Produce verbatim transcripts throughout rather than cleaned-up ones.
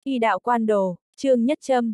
Y đạo quan đồ, Trương Nhất Châm.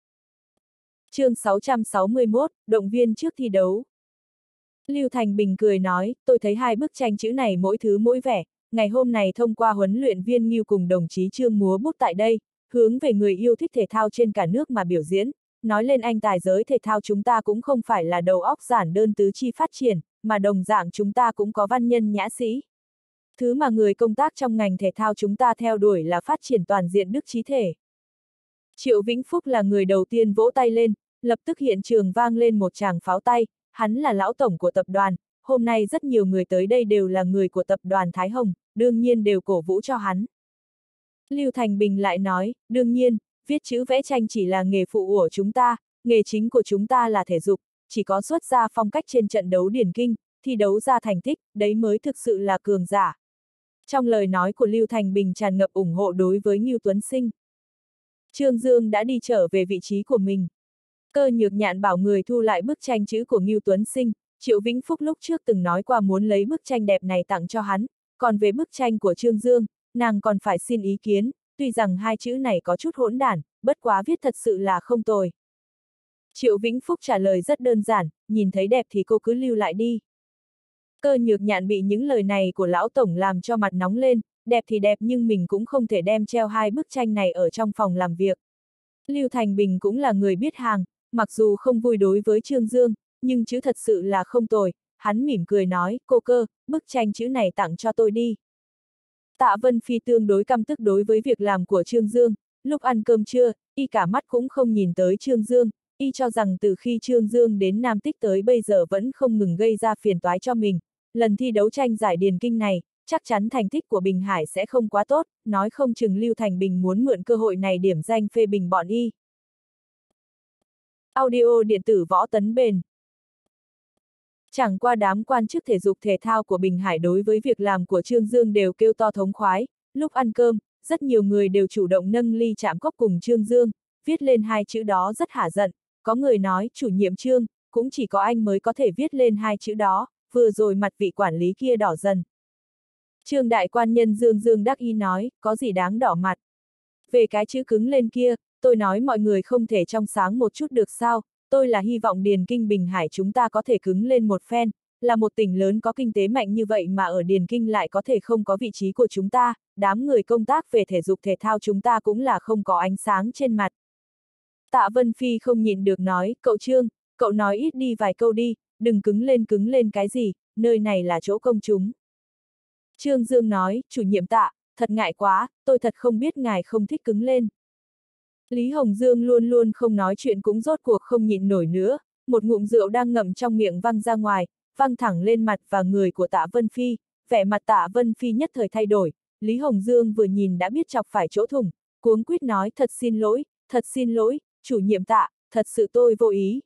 Chương sáu trăm sáu mươi mốt, động viên trước thi đấu. Lưu Thành Bình cười nói, tôi thấy hai bức tranh chữ này mỗi thứ mỗi vẻ, ngày hôm này thông qua huấn luyện viên Ngưu cùng đồng chí Trương múa bút tại đây, hướng về người yêu thích thể thao trên cả nước mà biểu diễn, nói lên anh tài giới thể thao chúng ta cũng không phải là đầu óc giản đơn tứ chi phát triển, mà đồng dạng chúng ta cũng có văn nhân nhã sĩ. Thứ mà người công tác trong ngành thể thao chúng ta theo đuổi là phát triển toàn diện đức trí thể. Triệu Vĩnh Phúc là người đầu tiên vỗ tay lên, lập tức hiện trường vang lên một tràng pháo tay, hắn là lão tổng của tập đoàn, hôm nay rất nhiều người tới đây đều là người của tập đoàn Thái Hồng, đương nhiên đều cổ vũ cho hắn. Lưu Thành Bình lại nói, đương nhiên, viết chữ vẽ tranh chỉ là nghề phụ của chúng ta, nghề chính của chúng ta là thể dục, chỉ có xuất ra phong cách trên trận đấu điển kinh, thi đấu ra thành tích, đấy mới thực sự là cường giả. Trong lời nói của Lưu Thành Bình tràn ngập ủng hộ đối với Ngưu Tuấn Sinh. Trương Dương đã đi trở về vị trí của mình. Cơ Nhược Nhạn bảo người thu lại bức tranh chữ của Ngưu Tuấn Sinh, Triệu Vĩnh Phúc lúc trước từng nói qua muốn lấy bức tranh đẹp này tặng cho hắn, còn về bức tranh của Trương Dương, nàng còn phải xin ý kiến, tuy rằng hai chữ này có chút hỗn đản, bất quá viết thật sự là không tồi. Triệu Vĩnh Phúc trả lời rất đơn giản, nhìn thấy đẹp thì cô cứ lưu lại đi. Cơ Nhược Nhạn bị những lời này của lão tổng làm cho mặt nóng lên, đẹp thì đẹp nhưng mình cũng không thể đem treo hai bức tranh này ở trong phòng làm việc. Lưu Thành Bình cũng là người biết hàng, mặc dù không vui đối với Trương Dương, nhưng chữ thật sự là không tồi, hắn mỉm cười nói, cô Cơ, bức tranh chữ này tặng cho tôi đi. Tạ Vân Phi tương đối căm tức đối với việc làm của Trương Dương, lúc ăn cơm trưa, y cả mắt cũng không nhìn tới Trương Dương, y cho rằng từ khi Trương Dương đến Nam Tích tới bây giờ vẫn không ngừng gây ra phiền toái cho mình, lần thi đấu tranh giải điền kinh này, chắc chắn thành tích của Bình Hải sẽ không quá tốt, nói không chừng Lưu Thành Bình muốn mượn cơ hội này điểm danh phê bình bọn y. Audio điện tử Võ Tấn Bền. Chẳng qua đám quan chức thể dục thể thao của Bình Hải đối với việc làm của Trương Dương đều kêu to thống khoái, lúc ăn cơm, rất nhiều người đều chủ động nâng ly chạm cốc cùng Trương Dương, viết lên hai chữ đó rất hả giận, có người nói, chủ nhiệm Trương, cũng chỉ có anh mới có thể viết lên hai chữ đó, vừa rồi mặt vị quản lý kia đỏ dần. Trương đại quan nhân Dương Dương đắc ý nói, có gì đáng đỏ mặt. Về cái chữ cứng lên kia, tôi nói mọi người không thể trong sáng một chút được sao, tôi là hy vọng Điền Kinh Bình Hải chúng ta có thể cứng lên một phen, là một tỉnh lớn có kinh tế mạnh như vậy mà ở Điền Kinh lại có thể không có vị trí của chúng ta, đám người công tác về thể dục thể thao chúng ta cũng là không có ánh sáng trên mặt. Tạ Vân Phi không nhịn được nói, cậu Trương, cậu nói ít đi vài câu đi, đừng cứng lên cứng lên cái gì, nơi này là chỗ công chúng. Trương Dương nói, chủ nhiệm Tạ, thật ngại quá, tôi thật không biết ngài không thích cứng lên. Lý Hồng Dương luôn luôn không nói chuyện cũng rốt cuộc không nhịn nổi nữa, một ngụm rượu đang ngậm trong miệng văng ra ngoài, văng thẳng lên mặt và người của Tạ Vân Phi, vẻ mặt Tạ Vân Phi nhất thời thay đổi, Lý Hồng Dương vừa nhìn đã biết chọc phải chỗ thủng, cuống quýt nói thật xin lỗi, thật xin lỗi, chủ nhiệm Tạ, thật sự tôi vô ý.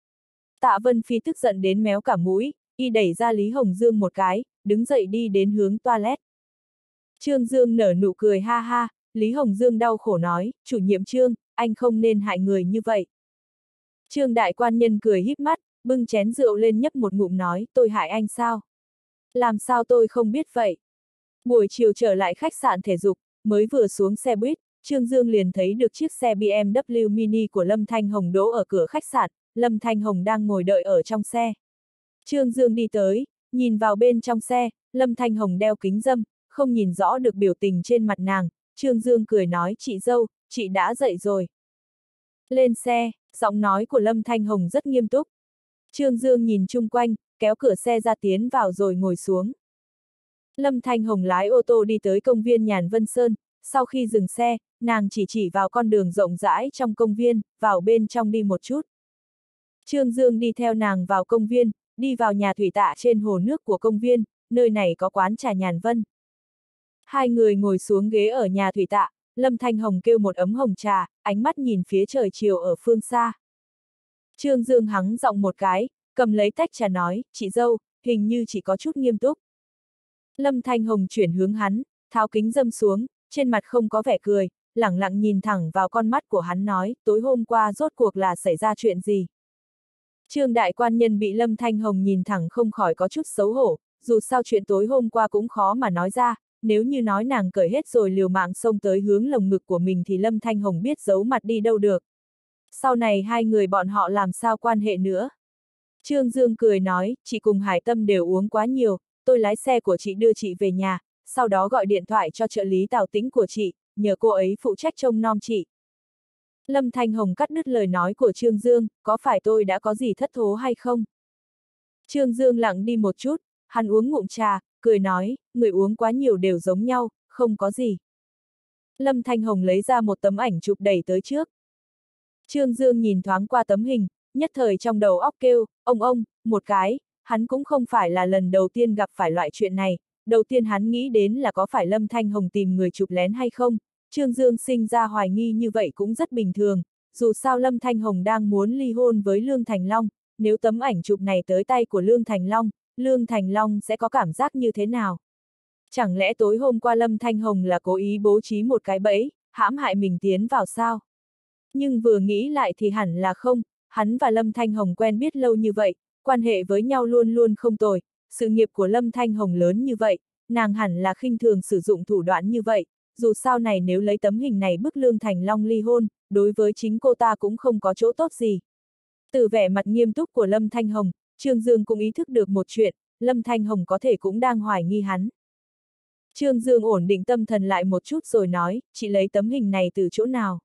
Tạ Vân Phi tức giận đến méo cả mũi, y đẩy ra Lý Hồng Dương một cái, đứng dậy đi đến hướng toilet. Trương Dương nở nụ cười ha ha, Lý Hồng Dương đau khổ nói, chủ nhiệm Trương, anh không nên hại người như vậy. Trương đại quan nhân cười híp mắt, bưng chén rượu lên nhấp một ngụm nói, tôi hại anh sao? Làm sao tôi không biết vậy? Buổi chiều trở lại khách sạn thể dục, mới vừa xuống xe buýt, Trương Dương liền thấy được chiếc xe bê em vê Mini của Lâm Thanh Hồng đỗ ở cửa khách sạn, Lâm Thanh Hồng đang ngồi đợi ở trong xe. Trương Dương đi tới, nhìn vào bên trong xe, Lâm Thanh Hồng đeo kính râm, không nhìn rõ được biểu tình trên mặt nàng, Trương Dương cười nói, chị dâu, chị đã dậy rồi. Lên xe, giọng nói của Lâm Thanh Hồng rất nghiêm túc. Trương Dương nhìn chung quanh, kéo cửa xe ra tiến vào rồi ngồi xuống. Lâm Thanh Hồng lái ô tô đi tới công viên Nhàn Vân Sơn, sau khi dừng xe, nàng chỉ chỉ vào con đường rộng rãi trong công viên, vào bên trong đi một chút. Trương Dương đi theo nàng vào công viên, đi vào nhà thủy tạ trên hồ nước của công viên, nơi này có quán trà Nhàn Vân. Hai người ngồi xuống ghế ở nhà thủy tạ, Lâm Thanh Hồng kêu một ấm hồng trà, ánh mắt nhìn phía trời chiều ở phương xa. Trương Dương hắng giọng một cái, cầm lấy tách trà nói, chị dâu, hình như chỉ có chút nghiêm túc. Lâm Thanh Hồng chuyển hướng hắn, tháo kính râm xuống, trên mặt không có vẻ cười, lẳng lặng nhìn thẳng vào con mắt của hắn nói, tối hôm qua rốt cuộc là xảy ra chuyện gì. Trương đại quan nhân bị Lâm Thanh Hồng nhìn thẳng không khỏi có chút xấu hổ, dù sao chuyện tối hôm qua cũng khó mà nói ra, nếu như nói nàng cởi hết rồi liều mạng xông tới hướng lồng ngực của mình thì Lâm Thanh Hồng biết giấu mặt đi đâu được. Sau này hai người bọn họ làm sao quan hệ nữa? Trương Dương cười nói, chị cùng Hải Tâm đều uống quá nhiều, tôi lái xe của chị đưa chị về nhà, sau đó gọi điện thoại cho trợ lý Tào Tĩnh của chị, nhờ cô ấy phụ trách trông nom chị. Lâm Thanh Hồng cắt đứt lời nói của Trương Dương, có phải tôi đã có gì thất thố hay không? Trương Dương lặng đi một chút, hắn uống ngụm trà, cười nói, người uống quá nhiều đều giống nhau, không có gì. Lâm Thanh Hồng lấy ra một tấm ảnh chụp đẩy tới trước. Trương Dương nhìn thoáng qua tấm hình, nhất thời trong đầu óc kêu, ông ông, một cái, hắn cũng không phải là lần đầu tiên gặp phải loại chuyện này, đầu tiên hắn nghĩ đến là có phải Lâm Thanh Hồng tìm người chụp lén hay không, Trương Dương sinh ra hoài nghi như vậy cũng rất bình thường, dù sao Lâm Thanh Hồng đang muốn ly hôn với Lương Thành Long, nếu tấm ảnh chụp này tới tay của Lương Thành Long, Lương Thành Long sẽ có cảm giác như thế nào? Chẳng lẽ tối hôm qua Lâm Thanh Hồng là cố ý bố trí một cái bẫy, hãm hại mình tiến vào sao? Nhưng vừa nghĩ lại thì hẳn là không, hắn và Lâm Thanh Hồng quen biết lâu như vậy, quan hệ với nhau luôn luôn không tồi, sự nghiệp của Lâm Thanh Hồng lớn như vậy, nàng hẳn là khinh thường sử dụng thủ đoạn như vậy, dù sao này nếu lấy tấm hình này bức Lương Thành Long ly hôn, đối với chính cô ta cũng không có chỗ tốt gì. Từ vẻ mặt nghiêm túc của Lâm Thanh Hồng, Trương Dương cũng ý thức được một chuyện, Lâm Thanh Hồng có thể cũng đang hoài nghi hắn. Trương Dương ổn định tâm thần lại một chút rồi nói, chị lấy tấm hình này từ chỗ nào?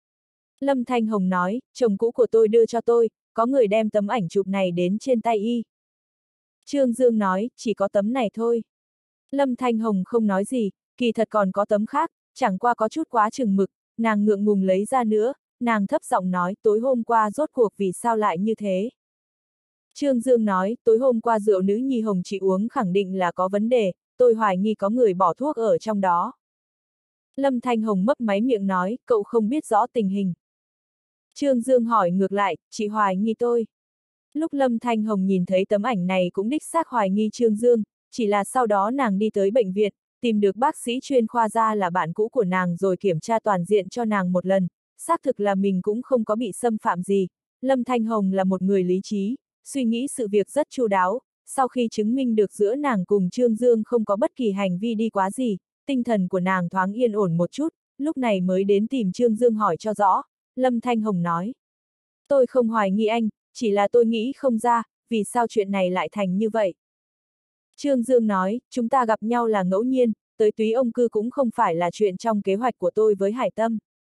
Lâm Thanh Hồng nói, chồng cũ của tôi đưa cho tôi, có người đem tấm ảnh chụp này đến trên tay y. Trương Dương nói, chỉ có tấm này thôi. Lâm Thanh Hồng không nói gì, kỳ thật còn có tấm khác, chẳng qua có chút quá chừng mực, nàng ngượng ngùng lấy ra nữa, nàng thấp giọng nói, tối hôm qua rốt cuộc vì sao lại như thế? Trương Dương nói, tối hôm qua rượu nữ nhi Hồng chị uống khẳng định là có vấn đề, tôi hoài nghi có người bỏ thuốc ở trong đó. Lâm Thanh Hồng mấp máy miệng nói, cậu không biết rõ tình hình. Trương Dương hỏi ngược lại, chị hoài nghi tôi. Lúc Lâm Thanh Hồng nhìn thấy tấm ảnh này cũng đích xác hoài nghi Trương Dương, chỉ là sau đó nàng đi tới bệnh viện, tìm được bác sĩ chuyên khoa ra là bạn cũ của nàng rồi kiểm tra toàn diện cho nàng một lần, xác thực là mình cũng không có bị xâm phạm gì. Lâm Thanh Hồng là một người lý trí, suy nghĩ sự việc rất chu đáo, sau khi chứng minh được giữa nàng cùng Trương Dương không có bất kỳ hành vi đi quá gì, tinh thần của nàng thoáng yên ổn một chút, lúc này mới đến tìm Trương Dương hỏi cho rõ. Lâm Thanh Hồng nói, tôi không hoài nghi anh, chỉ là tôi nghĩ không ra, vì sao chuyện này lại thành như vậy. Trương Dương nói, chúng ta gặp nhau là ngẫu nhiên, tới Túy Ông Cư cũng không phải là chuyện trong kế hoạch của tôi với Hải Tâm.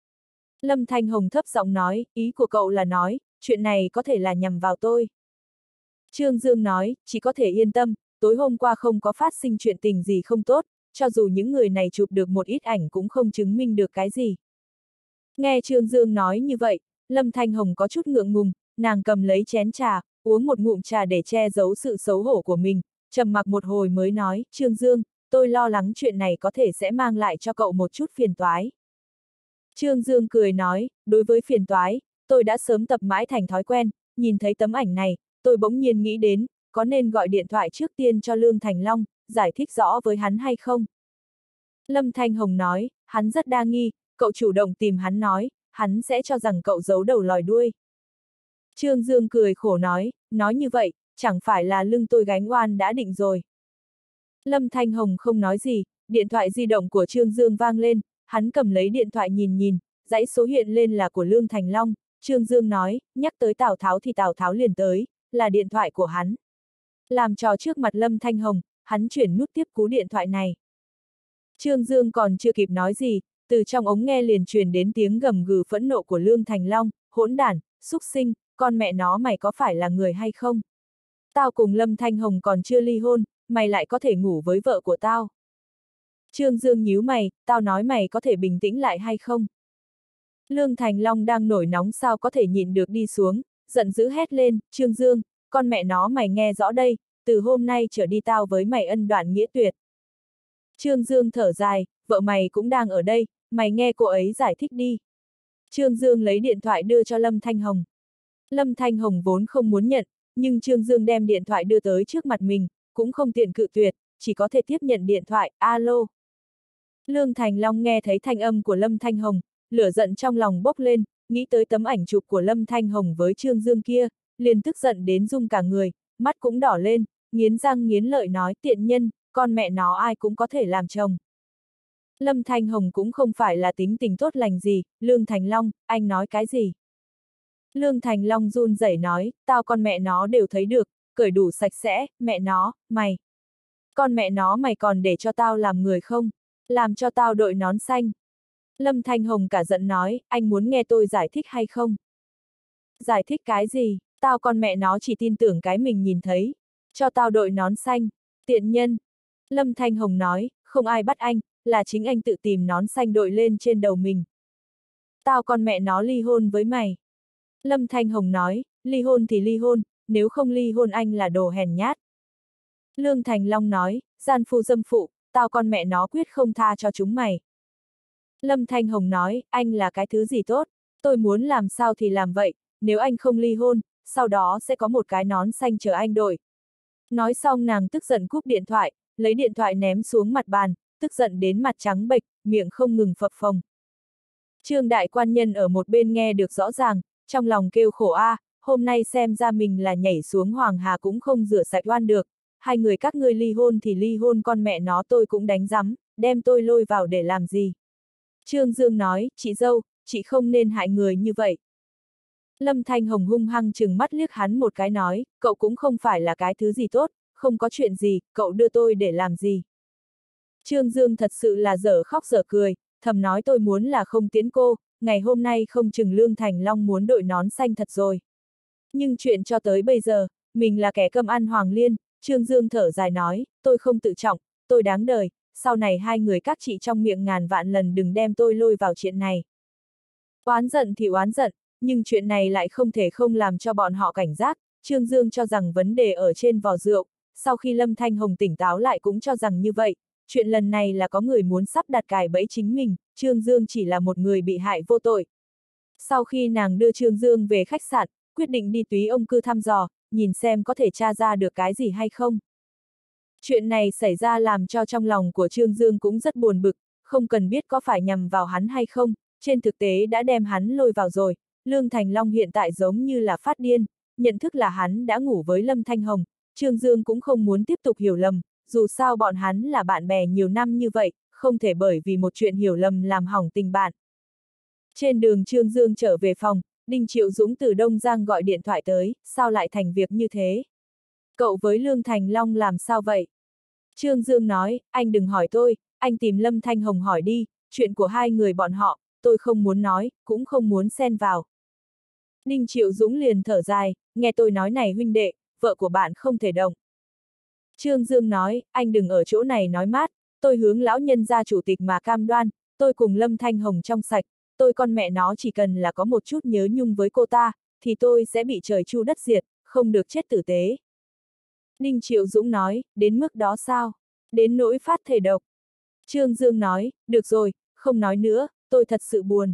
Lâm Thanh Hồng thấp giọng nói, ý của cậu là nói, chuyện này có thể là nhằm vào tôi. Trương Dương nói, chỉ có thể yên tâm, tối hôm qua không có phát sinh chuyện tình gì không tốt, cho dù những người này chụp được một ít ảnh cũng không chứng minh được cái gì. Nghe Trương Dương nói như vậy, Lâm Thanh Hồng có chút ngượng ngùng, nàng cầm lấy chén trà, uống một ngụm trà để che giấu sự xấu hổ của mình, trầm mặc một hồi mới nói, Trương Dương, tôi lo lắng chuyện này có thể sẽ mang lại cho cậu một chút phiền toái. Trương Dương cười nói, đối với phiền toái, tôi đã sớm tập mãi thành thói quen, nhìn thấy tấm ảnh này, tôi bỗng nhiên nghĩ đến, có nên gọi điện thoại trước tiên cho Lương Thành Long, giải thích rõ với hắn hay không? Lâm Thanh Hồng nói, hắn rất đa nghi, cậu chủ động tìm hắn nói, hắn sẽ cho rằng cậu giấu đầu lòi đuôi. Trương Dương cười khổ nói, nói như vậy, chẳng phải là lưng tôi gánh oan đã định rồi. Lâm Thanh Hồng không nói gì, điện thoại di động của Trương Dương vang lên, hắn cầm lấy điện thoại nhìn nhìn, dãy số hiện lên là của Lương Thành Long, Trương Dương nói, nhắc tới Tào Tháo thì Tào Tháo liền tới, là điện thoại của hắn. Làm trò trước mặt Lâm Thanh Hồng, hắn chuyển nút tiếp cú điện thoại này. Trương Dương còn chưa kịp nói gì, từ trong ống nghe liền truyền đến tiếng gầm gừ phẫn nộ của Lương Thành Long, hỗn đản, xúc sinh, con mẹ nó mày có phải là người hay không? Tao cùng Lâm Thanh Hồng còn chưa ly hôn, mày lại có thể ngủ với vợ của tao. Trương Dương nhíu mày, tao nói mày có thể bình tĩnh lại hay không? Lương Thành Long đang nổi nóng sao có thể nhịn được đi xuống, giận dữ hét lên, Trương Dương, con mẹ nó mày nghe rõ đây, từ hôm nay trở đi tao với mày ân đoạn nghĩa tuyệt. Trương Dương thở dài, vợ mày cũng đang ở đây, mày nghe cô ấy giải thích đi. Trương Dương lấy điện thoại đưa cho Lâm Thanh Hồng. Lâm Thanh Hồng vốn không muốn nhận, nhưng Trương Dương đem điện thoại đưa tới trước mặt mình, cũng không tiện cự tuyệt, chỉ có thể tiếp nhận điện thoại, alo. Lương Thành Long nghe thấy thanh âm của Lâm Thanh Hồng, lửa giận trong lòng bốc lên, nghĩ tới tấm ảnh chụp của Lâm Thanh Hồng với Trương Dương kia, liền tức giận đến rung cả người, mắt cũng đỏ lên, nghiến răng nghiến lợi nói tiện nhân, con mẹ nó ai cũng có thể làm chồng, Lâm Thanh Hồng cũng không phải là tính tình tốt lành gì, Lương Thành Long, anh nói cái gì? Lương Thành Long run rẩy nói, tao con mẹ nó đều thấy được, cởi đủ sạch sẽ, mẹ nó, mày. Con mẹ nó mày còn để cho tao làm người không? Làm cho tao đội nón xanh. Lâm Thanh Hồng cả giận nói, anh muốn nghe tôi giải thích hay không? Giải thích cái gì? Tao con mẹ nó chỉ tin tưởng cái mình nhìn thấy. Cho tao đội nón xanh. Tiện nhân. Lâm Thanh Hồng nói, không ai bắt anh, là chính anh tự tìm nón xanh đội lên trên đầu mình. Tao con mẹ nó ly hôn với mày. Lâm Thanh Hồng nói, ly hôn thì ly hôn, nếu không ly hôn anh là đồ hèn nhát. Lương Thành Long nói, gian phu dâm phụ, tao con mẹ nó quyết không tha cho chúng mày. Lâm Thanh Hồng nói, anh là cái thứ gì tốt, tôi muốn làm sao thì làm vậy, nếu anh không ly hôn, sau đó sẽ có một cái nón xanh chờ anh đội. Nói xong nàng tức giận cúp điện thoại, lấy điện thoại ném xuống mặt bàn, tức giận đến mặt trắng bệch, miệng không ngừng phập phồng. Trương đại quan nhân ở một bên nghe được rõ ràng, trong lòng kêu khổ a, à, hôm nay xem ra mình là nhảy xuống Hoàng Hà cũng không rửa sạch oan được, hai người các ngươi ly hôn thì ly hôn, con mẹ nó tôi cũng đánh rắm, đem tôi lôi vào để làm gì. Trương Dương nói, chị dâu, chị không nên hại người như vậy. Lâm Thanh Hồng hung hăng chừng mắt liếc hắn một cái nói, cậu cũng không phải là cái thứ gì tốt, không có chuyện gì, cậu đưa tôi để làm gì. Trương Dương thật sự là dở khóc dở cười, thầm nói tôi muốn là không tiến cô, ngày hôm nay không chừng Lương Thành Long muốn đội nón xanh thật rồi. Nhưng chuyện cho tới bây giờ, mình là kẻ cơm ăn Hoàng Liên, Trương Dương thở dài nói, tôi không tự trọng, tôi đáng đời, sau này hai người các chị trong miệng ngàn vạn lần đừng đem tôi lôi vào chuyện này. Oán giận thì oán giận, nhưng chuyện này lại không thể không làm cho bọn họ cảnh giác, Trương Dương cho rằng vấn đề ở trên vò rượu, sau khi Lâm Thanh Hồng tỉnh táo lại cũng cho rằng như vậy, chuyện lần này là có người muốn sắp đặt cài bẫy chính mình, Trương Dương chỉ là một người bị hại vô tội. Sau khi nàng đưa Trương Dương về khách sạn, quyết định đi túy ông cư thăm dò, nhìn xem có thể tra ra được cái gì hay không. Chuyện này xảy ra làm cho trong lòng của Trương Dương cũng rất buồn bực, không cần biết có phải nhằm vào hắn hay không, trên thực tế đã đem hắn lôi vào rồi, Lương Thành Long hiện tại giống như là phát điên, nhận thức là hắn đã ngủ với Lâm Thanh Hồng, Trương Dương cũng không muốn tiếp tục hiểu lầm, dù sao bọn hắn là bạn bè nhiều năm như vậy, không thể bởi vì một chuyện hiểu lầm làm hỏng tình bạn. Trên đường Trương Dương trở về phòng, Đinh Triệu Dũng từ Đông Giang gọi điện thoại tới, sao lại thành việc như thế? Cậu với Lương Thành Long làm sao vậy? Trương Dương nói, anh đừng hỏi tôi, anh tìm Lâm Thanh Hồng hỏi đi, chuyện của hai người bọn họ, tôi không muốn nói, cũng không muốn xen vào. Đinh Triệu Dũng liền thở dài, nghe tôi nói này huynh đệ, vợ của bạn không thể động. Trương Dương nói, anh đừng ở chỗ này nói mát, tôi hướng lão nhân gia chủ tịch mà cam đoan, tôi cùng Lâm Thanh Hồng trong sạch, tôi con mẹ nó chỉ cần là có một chút nhớ nhung với cô ta, thì tôi sẽ bị trời chu đất diệt, không được chết tử tế. Đinh Triệu Dũng nói, đến mức đó sao? Đến nỗi phát thể độc. Trương Dương nói, được rồi, không nói nữa, tôi thật sự buồn.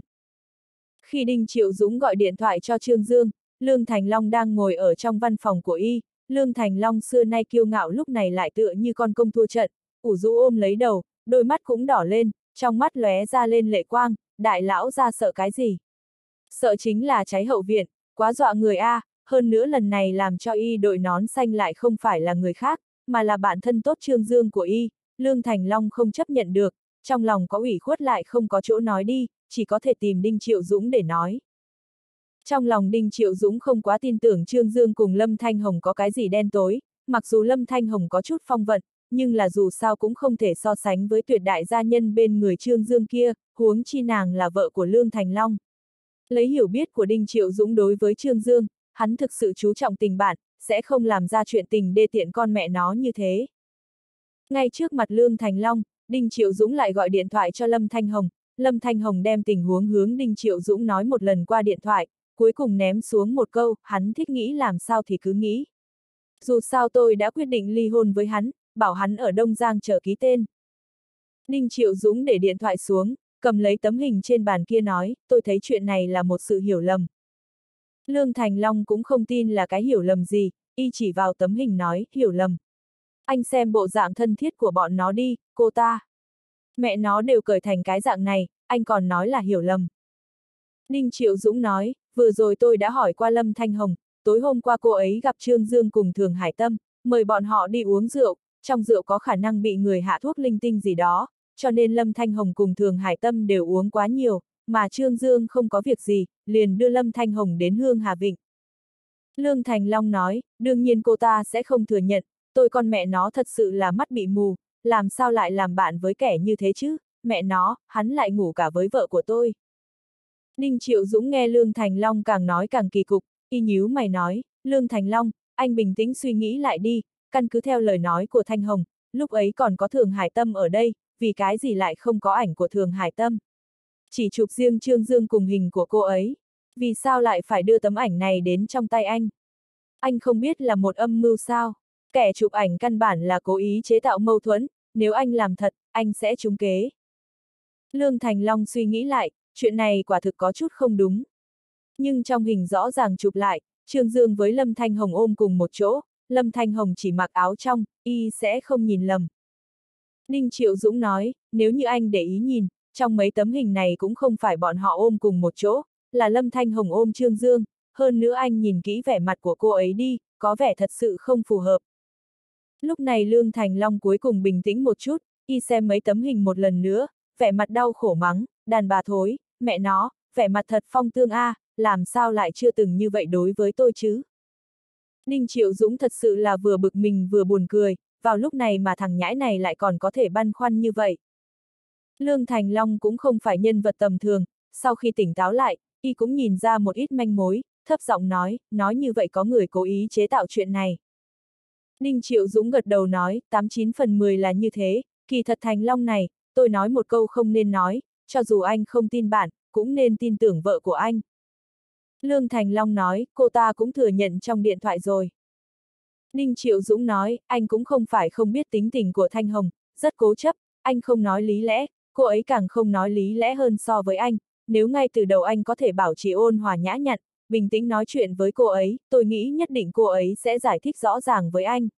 Khi Đinh Triệu Dũng gọi điện thoại cho Trương Dương, Lương Thành Long đang ngồi ở trong văn phòng của y, Lương Thành Long xưa nay kiêu ngạo lúc này lại tựa như con công thua trận, ủ rũ ôm lấy đầu, đôi mắt cũng đỏ lên, trong mắt lóe ra lên lệ quang, đại lão ra sợ cái gì? Sợ chính là cháy hậu viện, quá dọa người a, à, hơn nữa lần này làm cho y đội nón xanh lại không phải là người khác, mà là bạn thân tốt Trương Dương của y, Lương Thành Long không chấp nhận được, trong lòng có ủy khuất lại không có chỗ nói đi, chỉ có thể tìm Đinh Triệu Dũng để nói. Trong lòng Đinh Triệu Dũng không quá tin tưởng Trương Dương cùng Lâm Thanh Hồng có cái gì đen tối, mặc dù Lâm Thanh Hồng có chút phong vận, nhưng là dù sao cũng không thể so sánh với tuyệt đại gia nhân bên người Trương Dương kia, huống chi nàng là vợ của Lương Thành Long. Lấy hiểu biết của Đinh Triệu Dũng đối với Trương Dương, hắn thực sự chú trọng tình bạn, sẽ không làm ra chuyện tình đê tiện con mẹ nó như thế. Ngay trước mặt Lương Thành Long, Đinh Triệu Dũng lại gọi điện thoại cho Lâm Thanh Hồng, Lâm Thanh Hồng đem tình huống hướng Đinh Triệu Dũng nói một lần qua điện thoại, cuối cùng ném xuống một câu, hắn thích nghĩ làm sao thì cứ nghĩ. Dù sao tôi đã quyết định ly hôn với hắn, bảo hắn ở Đông Giang chờ ký tên. Đinh Triệu Dũng để điện thoại xuống, cầm lấy tấm hình trên bàn kia nói, tôi thấy chuyện này là một sự hiểu lầm. Lương Thành Long cũng không tin là cái hiểu lầm gì, y chỉ vào tấm hình nói, hiểu lầm. Anh xem bộ dạng thân thiết của bọn nó đi, cô ta. Mẹ nó đều cởi thành cái dạng này, anh còn nói là hiểu lầm. Đinh Triệu Dũng nói, vừa rồi tôi đã hỏi qua Lâm Thanh Hồng, tối hôm qua cô ấy gặp Trương Dương cùng Thường Hải Tâm, mời bọn họ đi uống rượu, trong rượu có khả năng bị người hạ thuốc linh tinh gì đó, cho nên Lâm Thanh Hồng cùng Thường Hải Tâm đều uống quá nhiều, mà Trương Dương không có việc gì, liền đưa Lâm Thanh Hồng đến Hương Hà Vịnh. Lương Thành Long nói, đương nhiên cô ta sẽ không thừa nhận, tôi con mẹ nó thật sự là mắt bị mù, làm sao lại làm bạn với kẻ như thế chứ, mẹ nó, hắn lại ngủ cả với vợ của tôi. Ninh Triệu Dũng nghe Lương Thành Long càng nói càng kỳ cục, y nhíu mày nói, Lương Thành Long, anh bình tĩnh suy nghĩ lại đi, căn cứ theo lời nói của Thanh Hồng, lúc ấy còn có Thường Hải Tâm ở đây, vì cái gì lại không có ảnh của Thường Hải Tâm. Chỉ chụp riêng Trương Dương cùng hình của cô ấy, vì sao lại phải đưa tấm ảnh này đến trong tay anh? Anh không biết là một âm mưu sao? Kẻ chụp ảnh căn bản là cố ý chế tạo mâu thuẫn, nếu anh làm thật, anh sẽ trúng kế. Lương Thành Long suy nghĩ lại, chuyện này quả thực có chút không đúng. Nhưng trong hình rõ ràng chụp lại, Trương Dương với Lâm Thanh Hồng ôm cùng một chỗ, Lâm Thanh Hồng chỉ mặc áo trong, y sẽ không nhìn lầm. Ninh Triệu Dũng nói, nếu như anh để ý nhìn, trong mấy tấm hình này cũng không phải bọn họ ôm cùng một chỗ, là Lâm Thanh Hồng ôm Trương Dương, hơn nữa anh nhìn kỹ vẻ mặt của cô ấy đi, có vẻ thật sự không phù hợp. Lúc này Lương Thành Long cuối cùng bình tĩnh một chút, y xem mấy tấm hình một lần nữa, vẻ mặt đau khổ mắng, đàn bà thối, mẹ nó, vẻ mặt thật phong tương a, à, làm sao lại chưa từng như vậy đối với tôi chứ? Ninh Triệu Dũng thật sự là vừa bực mình vừa buồn cười, vào lúc này mà thằng nhãi này lại còn có thể băn khoăn như vậy. Lương Thành Long cũng không phải nhân vật tầm thường, sau khi tỉnh táo lại, y cũng nhìn ra một ít manh mối, thấp giọng nói, nói như vậy có người cố ý chế tạo chuyện này. Ninh Triệu Dũng gật đầu nói, tám chín phần mười là như thế, kỳ thật Thành Long này, tôi nói một câu không nên nói, cho dù anh không tin bạn, cũng nên tin tưởng vợ của anh. Lương Thành Long nói, cô ta cũng thừa nhận trong điện thoại rồi. Ninh Triệu Dũng nói, anh cũng không phải không biết tính tình của Thanh Hồng, rất cố chấp, anh không nói lý lẽ, cô ấy càng không nói lý lẽ hơn so với anh, nếu ngay từ đầu anh có thể bảo trì ôn hòa nhã nhặn, bình tĩnh nói chuyện với cô ấy, tôi nghĩ nhất định cô ấy sẽ giải thích rõ ràng với anh.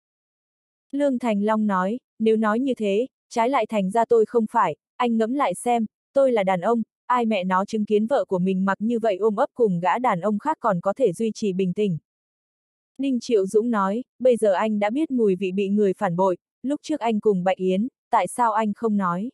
Lương Thành Long nói, nếu nói như thế, trái lại thành ra tôi không phải, anh ngẫm lại xem, tôi là đàn ông, ai mẹ nó chứng kiến vợ của mình mặc như vậy ôm ấp cùng gã đàn ông khác còn có thể duy trì bình tĩnh. Ninh Triệu Dũng nói, bây giờ anh đã biết mùi vị bị người phản bội, lúc trước anh cùng Bạch Yến, tại sao anh không nói?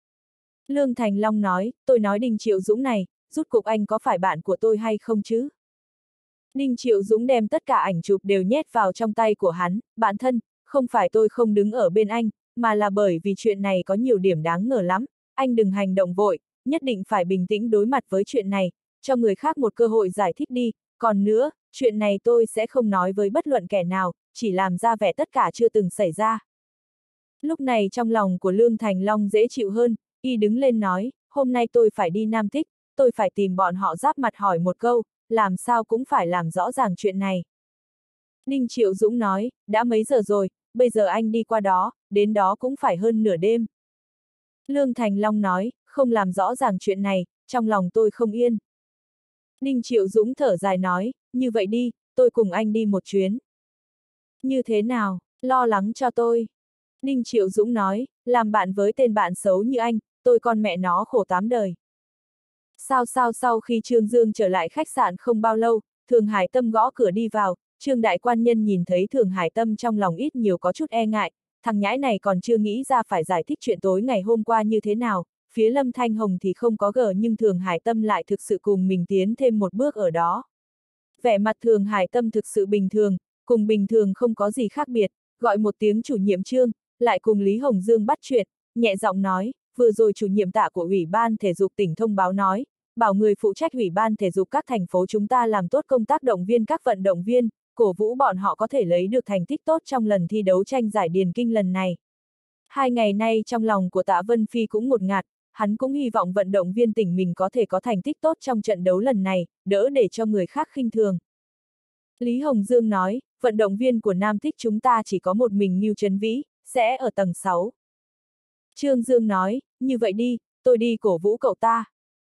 Lương Thành Long nói, tôi nói Ninh Triệu Dũng này, rút cục anh có phải bạn của tôi hay không chứ? Ninh Triệu Dũng đem tất cả ảnh chụp đều nhét vào trong tay của hắn, bạn thân, không phải tôi không đứng ở bên anh, mà là bởi vì chuyện này có nhiều điểm đáng ngờ lắm, anh đừng hành động vội, nhất định phải bình tĩnh đối mặt với chuyện này, cho người khác một cơ hội giải thích đi, còn nữa, chuyện này tôi sẽ không nói với bất luận kẻ nào, chỉ làm ra vẻ tất cả chưa từng xảy ra. Lúc này trong lòng của Lương Thành Long dễ chịu hơn, y đứng lên nói, hôm nay tôi phải đi Nam Tích, tôi phải tìm bọn họ giáp mặt hỏi một câu, làm sao cũng phải làm rõ ràng chuyện này. Ninh Triệu Dũng nói, đã mấy giờ rồi, bây giờ anh đi qua đó, đến đó cũng phải hơn nửa đêm. Lương Thành Long nói, không làm rõ ràng chuyện này, trong lòng tôi không yên. Ninh Triệu Dũng thở dài nói, như vậy đi, tôi cùng anh đi một chuyến. Như thế nào, lo lắng cho tôi. Ninh Triệu Dũng nói, làm bạn với tên bạn xấu như anh, tôi con mẹ nó khổ tám đời. Sao sao sau khi Trương Dương trở lại khách sạn không bao lâu, Thường Hải Tâm gõ cửa đi vào, Trương Đại Quan Nhân nhìn thấy Thường Hải Tâm trong lòng ít nhiều có chút e ngại, thằng nhãi này còn chưa nghĩ ra phải giải thích chuyện tối ngày hôm qua như thế nào, phía Lâm Thanh Hồng thì không có gờ nhưng Thường Hải Tâm lại thực sự cùng mình tiến thêm một bước ở đó. Vẻ mặt Thường Hải Tâm thực sự bình thường, cùng bình thường không có gì khác biệt, gọi một tiếng chủ nhiệm Trương, lại cùng Lý Hồng Dương bắt chuyện, nhẹ giọng nói, vừa rồi chủ nhiệm tạ của Ủy ban Thể dục tỉnh thông báo nói, bảo người phụ trách Ủy ban Thể dục các thành phố chúng ta làm tốt công tác động viên các vận động viên, cổ vũ bọn họ có thể lấy được thành tích tốt trong lần thi đấu tranh giải điền kinh lần này. Hai ngày nay trong lòng của Tạ Vân Phi cũng ngột ngạt, hắn cũng hy vọng vận động viên tỉnh mình có thể có thành tích tốt trong trận đấu lần này, đỡ để cho người khác khinh thường. Lý Hồng Dương nói, vận động viên của Nam Tích chúng ta chỉ có một mình Ngưu Trấn Vĩ, sẽ ở tầng sáu. Trương Dương nói, như vậy đi, tôi đi cổ vũ cậu ta.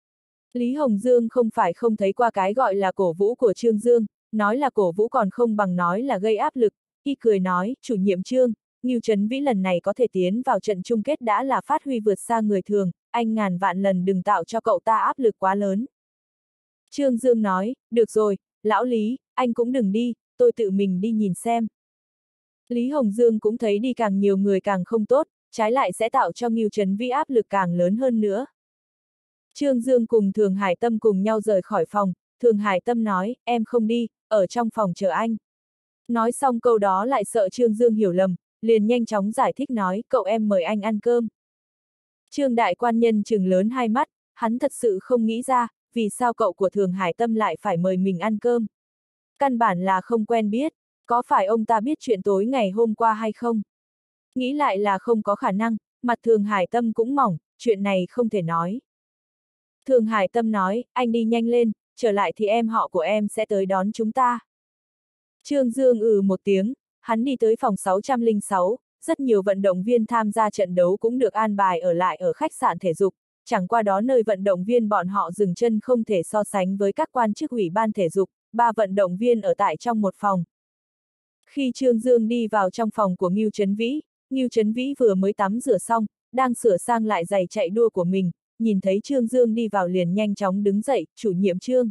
Lý Hồng Dương không phải không thấy qua cái gọi là cổ vũ của Trương Dương, nói là cổ vũ còn không bằng nói là gây áp lực, y cười nói, chủ nhiệm Trương, Ngưu Trấn Vĩ lần này có thể tiến vào trận chung kết đã là phát huy vượt xa người thường, anh ngàn vạn lần đừng tạo cho cậu ta áp lực quá lớn. Trương Dương nói, được rồi, lão Lý, anh cũng đừng đi, tôi tự mình đi nhìn xem. Lý Hồng Dương cũng thấy đi càng nhiều người càng không tốt, trái lại sẽ tạo cho Ngưu Trấn Vĩ áp lực càng lớn hơn nữa. Trương Dương cùng Thường Hải Tâm cùng nhau rời khỏi phòng, Thường Hải Tâm nói, em không đi, ở trong phòng chờ anh. Nói xong câu đó lại sợ Trương Dương hiểu lầm, liền nhanh chóng giải thích nói, cậu em mời anh ăn cơm. Trương đại quan nhân trừng lớn hai mắt, hắn thật sự không nghĩ ra, vì sao cậu của Thường Hải Tâm lại phải mời mình ăn cơm. Căn bản là không quen biết, có phải ông ta biết chuyện tối ngày hôm qua hay không? Nghĩ lại là không có khả năng, mặt Thường Hải Tâm cũng mỏng, chuyện này không thể nói. Thường Hải Tâm nói, anh đi nhanh lên, trở lại thì em họ của em sẽ tới đón chúng ta. Trương Dương ừ một tiếng, hắn đi tới phòng sáu trăm lẻ sáu, rất nhiều vận động viên tham gia trận đấu cũng được an bài ở lại ở khách sạn thể dục, chẳng qua đó nơi vận động viên bọn họ dừng chân không thể so sánh với các quan chức ủy ban thể dục, ba vận động viên ở tại trong một phòng. Khi Trương Dương đi vào trong phòng của Ngưu Trấn Vĩ, Ngưu Trấn Vĩ vừa mới tắm rửa xong, đang sửa sang lại giày chạy đua của mình, nhìn thấy Trương Dương đi vào liền nhanh chóng đứng dậy, chủ nhiệm Trương.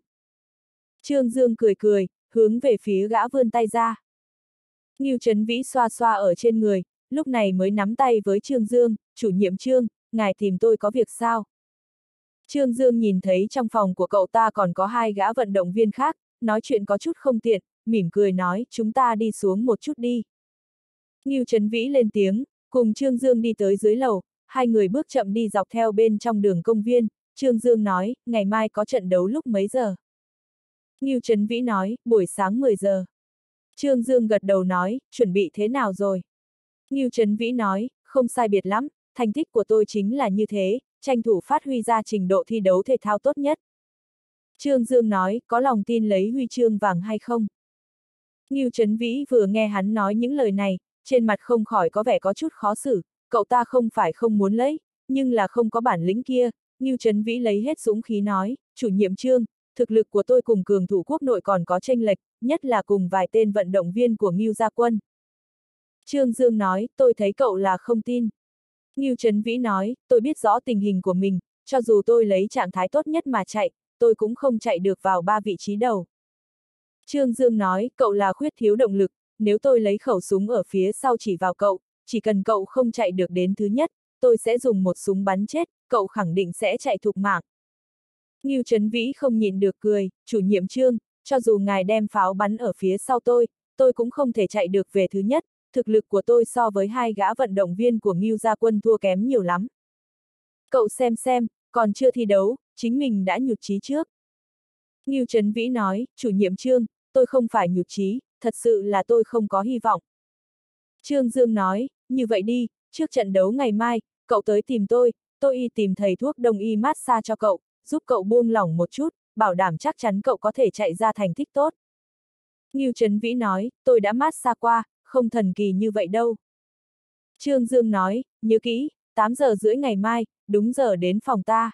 Trương Dương cười cười, hướng về phía gã vươn tay ra. Ngưu Trấn Vĩ xoa xoa ở trên người, lúc này mới nắm tay với Trương Dương, chủ nhiệm Trương, ngài tìm tôi có việc sao? Trương Dương nhìn thấy trong phòng của cậu ta còn có hai gã vận động viên khác, nói chuyện có chút không tiện, mỉm cười nói, chúng ta đi xuống một chút đi. Ngưu Trấn Vĩ lên tiếng, cùng Trương Dương đi tới dưới lầu, hai người bước chậm đi dọc theo bên trong đường công viên, Trương Dương nói, ngày mai có trận đấu lúc mấy giờ? Ngưu Trấn Vĩ nói, buổi sáng mười giờ. Trương Dương gật đầu nói, chuẩn bị thế nào rồi? Ngưu Trấn Vĩ nói, không sai biệt lắm, thành tích của tôi chính là như thế, tranh thủ phát huy ra trình độ thi đấu thể thao tốt nhất. Trương Dương nói, có lòng tin lấy huy chương vàng hay không? Ngưu Trấn Vĩ vừa nghe hắn nói những lời này, trên mặt không khỏi có vẻ có chút khó xử, cậu ta không phải không muốn lấy, nhưng là không có bản lĩnh kia. Ngưu Trấn Vĩ lấy hết dũng khí nói, chủ nhiệm Trương, thực lực của tôi cùng cường thủ quốc nội còn có chênh lệch, nhất là cùng vài tên vận động viên của Ngưu gia quân. Trương Dương nói, tôi thấy cậu là không tin. Ngưu Trấn Vĩ nói, tôi biết rõ tình hình của mình, cho dù tôi lấy trạng thái tốt nhất mà chạy, tôi cũng không chạy được vào ba vị trí đầu. Trương Dương nói, cậu là khuyết thiếu động lực, nếu tôi lấy khẩu súng ở phía sau chỉ vào cậu, chỉ cần cậu không chạy được đến thứ nhất, tôi sẽ dùng một súng bắn chết, cậu khẳng định sẽ chạy thục mạng. Ngưu Trấn Vĩ không nhịn được cười, chủ nhiệm Trương, cho dù ngài đem pháo bắn ở phía sau tôi, tôi cũng không thể chạy được về thứ nhất, thực lực của tôi so với hai gã vận động viên của Ngưu gia quân thua kém nhiều lắm. Cậu xem xem, còn chưa thi đấu, chính mình đã nhụt chí trước. Ngưu Trấn Vĩ nói, chủ nhiệm Trương, tôi không phải nhụt chí, thật sự là tôi không có hy vọng. Trương Dương nói, như vậy đi, trước trận đấu ngày mai, cậu tới tìm tôi, tôi y tìm thầy thuốc đông y massage cho cậu, giúp cậu buông lỏng một chút, bảo đảm chắc chắn cậu có thể chạy ra thành tích tốt. Ngưu Trấn Vĩ nói, tôi đã massage qua, không thần kỳ như vậy đâu. Trương Dương nói, nhớ kỹ, tám giờ rưỡi ngày mai, đúng giờ đến phòng ta.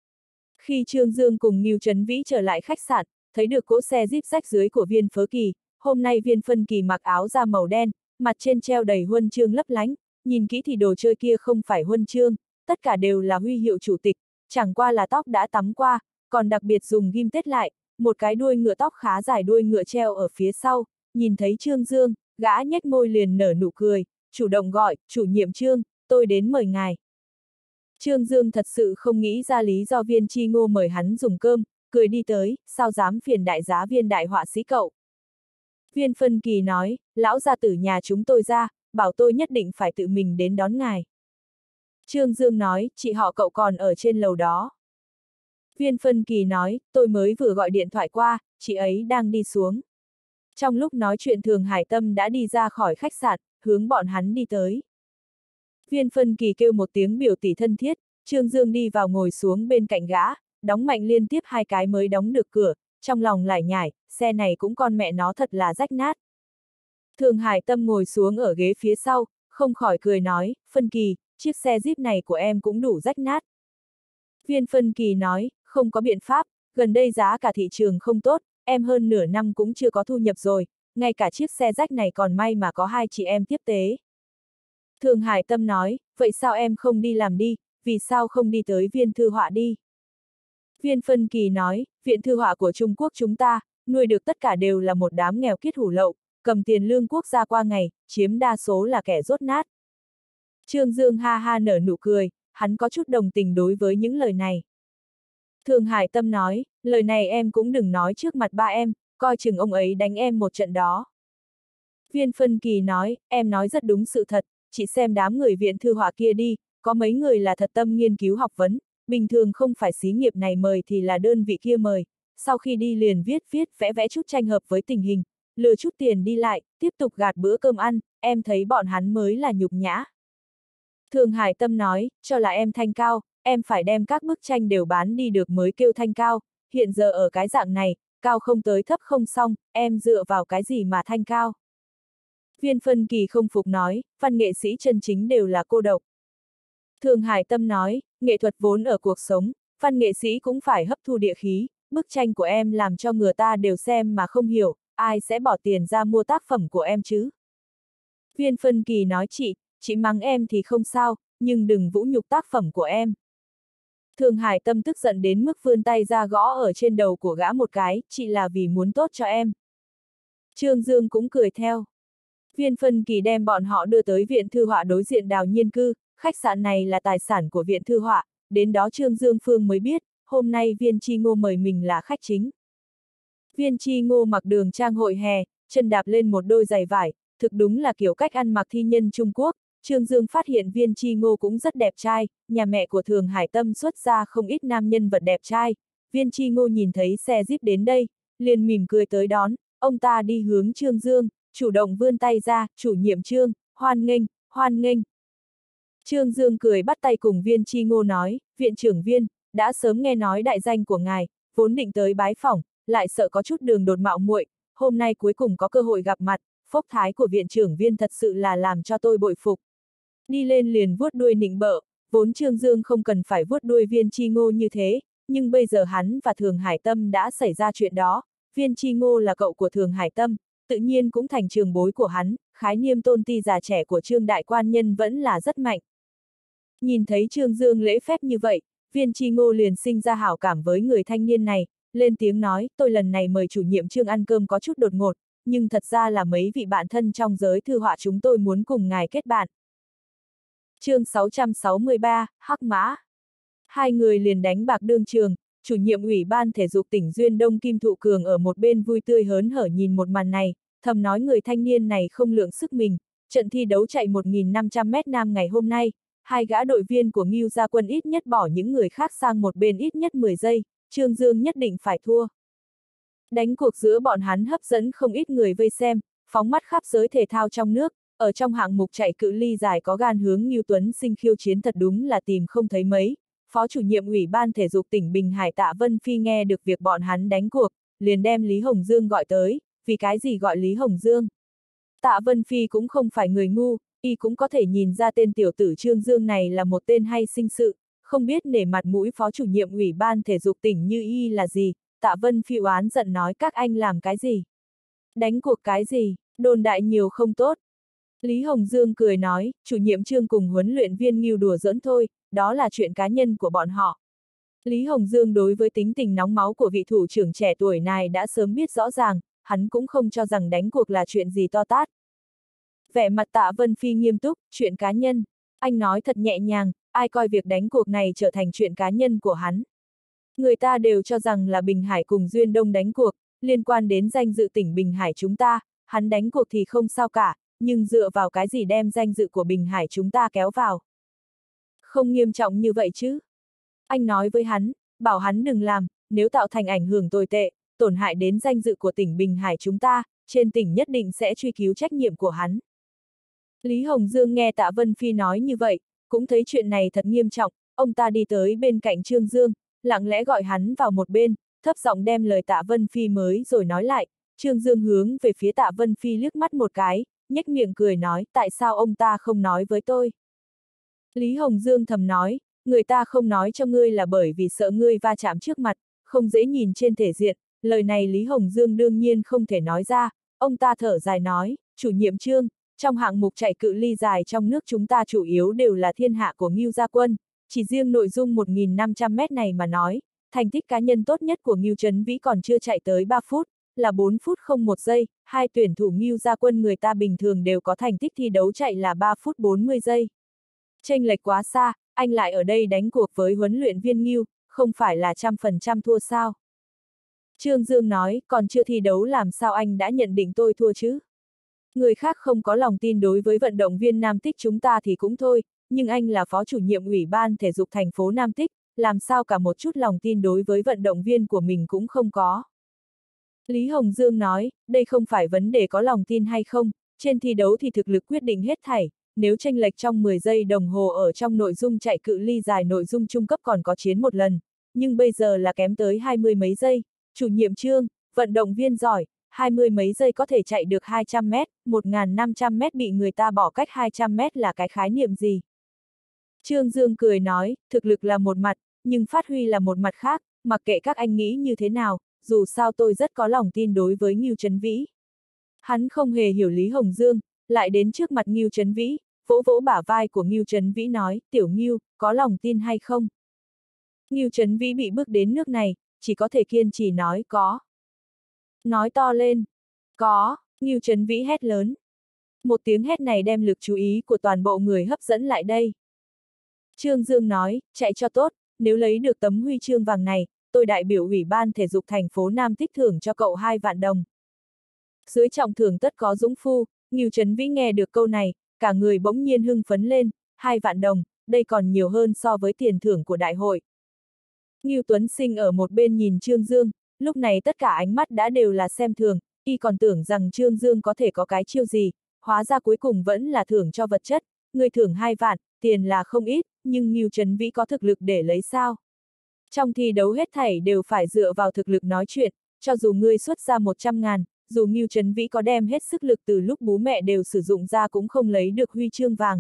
Khi Trương Dương cùng Ngưu Trấn Vĩ trở lại khách sạn, thấy được cỗ xe Jeep rách dưới của Viên Phớ Kỳ, hôm nay Viên Phân Kỳ mặc áo da màu đen, mặt trên treo đầy huân chương lấp lánh, nhìn kỹ thì đồ chơi kia không phải huân chương, tất cả đều là huy hiệu chủ tịch, chẳng qua là tóc đã tắm qua, còn đặc biệt dùng ghim tết lại, một cái đuôi ngựa tóc khá dài đuôi ngựa treo ở phía sau, nhìn thấy Trương Dương, gã nhếch môi liền nở nụ cười, chủ động gọi, chủ nhiệm Trương, tôi đến mời ngài. Trương Dương thật sự không nghĩ ra lý do Viên Chi Ngô mời hắn dùng cơm, cười đi tới, sao dám phiền đại giá Viên đại họa sĩ cậu. Viên Phân Kỳ nói, lão gia tử nhà chúng tôi ra, bảo tôi nhất định phải tự mình đến đón ngài. Trương Dương nói, chị họ cậu còn ở trên lầu đó. Viên Phân Kỳ nói, tôi mới vừa gọi điện thoại qua, chị ấy đang đi xuống. Trong lúc nói chuyện Thường Hải Tâm đã đi ra khỏi khách sạn, hướng bọn hắn đi tới. Viên Phân Kỳ kêu một tiếng biểu tỷ thân thiết, Trương Dương đi vào ngồi xuống bên cạnh gã, đóng mạnh liên tiếp hai cái mới đóng được cửa, trong lòng lải nhải, xe này cũng con mẹ nó thật là rách nát. Thường Hải Tâm ngồi xuống ở ghế phía sau, không khỏi cười nói, Phân Kỳ, chiếc xe Jeep này của em cũng đủ rách nát. Viên Phân Kỳ nói, không có biện pháp, gần đây giá cả thị trường không tốt, em hơn nửa năm cũng chưa có thu nhập rồi, ngay cả chiếc xe rách này còn may mà có hai chị em tiếp tế. Thường Hải Tâm nói, vậy sao em không đi làm đi, vì sao không đi tới Viên Thư Họa đi? Viên Phân Kỳ nói, Viện Thư Họa của Trung Quốc chúng ta, nuôi được tất cả đều là một đám nghèo kiết hủ lậu, cầm tiền lương quốc gia qua ngày, chiếm đa số là kẻ dốt nát. Trương Dương ha ha nở nụ cười, hắn có chút đồng tình đối với những lời này. Thường Hải Tâm nói, lời này em cũng đừng nói trước mặt ba em, coi chừng ông ấy đánh em một trận đó. Viên Phân Kỳ nói, em nói rất đúng sự thật, chị xem đám người viện thư họa kia đi, có mấy người là thật tâm nghiên cứu học vấn, bình thường không phải xí nghiệp này mời thì là đơn vị kia mời, sau khi đi liền viết viết vẽ vẽ chút tranh hợp với tình hình, lừa chút tiền đi lại, tiếp tục gạt bữa cơm ăn, em thấy bọn hắn mới là nhục nhã. Thường Hải Tâm nói, cho là em thanh cao, em phải đem các bức tranh đều bán đi được mới kêu thanh cao, hiện giờ ở cái dạng này, cao không tới thấp không xong, em dựa vào cái gì mà thanh cao. Viên Phân Kỳ không phục nói, văn nghệ sĩ chân chính đều là cô độc. Thường Hải Tâm nói, nghệ thuật vốn ở cuộc sống, văn nghệ sĩ cũng phải hấp thu địa khí, bức tranh của em làm cho người ta đều xem mà không hiểu, ai sẽ bỏ tiền ra mua tác phẩm của em chứ? Viên Phân Kỳ nói chị, chị mắng em thì không sao, nhưng đừng vũ nhục tác phẩm của em. Thường Hải Tâm tức giận đến mức vươn tay ra gõ ở trên đầu của gã một cái, chị là vì muốn tốt cho em. Trương Dương cũng cười theo. Viên Phân Kỳ đem bọn họ đưa tới viện thư họa đối diện Đào Nhiên cư, khách sạn này là tài sản của viện thư họa, đến đó Trương Dương Phương mới biết, hôm nay Viên Chi Ngô mời mình là khách chính. Viên Chi Ngô mặc đường trang hội hè, chân đạp lên một đôi giày vải, thực đúng là kiểu cách ăn mặc thi nhân Trung Quốc. Trương Dương phát hiện Viên Chi Ngô cũng rất đẹp trai, nhà mẹ của Thường Hải Tâm xuất ra không ít nam nhân vật đẹp trai. Viên Chi Ngô nhìn thấy xe Jeep đến đây, liền mỉm cười tới đón, ông ta đi hướng Trương Dương, chủ động vươn tay ra, chủ nhiệm Trương, hoan nghênh, hoan nghênh. Trương Dương cười bắt tay cùng Viên Chi Ngô nói, viện trưởng Viên, đã sớm nghe nói đại danh của ngài, vốn định tới bái phỏng, lại sợ có chút đường đột mạo muội, hôm nay cuối cùng có cơ hội gặp mặt, phốc thái của viện trưởng Viên thật sự là làm cho tôi bội phục. Đi lên liền vuốt đuôi nịnh bợ, vốn Trương Dương không cần phải vuốt đuôi Viên Chi Ngô như thế, nhưng bây giờ hắn và Thường Hải Tâm đã xảy ra chuyện đó, Viên Chi Ngô là cậu của Thường Hải Tâm, tự nhiên cũng thành trường bối của hắn, khái niệm tôn ti già trẻ của Trương Đại Quan Nhân vẫn là rất mạnh. Nhìn thấy Trương Dương lễ phép như vậy, Viên Chi Ngô liền sinh ra hảo cảm với người thanh niên này, lên tiếng nói, tôi lần này mời chủ nhiệm Trương ăn cơm có chút đột ngột, nhưng thật ra là mấy vị bạn thân trong giới thư họa chúng tôi muốn cùng ngài kết bạn. Chương sáu trăm sáu mươi ba, Hắc Mã. Hai người liền đánh bạc đương trường, chủ nhiệm ủy ban thể dục tỉnh Duyên Đông Kim Thụ Cường ở một bên vui tươi hớn hở nhìn một màn này, thầm nói người thanh niên này không lượng sức mình, trận thi đấu chạy một nghìn năm trăm mét nam ngày hôm nay, hai gã đội viên của Ngưu Gia Quân ít nhất bỏ những người khác sang một bên ít nhất mười giây, Trương Dương nhất định phải thua. Đánh cuộc giữa bọn hắn hấp dẫn không ít người vây xem, phóng mắt khắp giới thể thao trong nước, ở trong hạng mục chạy cự ly dài có gan hướng Ngưu Tuấn Sinh khiêu chiến thật đúng là tìm không thấy mấy. Phó chủ nhiệm ủy ban thể dục tỉnh Bình Hải Tạ Vân Phi nghe được việc bọn hắn đánh cuộc, liền đem Lý Hồng Dương gọi tới, vì cái gì gọi Lý Hồng Dương? Tạ Vân Phi cũng không phải người ngu, y cũng có thể nhìn ra tên tiểu tử Trương Dương này là một tên hay sinh sự, không biết nể mặt mũi phó chủ nhiệm ủy ban thể dục tỉnh như y là gì, Tạ Vân Phi oán giận nói các anh làm cái gì? Đánh cuộc cái gì, đồn đại nhiều không tốt. Lý Hồng Dương cười nói, chủ nhiệm Trương cùng huấn luyện viên Ngưu đùa giỡn thôi, đó là chuyện cá nhân của bọn họ. Lý Hồng Dương đối với tính tình nóng máu của vị thủ trưởng trẻ tuổi này đã sớm biết rõ ràng, hắn cũng không cho rằng đánh cuộc là chuyện gì to tát. Vẻ mặt Tạ Vân Phi nghiêm túc, chuyện cá nhân. Anh nói thật nhẹ nhàng, ai coi việc đánh cuộc này trở thành chuyện cá nhân của hắn. Người ta đều cho rằng là Bình Hải cùng Duyên Đông đánh cuộc, liên quan đến danh dự tỉnh Bình Hải chúng ta, hắn đánh cuộc thì không sao cả, nhưng dựa vào cái gì đem danh dự của Bình Hải chúng ta kéo vào. Không nghiêm trọng như vậy chứ. Anh nói với hắn, bảo hắn đừng làm, nếu tạo thành ảnh hưởng tồi tệ, tổn hại đến danh dự của tỉnh Bình Hải chúng ta, trên tỉnh nhất định sẽ truy cứu trách nhiệm của hắn. Lý Hồng Dương nghe Tạ Vân Phi nói như vậy, cũng thấy chuyện này thật nghiêm trọng, ông ta đi tới bên cạnh Trương Dương, lặng lẽ gọi hắn vào một bên, thấp giọng đem lời Tạ Vân Phi mới rồi nói lại, Trương Dương hướng về phía Tạ Vân Phi liếc mắt một cái, nhếch miệng cười nói, tại sao ông ta không nói với tôi? Lý Hồng Dương thầm nói, người ta không nói cho ngươi là bởi vì sợ ngươi va chạm trước mặt, không dễ nhìn trên thể diện, lời này Lý Hồng Dương đương nhiên không thể nói ra, ông ta thở dài nói, chủ nhiệm Trương, trong hạng mục chạy cự ly dài trong nước chúng ta chủ yếu đều là thiên hạ của Ngưu Gia Quân, chỉ riêng nội dung một nghìn năm trăm mét này mà nói, thành tích cá nhân tốt nhất của Ngưu Trấn Vĩ còn chưa chạy tới ba phút, là bốn phút không một giây, hai tuyển thủ Ngưu Gia Quân người ta bình thường đều có thành tích thi đấu chạy là ba phút bốn mươi giây. Chênh lệch quá xa, anh lại ở đây đánh cuộc với huấn luyện viên Ngưu, không phải là trăm phần trăm thua sao? Trương Dương nói, còn chưa thi đấu làm sao anh đã nhận định tôi thua chứ? Người khác không có lòng tin đối với vận động viên Nam Tích chúng ta thì cũng thôi, nhưng anh là phó chủ nhiệm ủy ban thể dục thành phố Nam Tích, làm sao cả một chút lòng tin đối với vận động viên của mình cũng không có. Lý Hồng Dương nói, đây không phải vấn đề có lòng tin hay không, trên thi đấu thì thực lực quyết định hết thảy, nếu chênh lệch trong mười giây đồng hồ ở trong nội dung chạy cự ly dài nội dung trung cấp còn có chiến một lần, nhưng bây giờ là kém tới hai mươi mấy giây, chủ nhiệm Trương, vận động viên giỏi, hai mươi mấy giây có thể chạy được hai trăm mét, một nghìn năm trăm mét bị người ta bỏ cách hai trăm mét là cái khái niệm gì? Trương Dương cười nói, thực lực là một mặt, nhưng phát huy là một mặt khác, mặc kệ các anh nghĩ như thế nào, dù sao tôi rất có lòng tin đối với Ngưu Trấn Vĩ. Hắn không hề hiểu Lý Hồng Dương, lại đến trước mặt Ngưu Trấn Vĩ, vỗ vỗ bả vai của Ngưu Trấn Vĩ nói, tiểu Ngưu, có lòng tin hay không? Ngưu Trấn Vĩ bị bước đến nước này, chỉ có thể kiên trì nói có. Nói to lên. Có, Ngưu Trấn Vĩ hét lớn. Một tiếng hét này đem lực chú ý của toàn bộ người hấp dẫn lại đây. Trương Dương nói, chạy cho tốt, nếu lấy được tấm huy chương vàng này, tôi đại biểu ủy ban thể dục thành phố Nam Tích thưởng cho cậu hai vạn đồng. Dưới trọng thưởng tất có dũng phu, Ngưu Trấn Vĩ nghe được câu này, cả người bỗng nhiên hưng phấn lên, hai vạn đồng, đây còn nhiều hơn so với tiền thưởng của đại hội. Ngưu Tuấn Sinh ở một bên nhìn Trương Dương, lúc này tất cả ánh mắt đã đều là xem thường, y còn tưởng rằng Trương Dương có thể có cái chiêu gì, hóa ra cuối cùng vẫn là thưởng cho vật chất, người thưởng hai vạn, tiền là không ít, nhưng Ngưu Trấn Vĩ có thực lực để lấy sao? Trong thi đấu hết thảy đều phải dựa vào thực lực nói chuyện, cho dù ngươi xuất ra một trăm ngàn, dù Ngưu Trấn Vĩ có đem hết sức lực từ lúc bố mẹ đều sử dụng ra cũng không lấy được huy chương vàng.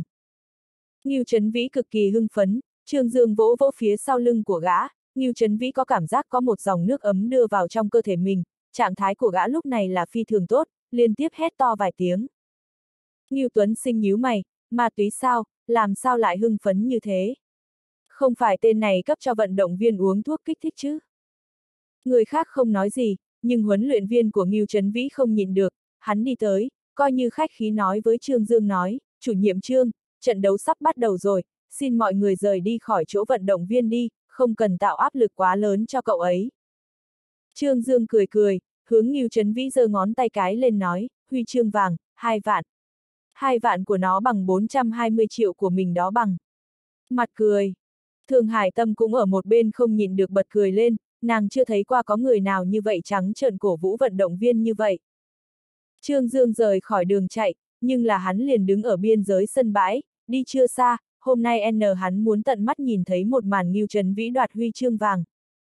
Ngưu Trấn Vĩ cực kỳ hưng phấn, Trương Dương vỗ vỗ phía sau lưng của gã, Ngưu Trấn Vĩ có cảm giác có một dòng nước ấm đưa vào trong cơ thể mình, trạng thái của gã lúc này là phi thường tốt, liên tiếp hét to vài tiếng. Ngưu Tuấn Sinh nhíu mày, ma túy sao, làm sao lại hưng phấn như thế? Không phải tên này cấp cho vận động viên uống thuốc kích thích chứ? Người khác không nói gì, nhưng huấn luyện viên của Ngưu Trấn Vĩ không nhịn được, hắn đi tới, coi như khách khí nói với Trương Dương nói, chủ nhiệm Trương, trận đấu sắp bắt đầu rồi, xin mọi người rời đi khỏi chỗ vận động viên đi, không cần tạo áp lực quá lớn cho cậu ấy. Trương Dương cười cười, hướng Ngưu Trấn Vĩ giơ ngón tay cái lên nói, huy chương vàng, hai vạn. Hai vạn của nó bằng bốn trăm hai mươi triệu của mình đó bằng. Mặt cười. Thường Hải Tâm cũng ở một bên không nhịn được bật cười lên, nàng chưa thấy qua có người nào như vậy trắng trợn cổ vũ vận động viên như vậy. Trương Dương rời khỏi đường chạy, nhưng là hắn liền đứng ở biên giới sân bãi, đi chưa xa, hôm nay N hắn muốn tận mắt nhìn thấy một màn Ngưu Trấn Vĩ đoạt huy chương vàng.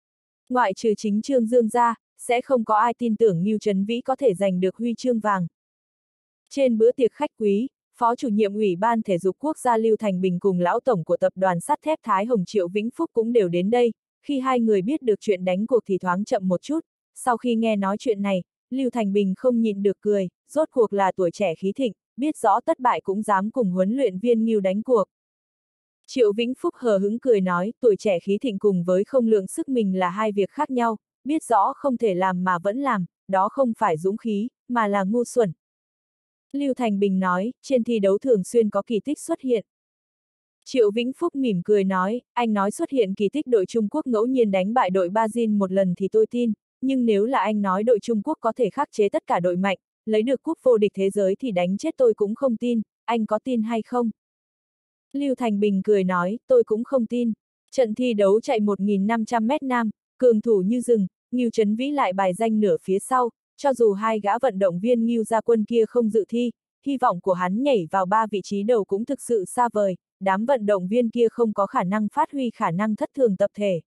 Ngoại trừ chính Trương Dương ra, sẽ không có ai tin tưởng Ngưu Trấn Vĩ có thể giành được huy chương vàng. Trên bữa tiệc khách quý, Phó chủ nhiệm Ủy ban Thể dục Quốc gia Lưu Thành Bình cùng lão tổng của tập đoàn sắt thép Thái Hồng Triệu Vĩnh Phúc cũng đều đến đây, khi hai người biết được chuyện đánh cuộc thì thoáng chậm một chút, sau khi nghe nói chuyện này, Lưu Thành Bình không nhịn được cười, rốt cuộc là tuổi trẻ khí thịnh, biết rõ tất bại cũng dám cùng huấn luyện viên Ngưu đánh cuộc. Triệu Vĩnh Phúc hờ hững cười nói, tuổi trẻ khí thịnh cùng với không lượng sức mình là hai việc khác nhau, biết rõ không thể làm mà vẫn làm, đó không phải dũng khí, mà là ngu xuẩn. Lưu Thành Bình nói, trên thi đấu thường xuyên có kỳ tích xuất hiện. Triệu Vĩnh Phúc mỉm cười nói, anh nói xuất hiện kỳ tích đội Trung Quốc ngẫu nhiên đánh bại đội Brazil một lần thì tôi tin, nhưng nếu là anh nói đội Trung Quốc có thể khắc chế tất cả đội mạnh, lấy được cúp vô địch thế giới thì đánh chết tôi cũng không tin, anh có tin hay không? Lưu Thành Bình cười nói, tôi cũng không tin. Trận thi đấu chạy một nghìn năm trăm mét nam, cường thủ như rừng, Ngưu Trấn Vĩ lại bài danh nửa phía sau, cho dù hai gã vận động viên Ngưu gia quân kia không dự thi, hy vọng của hắn nhảy vào ba vị trí đầu cũng thực sự xa vời, đám vận động viên kia không có khả năng phát huy khả năng thất thường tập thể.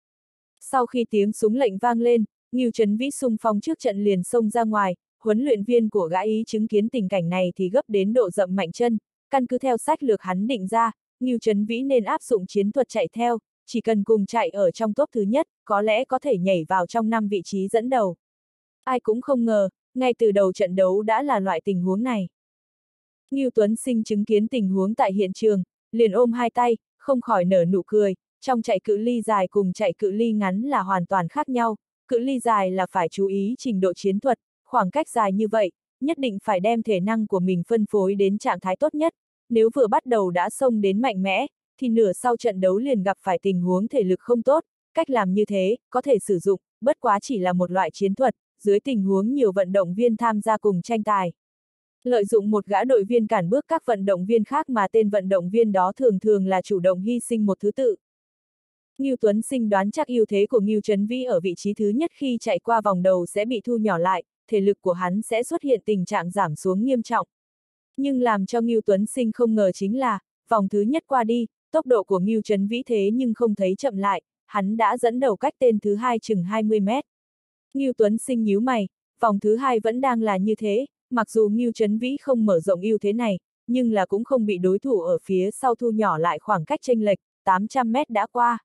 Sau khi tiếng súng lệnh vang lên, Ngưu Trấn Vĩ xung phong trước trận liền xông ra ngoài, huấn luyện viên của gã ý chứng kiến tình cảnh này thì gấp đến độ dậm mạnh chân, căn cứ theo sách lược hắn định ra, Ngưu Trấn Vĩ nên áp dụng chiến thuật chạy theo, chỉ cần cùng chạy ở trong top thứ nhất, có lẽ có thể nhảy vào trong năm vị trí dẫn đầu. Ai cũng không ngờ, ngay từ đầu trận đấu đã là loại tình huống này. Ngưu Tuấn Sinh chứng kiến tình huống tại hiện trường, liền ôm hai tay, không khỏi nở nụ cười, trong chạy cự ly dài cùng chạy cự ly ngắn là hoàn toàn khác nhau, cự ly dài là phải chú ý trình độ chiến thuật, khoảng cách dài như vậy, nhất định phải đem thể năng của mình phân phối đến trạng thái tốt nhất, nếu vừa bắt đầu đã xông đến mạnh mẽ, thì nửa sau trận đấu liền gặp phải tình huống thể lực không tốt, cách làm như thế, có thể sử dụng, bất quá chỉ là một loại chiến thuật, dưới tình huống nhiều vận động viên tham gia cùng tranh tài. Lợi dụng một gã đội viên cản bước các vận động viên khác mà tên vận động viên đó thường thường là chủ động hy sinh một thứ tự. Ngưu Tuấn Sinh đoán chắc ưu thế của Ngưu Trấn Vĩ ở vị trí thứ nhất khi chạy qua vòng đầu sẽ bị thu nhỏ lại, thể lực của hắn sẽ xuất hiện tình trạng giảm xuống nghiêm trọng. Nhưng làm cho Ngưu Tuấn Sinh không ngờ chính là, vòng thứ nhất qua đi, tốc độ của Ngưu Trấn Vĩ thế nhưng không thấy chậm lại, hắn đã dẫn đầu cách tên thứ hai chừng hai mươi mét. Ngưu Tuấn Sinh nhíu mày, vòng thứ hai vẫn đang là như thế, mặc dù Ngưu Trấn Vĩ không mở rộng ưu thế này, nhưng là cũng không bị đối thủ ở phía sau thu nhỏ lại khoảng cách chênh lệch, tám trăm mét đã qua.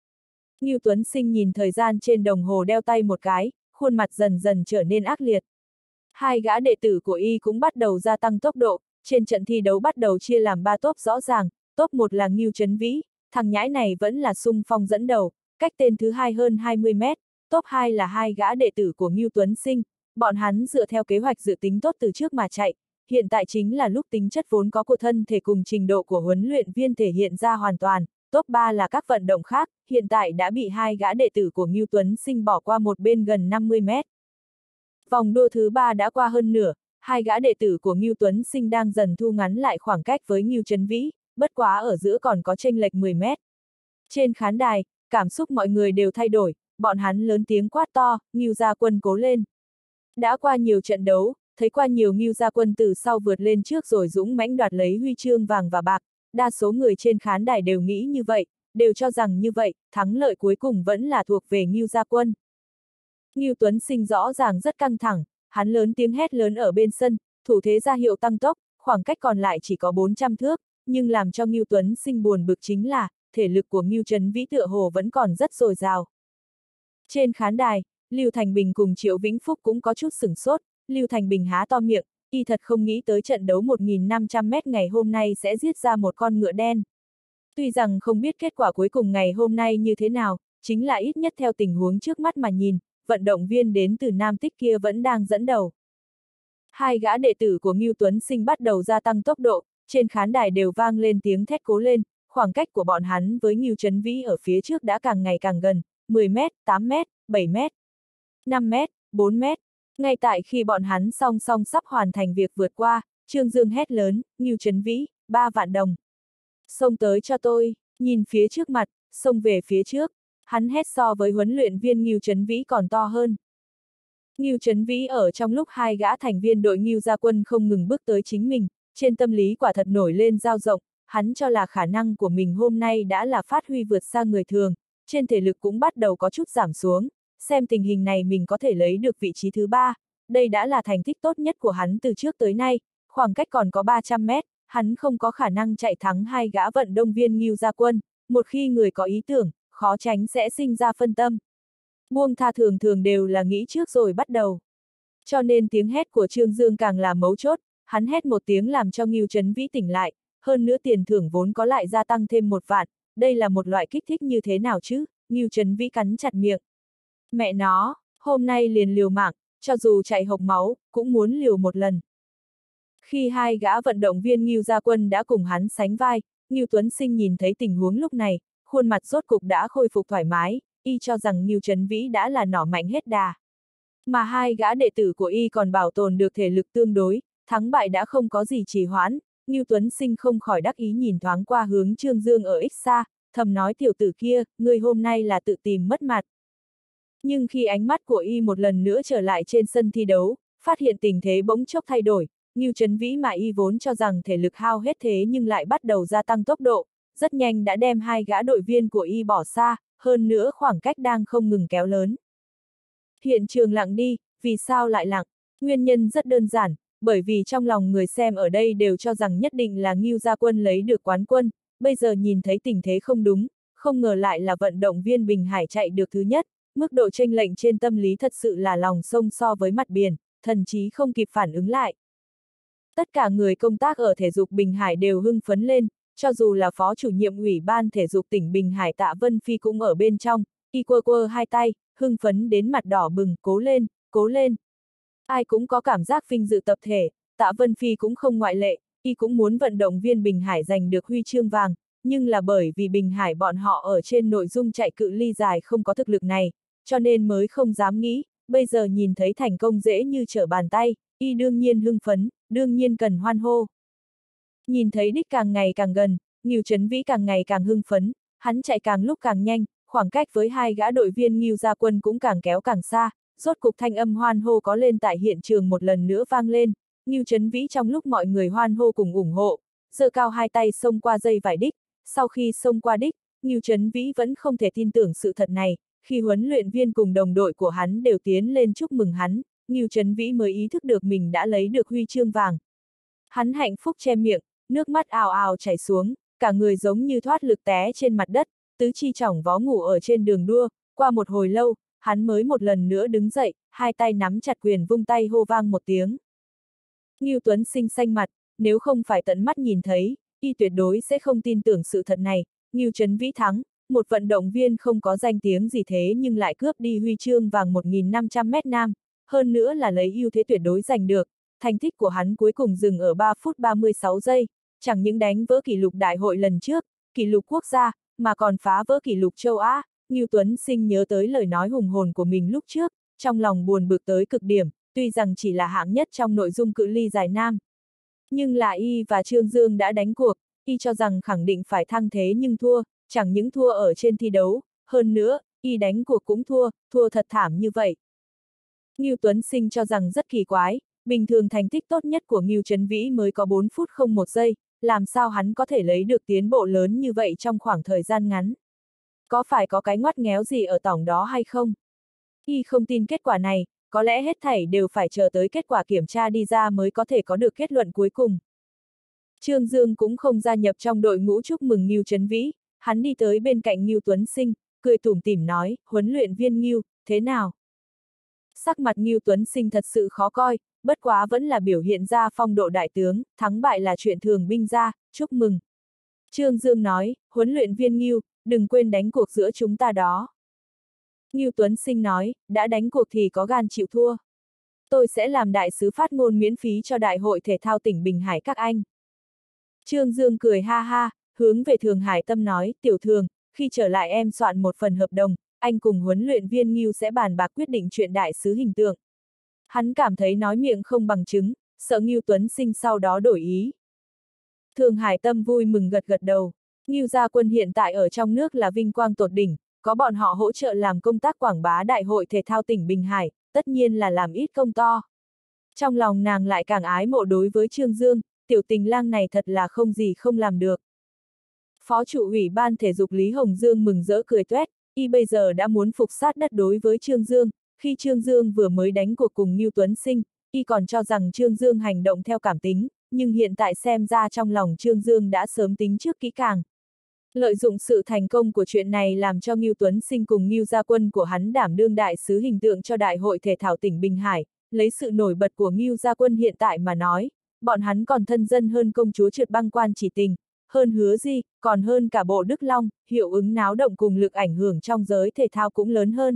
Ngưu Tuấn Sinh nhìn thời gian trên đồng hồ đeo tay một cái, khuôn mặt dần dần trở nên ác liệt. Hai gã đệ tử của y cũng bắt đầu gia tăng tốc độ, trên trận thi đấu bắt đầu chia làm ba top rõ ràng, top một là Ngưu Trấn Vĩ, thằng nhãi này vẫn là xung phong dẫn đầu, cách tên thứ hai hơn hai mươi mét, top hai là hai gã đệ tử của Ngưu Tuấn Sinh, bọn hắn dựa theo kế hoạch dự tính tốt từ trước mà chạy, hiện tại chính là lúc tính chất vốn có của thân thể cùng trình độ của huấn luyện viên thể hiện ra hoàn toàn. Top ba là các vận động khác, hiện tại đã bị hai gã đệ tử của Ngưu Tuấn Sinh bỏ qua một bên gần năm mươi mét. Vòng đua thứ ba đã qua hơn nửa, hai gã đệ tử của Ngưu Tuấn Sinh đang dần thu ngắn lại khoảng cách với Ngưu Trấn Vĩ, bất quá ở giữa còn có chênh lệch mười mét. Trên khán đài, cảm xúc mọi người đều thay đổi, bọn hắn lớn tiếng quát to, Ngưu gia quân cố lên. Đã qua nhiều trận đấu, thấy qua nhiều Ngưu gia quân từ sau vượt lên trước rồi dũng mãnh đoạt lấy huy chương vàng và bạc. Đa số người trên khán đài đều nghĩ như vậy, đều cho rằng như vậy, thắng lợi cuối cùng vẫn là thuộc về Ngưu gia quân. Ngưu Tuấn Sinh rõ ràng rất căng thẳng, hắn lớn tiếng hét lớn ở bên sân, thủ thế ra hiệu tăng tốc, khoảng cách còn lại chỉ có bốn trăm thước, nhưng làm cho Ngưu Tuấn Sinh buồn bực chính là, thể lực của Ngưu Trấn Vĩ tựa hồ vẫn còn rất dồi dào. Trên khán đài, Lưu Thành Bình cùng Triệu Vĩnh Phúc cũng có chút sửng sốt, Lưu Thành Bình há to miệng, y thật không nghĩ tới trận đấu một nghìn năm trăm mét ngày hôm nay sẽ giết ra một con ngựa đen. Tuy rằng không biết kết quả cuối cùng ngày hôm nay như thế nào, chính là ít nhất theo tình huống trước mắt mà nhìn, vận động viên đến từ Nam Tích kia vẫn đang dẫn đầu. Hai gã đệ tử của Ngưu Tuấn Sinh bắt đầu gia tăng tốc độ, trên khán đài đều vang lên tiếng thét cố lên, khoảng cách của bọn hắn với Ngưu Trấn Vĩ ở phía trước đã càng ngày càng gần, mười mét, tám mét, bảy mét, năm mét, bốn mét. Ngay tại khi bọn hắn song song sắp hoàn thành việc vượt qua, Trương Dương hét lớn, Ngưu Trấn Vĩ, ba vạn đồng. Xông tới cho tôi, nhìn phía trước mặt, xông về phía trước, hắn hét so với huấn luyện viên Ngưu Trấn Vĩ còn to hơn. Ngưu Trấn Vĩ ở trong lúc hai gã thành viên đội Ngưu gia quân không ngừng bước tới chính mình, trên tâm lý quả thật nổi lên dao rộng, hắn cho là khả năng của mình hôm nay đã là phát huy vượt xa người thường, trên thể lực cũng bắt đầu có chút giảm xuống. Xem tình hình này mình có thể lấy được vị trí thứ ba, đây đã là thành tích tốt nhất của hắn từ trước tới nay, khoảng cách còn có ba trăm mét, hắn không có khả năng chạy thắng hai gã vận động viên Ngưu gia quân, một khi người có ý tưởng, khó tránh sẽ sinh ra phân tâm. Buông tha thường thường đều là nghĩ trước rồi bắt đầu. Cho nên tiếng hét của Trương Dương càng là mấu chốt, hắn hét một tiếng làm cho Ngưu Trấn Vĩ tỉnh lại, hơn nữa tiền thưởng vốn có lại gia tăng thêm một vạn, đây là một loại kích thích như thế nào chứ, Ngưu Trấn Vĩ cắn chặt miệng. Mẹ nó, hôm nay liền liều mạng, cho dù chạy hộc máu, cũng muốn liều một lần. Khi hai gã vận động viên Ngưu gia quân đã cùng hắn sánh vai, Ngưu Tuấn Sinh nhìn thấy tình huống lúc này, khuôn mặt rốt cục đã khôi phục thoải mái, y cho rằng Ngưu Trấn Vĩ đã là nỏ mạnh hết đà. Mà hai gã đệ tử của y còn bảo tồn được thể lực tương đối, thắng bại đã không có gì trì hoãn, Ngưu Tuấn Sinh không khỏi đắc ý nhìn thoáng qua hướng Trương Dương ở ít xa, thầm nói tiểu tử kia, ngươi hôm nay là tự tìm mất mặt. Nhưng khi ánh mắt của y một lần nữa trở lại trên sân thi đấu, phát hiện tình thế bỗng chốc thay đổi, Ngưu Trấn Vĩ mà y vốn cho rằng thể lực hao hết thế nhưng lại bắt đầu gia tăng tốc độ, rất nhanh đã đem hai gã đội viên của y bỏ xa, hơn nữa khoảng cách đang không ngừng kéo lớn. Hiện trường lặng đi, vì sao lại lặng? Nguyên nhân rất đơn giản, bởi vì trong lòng người xem ở đây đều cho rằng nhất định là Ngưu gia quân lấy được quán quân, bây giờ nhìn thấy tình thế không đúng, không ngờ lại là vận động viên Bình Hải chạy được thứ nhất. Mức độ chênh lệch trên tâm lý thật sự là lòng sông so với mặt biển, thậm chí không kịp phản ứng lại. Tất cả người công tác ở thể dục Bình Hải đều hưng phấn lên, cho dù là phó chủ nhiệm ủy ban thể dục tỉnh Bình Hải Tạ Vân Phi cũng ở bên trong, y quơ quơ hai tay, hưng phấn đến mặt đỏ bừng, cố lên, cố lên. Ai cũng có cảm giác vinh dự tập thể, Tạ Vân Phi cũng không ngoại lệ, y cũng muốn vận động viên Bình Hải giành được huy chương vàng, nhưng là bởi vì Bình Hải bọn họ ở trên nội dung chạy cự ly dài không có thực lực này, cho nên mới không dám nghĩ, bây giờ nhìn thấy thành công dễ như trở bàn tay, y đương nhiên hưng phấn, đương nhiên cần hoan hô. Nhìn thấy đích càng ngày càng gần, Ngưu Chấn Vĩ càng ngày càng hưng phấn, hắn chạy càng lúc càng nhanh, khoảng cách với hai gã đội viên Ngưu Gia Quân cũng càng kéo càng xa, rốt cục thanh âm hoan hô có lên tại hiện trường một lần nữa vang lên. Ngưu Chấn Vĩ trong lúc mọi người hoan hô cùng ủng hộ, giơ cao hai tay xông qua dây vải đích, sau khi xông qua đích, Ngưu Chấn Vĩ vẫn không thể tin tưởng sự thật này, khi huấn luyện viên cùng đồng đội của hắn đều tiến lên chúc mừng hắn, Ngưu Chấn Vĩ mới ý thức được mình đã lấy được huy chương vàng. Hắn hạnh phúc che miệng, nước mắt ào ào chảy xuống, cả người giống như thoát lực té trên mặt đất, tứ chi chỏng vó ngủ ở trên đường đua, qua một hồi lâu, hắn mới một lần nữa đứng dậy, hai tay nắm chặt quyền vung tay hô vang một tiếng. Ngưu Tuấn Sinh xanh mặt, nếu không phải tận mắt nhìn thấy, y tuyệt đối sẽ không tin tưởng sự thật này, Ngưu Chấn Vĩ thắng, một vận động viên không có danh tiếng gì thế nhưng lại cướp đi huy chương vàng một nghìn năm trăm mét nam, hơn nữa là lấy ưu thế tuyệt đối giành được, thành tích của hắn cuối cùng dừng ở ba phút ba mươi sáu giây, chẳng những đánh vỡ kỷ lục đại hội lần trước, kỷ lục quốc gia, mà còn phá vỡ kỷ lục châu Á. Ngưu Tuấn Sinh nhớ tới lời nói hùng hồn của mình lúc trước, trong lòng buồn bực tới cực điểm, tuy rằng chỉ là hạng nhất trong nội dung cự ly dài nam. Nhưng là y và Trương Dương đã đánh cuộc, y cho rằng khẳng định phải thăng thế nhưng thua, chẳng những thua ở trên thi đấu, hơn nữa, y đánh cuộc cũng thua, thua thật thảm như vậy. Ngưu Tuấn Sinh cho rằng rất kỳ quái, bình thường thành tích tốt nhất của Ngưu Chấn Vĩ mới có bốn phút không một giây, làm sao hắn có thể lấy được tiến bộ lớn như vậy trong khoảng thời gian ngắn? Có phải có cái ngoắt ngéo gì ở tỏng đó hay không? Y không tin kết quả này, có lẽ hết thảy đều phải chờ tới kết quả kiểm tra đi ra mới có thể có được kết luận cuối cùng. Trương Dương cũng không gia nhập trong đội ngũ chúc mừng Ngưu Chấn Vĩ, hắn đi tới bên cạnh Ngưu Tuấn Sinh, cười tủm tỉm nói, huấn luyện viên Ngưu, thế nào? Sắc mặt Ngưu Tuấn Sinh thật sự khó coi, bất quá vẫn là biểu hiện ra phong độ đại tướng, thắng bại là chuyện thường binh ra, chúc mừng. Trương Dương nói, huấn luyện viên Ngưu, đừng quên đánh cuộc giữa chúng ta đó. Ngưu Tuấn Sinh nói, đã đánh cuộc thì có gan chịu thua. Tôi sẽ làm đại sứ phát ngôn miễn phí cho Đại hội Thể thao tỉnh Bình Hải các anh. Trương Dương cười ha ha, hướng về Thường Hải Tâm nói, tiểu Thường, khi trở lại em soạn một phần hợp đồng, anh cùng huấn luyện viên Ngưu sẽ bàn bạc quyết định chuyện đại sứ hình tượng. Hắn cảm thấy nói miệng không bằng chứng, sợ Ngưu Tuấn Sinh sau đó đổi ý. Thường Hải Tâm vui mừng gật gật đầu, Ngưu Gia Quân hiện tại ở trong nước là vinh quang tột đỉnh, có bọn họ hỗ trợ làm công tác quảng bá Đại hội Thể thao tỉnh Bình Hải, tất nhiên là làm ít công to. Trong lòng nàng lại càng ái mộ đối với Trương Dương, tiểu tình lang này thật là không gì không làm được. Phó chủ ủy ban thể dục Lý Hồng Dương mừng rỡ cười tuét, y bây giờ đã muốn phục sát đất đối với Trương Dương, khi Trương Dương vừa mới đánh cuộc cùng Ngưu Tuấn Sinh, y còn cho rằng Trương Dương hành động theo cảm tính, nhưng hiện tại xem ra trong lòng Trương Dương đã sớm tính trước kỹ càng. Lợi dụng sự thành công của chuyện này làm cho Ngưu Tuấn Sinh cùng Ngưu Gia Quân của hắn đảm đương đại sứ hình tượng cho Đại hội Thể thao tỉnh Bình Hải, lấy sự nổi bật của Ngưu Gia Quân hiện tại mà nói, bọn hắn còn thân dân hơn công chúa trượt băng quan chỉ tình, hơn Hứa Di, còn hơn cả bộ Đức Long, hiệu ứng náo động cùng lực ảnh hưởng trong giới thể thao cũng lớn hơn.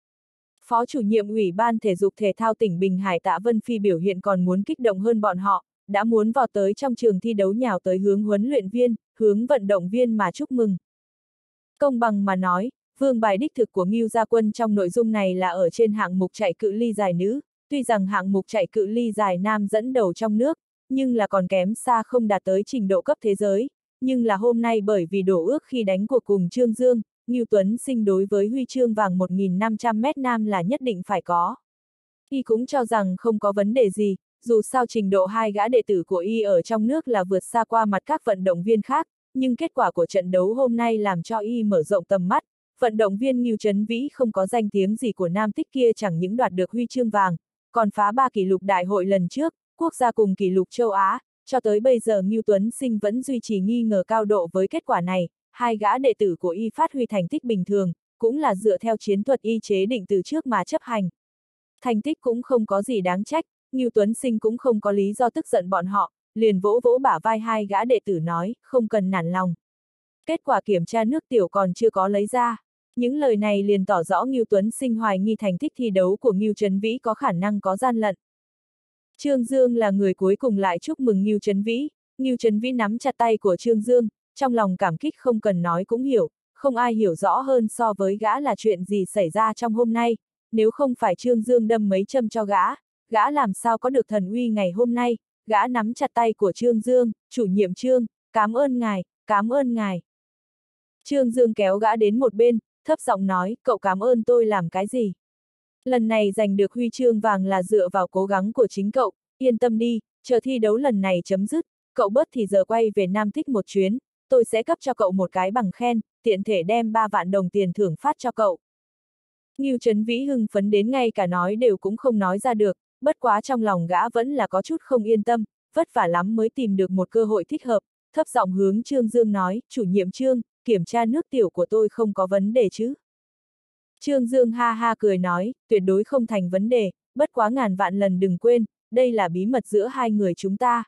Phó chủ nhiệm Ủy ban Thể dục Thể thao tỉnh Bình Hải Tạ Vân Phi biểu hiện còn muốn kích động hơn bọn họ, đã muốn vào tới trong trường thi đấu nhào tới hướng huấn luyện viên, hướng vận động viên mà chúc mừng. Công bằng mà nói, vương bài đích thực của Ngưu Gia Quân trong nội dung này là ở trên hạng mục chạy cự ly dài nữ, tuy rằng hạng mục chạy cự ly dài nam dẫn đầu trong nước, nhưng là còn kém xa không đạt tới trình độ cấp thế giới, nhưng là hôm nay bởi vì đổ ước khi đánh cuộc cùng Trương Dương, Ngưu Tuấn Sinh đối với huy chương vàng một nghìn năm trăm mét nam là nhất định phải có. Y cũng cho rằng không có vấn đề gì, dù sao trình độ hai gã đệ tử của Y ở trong nước là vượt xa qua mặt các vận động viên khác, nhưng kết quả của trận đấu hôm nay làm cho Y mở rộng tầm mắt, vận động viên Ngưu Chấn Vĩ không có danh tiếng gì của nam tích kia chẳng những đoạt được huy chương vàng, còn phá ba kỷ lục đại hội lần trước, quốc gia cùng kỷ lục châu Á, cho tới bây giờ Ngưu Tuấn Sinh vẫn duy trì nghi ngờ cao độ với kết quả này, hai gã đệ tử của Y phát huy thành tích bình thường, cũng là dựa theo chiến thuật Y chế định từ trước mà chấp hành. Thành tích cũng không có gì đáng trách, Ngưu Tuấn Sinh cũng không có lý do tức giận bọn họ, liền vỗ vỗ bả vai hai gã đệ tử nói, không cần nản lòng. Kết quả kiểm tra nước tiểu còn chưa có lấy ra. Những lời này liền tỏ rõ Ngưu Tuấn Sinh hoài nghi thành tích thi đấu của Ngưu Chấn Vĩ có khả năng có gian lận. Trương Dương là người cuối cùng lại chúc mừng Ngưu Chấn Vĩ, Ngưu Trấn Vĩ nắm chặt tay của Trương Dương, trong lòng cảm kích không cần nói cũng hiểu, không ai hiểu rõ hơn so với gã là chuyện gì xảy ra trong hôm nay, nếu không phải Trương Dương đâm mấy châm cho gã, gã làm sao có được thần uy ngày hôm nay, gã nắm chặt tay của Trương Dương, chủ nhiệm Trương, cảm ơn ngài, cảm ơn ngài. Trương Dương kéo gã đến một bên, thấp giọng nói, cậu cảm ơn tôi làm cái gì? Lần này giành được huy chương vàng là dựa vào cố gắng của chính cậu, yên tâm đi, chờ thi đấu lần này chấm dứt, cậu bớt thì giờ quay về Nam Thích một chuyến, tôi sẽ cấp cho cậu một cái bằng khen, tiện thể đem ba vạn đồng tiền thưởng phát cho cậu. Ngưu Trấn Vĩ hưng phấn đến ngay cả nói đều cũng không nói ra được, bất quá trong lòng gã vẫn là có chút không yên tâm, vất vả lắm mới tìm được một cơ hội thích hợp, thấp giọng hướng Trương Dương nói, chủ nhiệm Trương, kiểm tra nước tiểu của tôi không có vấn đề chứ? Trương Dương ha ha cười nói, tuyệt đối không thành vấn đề, bất quá ngàn vạn lần đừng quên, đây là bí mật giữa hai người chúng ta.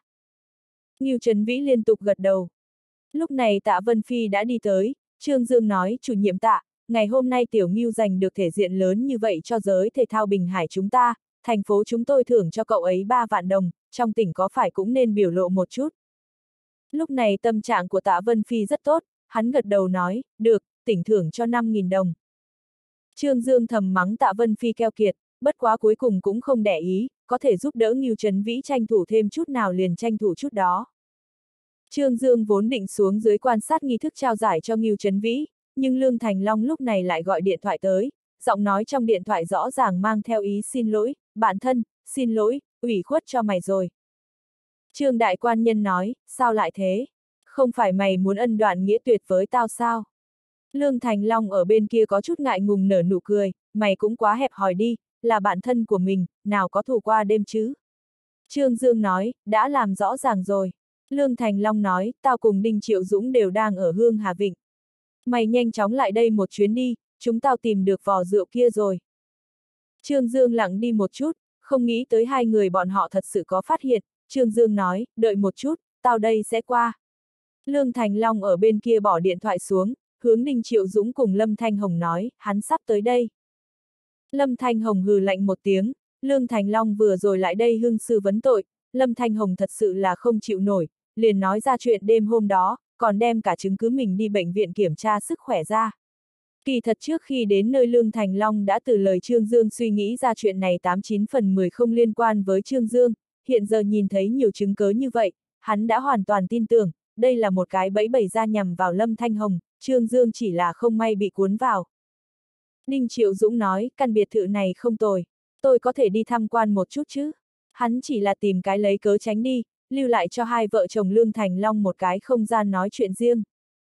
Ngưu Trấn Vĩ liên tục gật đầu. Lúc này Tạ Vân Phi đã đi tới, Trương Dương nói, chủ nhiệm Tạ, ngày hôm nay Tiểu Ngưu giành được thể diện lớn như vậy cho giới thể thao Bình Hải chúng ta, thành phố chúng tôi thưởng cho cậu ấy ba vạn đồng, trong tỉnh có phải cũng nên biểu lộ một chút. Lúc này tâm trạng của Tạ Vân Phi rất tốt, hắn gật đầu nói, được, tỉnh thưởng cho năm nghìn đồng. Trương Dương thầm mắng Tạ Vân Phi keo kiệt, bất quá cuối cùng cũng không để ý, có thể giúp đỡ Ngưu Trấn Vĩ tranh thủ thêm chút nào liền tranh thủ chút đó. Trương Dương vốn định xuống dưới quan sát nghi thức trao giải cho Ngưu Trấn Vĩ, nhưng Lương Thành Long lúc này lại gọi điện thoại tới, giọng nói trong điện thoại rõ ràng mang theo ý xin lỗi, bạn thân, xin lỗi, ủy khuất cho mày rồi. Trương Đại Quan Nhân nói, sao lại thế? Không phải mày muốn ân đoạn nghĩa tuyệt với tao sao? Lương Thành Long ở bên kia có chút ngại ngùng nở nụ cười, mày cũng quá hẹp hòi đi, là bạn thân của mình, nào có thù qua đêm chứ? Trương Dương nói, đã làm rõ ràng rồi. Lương Thành Long nói, tao cùng Đinh Triệu Dũng đều đang ở Hương Hà Vịnh. Mày nhanh chóng lại đây một chuyến đi, chúng tao tìm được vò rượu kia rồi. Trương Dương lặng đi một chút, không nghĩ tới hai người bọn họ thật sự có phát hiện, Trương Dương nói, đợi một chút, tao đây sẽ qua. Lương Thành Long ở bên kia bỏ điện thoại xuống, hướng Đinh Triệu Dũng cùng Lâm Thanh Hồng nói, hắn sắp tới đây. Lâm Thanh Hồng hừ lạnh một tiếng, Lương Thành Long vừa rồi lại đây hưng sư vấn tội, Lâm Thanh Hồng thật sự là không chịu nổi, liền nói ra chuyện đêm hôm đó, còn đem cả chứng cứ mình đi bệnh viện kiểm tra sức khỏe ra. Kỳ thật trước khi đến nơi Lương Thành Long đã từ lời Trương Dương suy nghĩ ra chuyện này tám chín phần mười không liên quan với Trương Dương, hiện giờ nhìn thấy nhiều chứng cớ như vậy, hắn đã hoàn toàn tin tưởng, đây là một cái bẫy bày ra nhằm vào Lâm Thanh Hồng, Trương Dương chỉ là không may bị cuốn vào. Đinh Triệu Dũng nói, căn biệt thự này không tồi, tôi có thể đi tham quan một chút chứ. Hắn chỉ là tìm cái lấy cớ tránh đi, lưu lại cho hai vợ chồng Lương Thành Long một cái không gian nói chuyện riêng.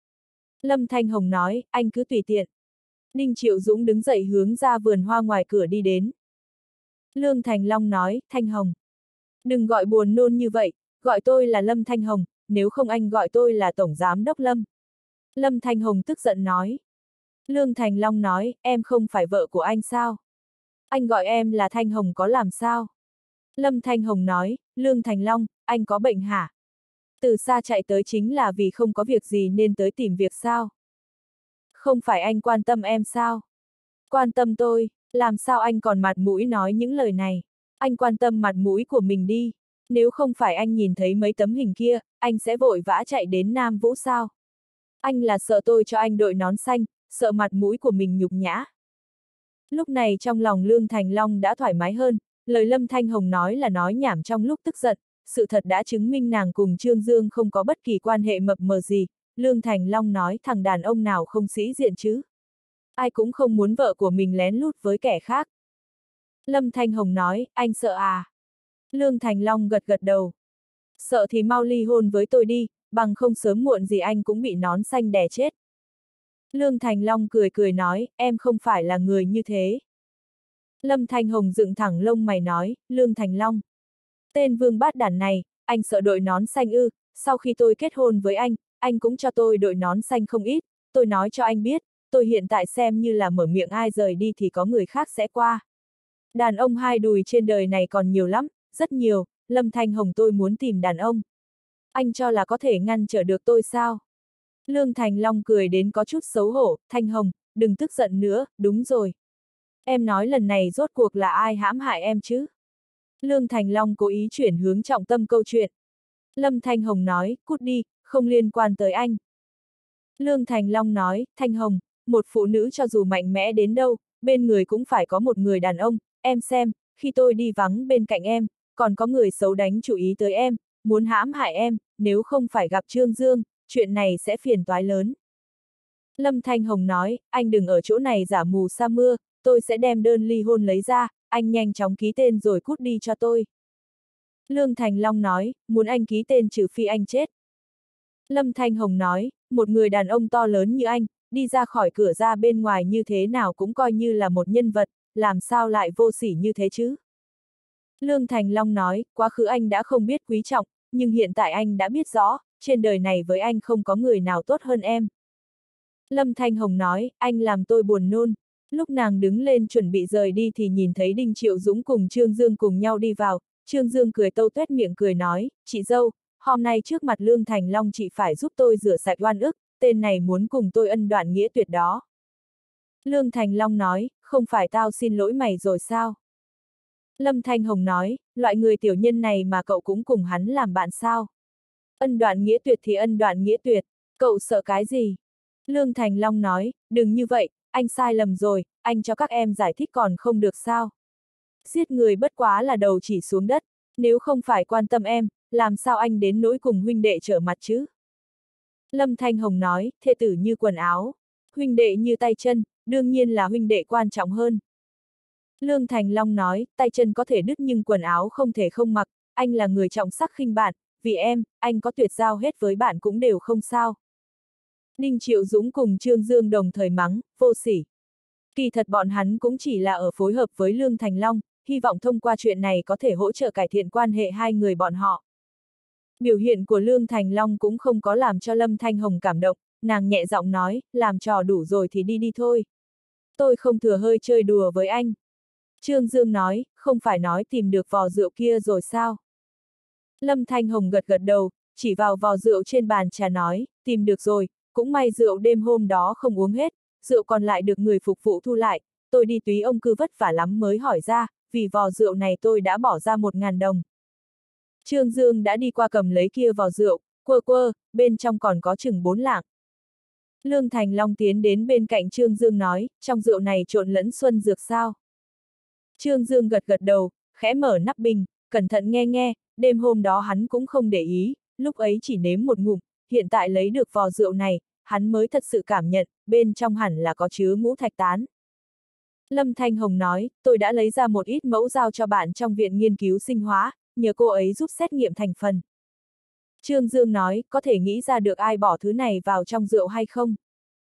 Lâm Thanh Hồng nói, anh cứ tùy tiện. Đinh Triệu Dũng đứng dậy hướng ra vườn hoa ngoài cửa đi đến. Lương Thành Long nói, Thanh Hồng, đừng gọi buồn nôn như vậy, gọi tôi là Lâm Thanh Hồng, nếu không anh gọi tôi là Tổng Giám Đốc Lâm. Lâm Thanh Hồng tức giận nói. Lương Thành Long nói, em không phải vợ của anh sao? Anh gọi em là Thanh Hồng có làm sao? Lâm Thanh Hồng nói, Lương Thành Long, anh có bệnh hả? Từ xa chạy tới chính là vì không có việc gì nên tới tìm việc sao? Không phải anh quan tâm em sao? Quan tâm tôi, làm sao anh còn mặt mũi nói những lời này? Anh quan tâm mặt mũi của mình đi. Nếu không phải anh nhìn thấy mấy tấm hình kia, anh sẽ vội vã chạy đến Nam Vũ sao? Anh là sợ tôi cho anh đội nón xanh, sợ mặt mũi của mình nhục nhã. Lúc này trong lòng Lương Thành Long đã thoải mái hơn, lời Lâm Thanh Hồng nói là nói nhảm trong lúc tức giận, sự thật đã chứng minh nàng cùng Trương Dương không có bất kỳ quan hệ mập mờ gì, Lương Thành Long nói thằng đàn ông nào không sĩ diện chứ. Ai cũng không muốn vợ của mình lén lút với kẻ khác. Lâm Thanh Hồng nói, anh sợ à? Lương Thành Long gật gật đầu. Sợ thì mau ly hôn với tôi đi, bằng không sớm muộn gì anh cũng bị nón xanh đè chết. Lương Thành Long cười cười nói, em không phải là người như thế. Lâm Thanh Hồng dựng thẳng lông mày nói, Lương Thành Long. Tên vương bát đản này, anh sợ đội nón xanh ư, sau khi tôi kết hôn với anh, anh cũng cho tôi đội nón xanh không ít, tôi nói cho anh biết, tôi hiện tại xem như là mở miệng ai rời đi thì có người khác sẽ qua. Đàn ông hai đùi trên đời này còn nhiều lắm, rất nhiều, Lâm Thanh Hồng tôi muốn tìm đàn ông. Anh cho là có thể ngăn trở được tôi sao? Lương Thành Long cười đến có chút xấu hổ, Thanh Hồng, đừng tức giận nữa, đúng rồi. Em nói lần này rốt cuộc là ai hãm hại em chứ? Lương Thành Long cố ý chuyển hướng trọng tâm câu chuyện. Lâm Thanh Hồng nói, cút đi, không liên quan tới anh. Lương Thành Long nói, Thanh Hồng, một phụ nữ cho dù mạnh mẽ đến đâu, bên người cũng phải có một người đàn ông, em xem, khi tôi đi vắng bên cạnh em, còn có người xấu đánh chú ý tới em, muốn hãm hại em, nếu không phải gặp Trương Dương, chuyện này sẽ phiền toái lớn. Lâm Thanh Hồng nói, anh đừng ở chỗ này giả mù sa mưa, tôi sẽ đem đơn ly hôn lấy ra, anh nhanh chóng ký tên rồi cút đi cho tôi. Lương Thành Long nói, muốn anh ký tên trừ phi anh chết. Lâm Thanh Hồng nói, một người đàn ông to lớn như anh, đi ra khỏi cửa ra bên ngoài như thế nào cũng coi như là một nhân vật, làm sao lại vô sỉ như thế chứ? Lương Thành Long nói, quá khứ anh đã không biết quý trọng, nhưng hiện tại anh đã biết rõ, trên đời này với anh không có người nào tốt hơn em. Lâm Thanh Hồng nói, anh làm tôi buồn nôn. Lúc nàng đứng lên chuẩn bị rời đi thì nhìn thấy Đinh Triệu Dũng cùng Trương Dương cùng nhau đi vào, Trương Dương cười tâu tuét miệng cười nói, chị dâu, hôm nay trước mặt Lương Thành Long chị phải giúp tôi rửa sạch oan ức, tên này muốn cùng tôi ân đoạn nghĩa tuyệt đó. Lương Thành Long nói, không phải tao xin lỗi mày rồi sao? Lâm Thanh Hồng nói, loại người tiểu nhân này mà cậu cũng cùng hắn làm bạn sao? Ân đoạn nghĩa tuyệt thì ân đoạn nghĩa tuyệt, cậu sợ cái gì? Lương Thành Long nói, đừng như vậy, anh sai lầm rồi, anh cho các em giải thích còn không được sao? Giết người bất quá là đầu chỉ xuống đất, nếu không phải quan tâm em, làm sao anh đến nỗi cùng huynh đệ trở mặt chứ? Lâm Thanh Hồng nói, thê tử như quần áo, huynh đệ như tay chân, đương nhiên là huynh đệ quan trọng hơn. Lương Thành Long nói, tay chân có thể đứt nhưng quần áo không thể không mặc, anh là người trọng sắc khinh bạn, vì em, anh có tuyệt giao hết với bạn cũng đều không sao. Đinh Triệu Dũng cùng Trương Dương đồng thời mắng, vô sỉ. Kỳ thật bọn hắn cũng chỉ là ở phối hợp với Lương Thành Long, hy vọng thông qua chuyện này có thể hỗ trợ cải thiện quan hệ hai người bọn họ. Biểu hiện của Lương Thành Long cũng không có làm cho Lâm Thanh Hồng cảm động, nàng nhẹ giọng nói, làm trò đủ rồi thì đi đi thôi. Tôi không thừa hơi chơi đùa với anh. Trương Dương nói, không phải nói tìm được vò rượu kia rồi sao? Lâm Thanh Hồng gật gật đầu, chỉ vào vò rượu trên bàn trà nói, tìm được rồi, cũng may rượu đêm hôm đó không uống hết, rượu còn lại được người phục vụ thu lại, tôi đi túy ông cư vất vả lắm mới hỏi ra, vì vò rượu này tôi đã bỏ ra một ngàn đồng. Trương Dương đã đi qua cầm lấy kia vò rượu, quơ quơ, bên trong còn có chừng bốn lạng. Lương Thành Long tiến đến bên cạnh Trương Dương nói, trong rượu này trộn lẫn xuân dược sao? Trương Dương gật gật đầu, khẽ mở nắp bình, cẩn thận nghe nghe, đêm hôm đó hắn cũng không để ý, lúc ấy chỉ nếm một ngụm, hiện tại lấy được vò rượu này, hắn mới thật sự cảm nhận, bên trong hẳn là có chứa ngũ thạch tán. Lâm Thanh Hồng nói, tôi đã lấy ra một ít mẫu giao cho bạn trong viện nghiên cứu sinh hóa, nhờ cô ấy giúp xét nghiệm thành phần. Trương Dương nói, có thể nghĩ ra được ai bỏ thứ này vào trong rượu hay không?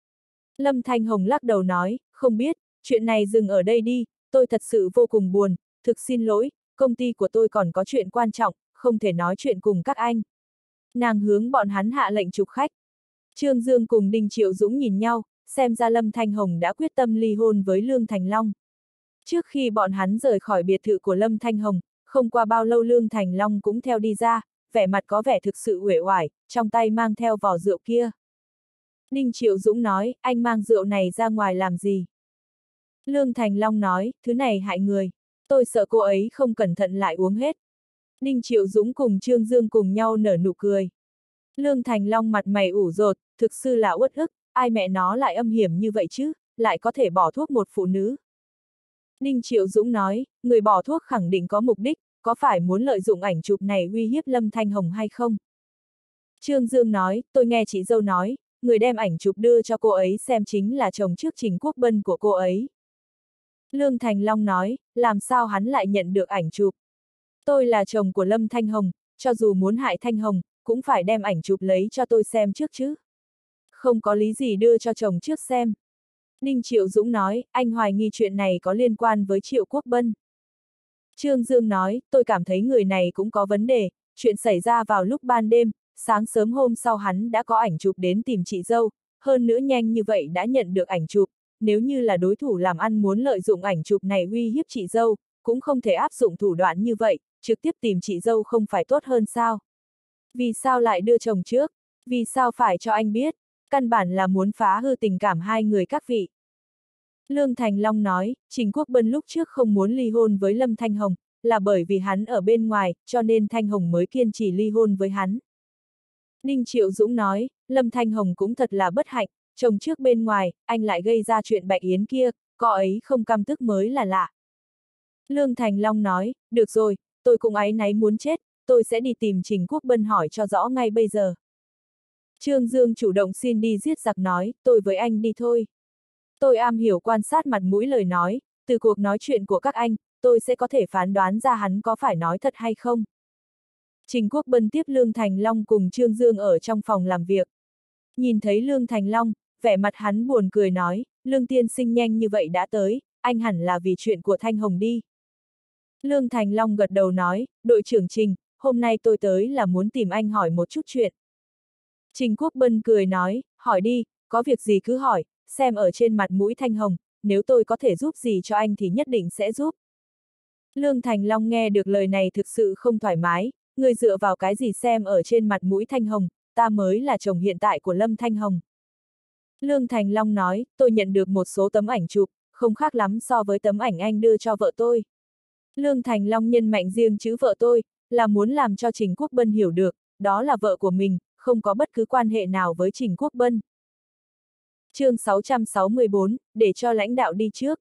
Lâm Thanh Hồng lắc đầu nói, không biết, chuyện này dừng ở đây đi, tôi thật sự vô cùng buồn, thực xin lỗi, công ty của tôi còn có chuyện quan trọng, không thể nói chuyện cùng các anh. Nàng hướng bọn hắn hạ lệnh trục khách. Trương Dương cùng Đinh Triệu Dũng nhìn nhau, xem ra Lâm Thanh Hồng đã quyết tâm ly hôn với Lương Thành Long. Trước khi bọn hắn rời khỏi biệt thự của Lâm Thanh Hồng, không qua bao lâu Lương Thành Long cũng theo đi ra, vẻ mặt có vẻ thực sự uể oải, trong tay mang theo vò rượu kia. Đinh Triệu Dũng nói, anh mang rượu này ra ngoài làm gì? Lương Thành Long nói, thứ này hại người, tôi sợ cô ấy không cẩn thận lại uống hết. Đinh Triệu Dũng cùng Trương Dương cùng nhau nở nụ cười. Lương Thành Long mặt mày ủ rột, thực sự là uất ức, ai mẹ nó lại âm hiểm như vậy chứ, lại có thể bỏ thuốc một phụ nữ. Đinh Triệu Dũng nói, người bỏ thuốc khẳng định có mục đích, có phải muốn lợi dụng ảnh chụp này uy hiếp Lâm Thanh Hồng hay không? Trương Dương nói, tôi nghe chị dâu nói, người đem ảnh chụp đưa cho cô ấy xem chính là chồng trước Trình Quốc Bân của cô ấy. Lương Thành Long nói, làm sao hắn lại nhận được ảnh chụp? Tôi là chồng của Lâm Thanh Hồng, cho dù muốn hại Thanh Hồng, cũng phải đem ảnh chụp lấy cho tôi xem trước chứ. Không có lý gì đưa cho chồng trước xem. Ninh Triệu Dũng nói, anh hoài nghi chuyện này có liên quan với Triệu Quốc Bân. Trương Dương nói, tôi cảm thấy người này cũng có vấn đề, chuyện xảy ra vào lúc ban đêm, sáng sớm hôm sau hắn đã có ảnh chụp đến tìm chị dâu, hơn nữa nhanh như vậy đã nhận được ảnh chụp, nếu như là đối thủ làm ăn muốn lợi dụng ảnh chụp này uy hiếp chị dâu, cũng không thể áp dụng thủ đoạn như vậy, trực tiếp tìm chị dâu không phải tốt hơn sao? Vì sao lại đưa chồng trước? Vì sao phải cho anh biết? Căn bản là muốn phá hư tình cảm hai người các vị. Lương Thành Long nói, Trình Quốc Bân lúc trước không muốn ly hôn với Lâm Thanh Hồng, là bởi vì hắn ở bên ngoài, cho nên Thanh Hồng mới kiên trì ly hôn với hắn. Ninh Triệu Dũng nói, Lâm Thanh Hồng cũng thật là bất hạnh, chồng trước bên ngoài, anh lại gây ra chuyện Bạch Yến kia, cô ấy không căm tức mới là lạ. Lương Thành Long nói, được rồi, tôi cũng áy náy muốn chết, tôi sẽ đi tìm Trình Quốc Bân hỏi cho rõ ngay bây giờ. Trương Dương chủ động xin đi giết giặc nói, tôi với anh đi thôi. Tôi am hiểu quan sát mặt mũi lời nói, từ cuộc nói chuyện của các anh, tôi sẽ có thể phán đoán ra hắn có phải nói thật hay không. Trình Quốc Bân tiếp Lương Thành Long cùng Trương Dương ở trong phòng làm việc. Nhìn thấy Lương Thành Long, vẻ mặt hắn buồn cười nói, Lương tiên sinh nhanh như vậy đã tới, anh hẳn là vì chuyện của Thanh Hồng đi. Lương Thành Long gật đầu nói, đội trưởng Trình, hôm nay tôi tới là muốn tìm anh hỏi một chút chuyện. Trình Quốc Bân cười nói, hỏi đi, có việc gì cứ hỏi, xem ở trên mặt mũi Thanh Hồng, nếu tôi có thể giúp gì cho anh thì nhất định sẽ giúp. Lương Thành Long nghe được lời này thực sự không thoải mái, người dựa vào cái gì xem ở trên mặt mũi Thanh Hồng, ta mới là chồng hiện tại của Lâm Thanh Hồng. Lương Thành Long nói, tôi nhận được một số tấm ảnh chụp, không khác lắm so với tấm ảnh anh đưa cho vợ tôi. Lương Thành Long nhân mạnh riêng chữ vợ tôi, là muốn làm cho Trình Quốc Bân hiểu được, đó là vợ của mình, không có bất cứ quan hệ nào với Trình Quốc Bân. Chương sáu trăm sáu mươi bốn, để cho lãnh đạo đi trước.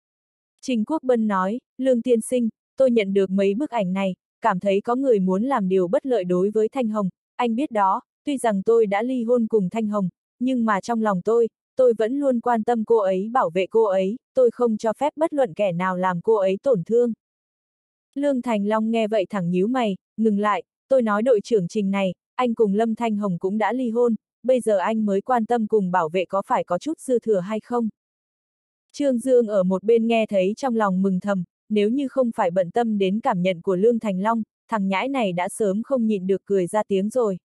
Trình Quốc Bân nói, Lương tiên sinh, tôi nhận được mấy bức ảnh này, cảm thấy có người muốn làm điều bất lợi đối với Thanh Hồng, anh biết đó, tuy rằng tôi đã ly hôn cùng Thanh Hồng, nhưng mà trong lòng tôi, tôi vẫn luôn quan tâm cô ấy, bảo vệ cô ấy, tôi không cho phép bất luận kẻ nào làm cô ấy tổn thương. Lương Thành Long nghe vậy thẳng nhíu mày, ngừng lại, tôi nói đội trưởng Trình này, anh cùng Lâm Thanh Hồng cũng đã ly hôn, bây giờ anh mới quan tâm cùng bảo vệ có phải có chút dư thừa hay không? Trương Dương ở một bên nghe thấy trong lòng mừng thầm, nếu như không phải bận tâm đến cảm nhận của Lương Thành Long, thằng nhãi này đã sớm không nhịn được cười ra tiếng rồi.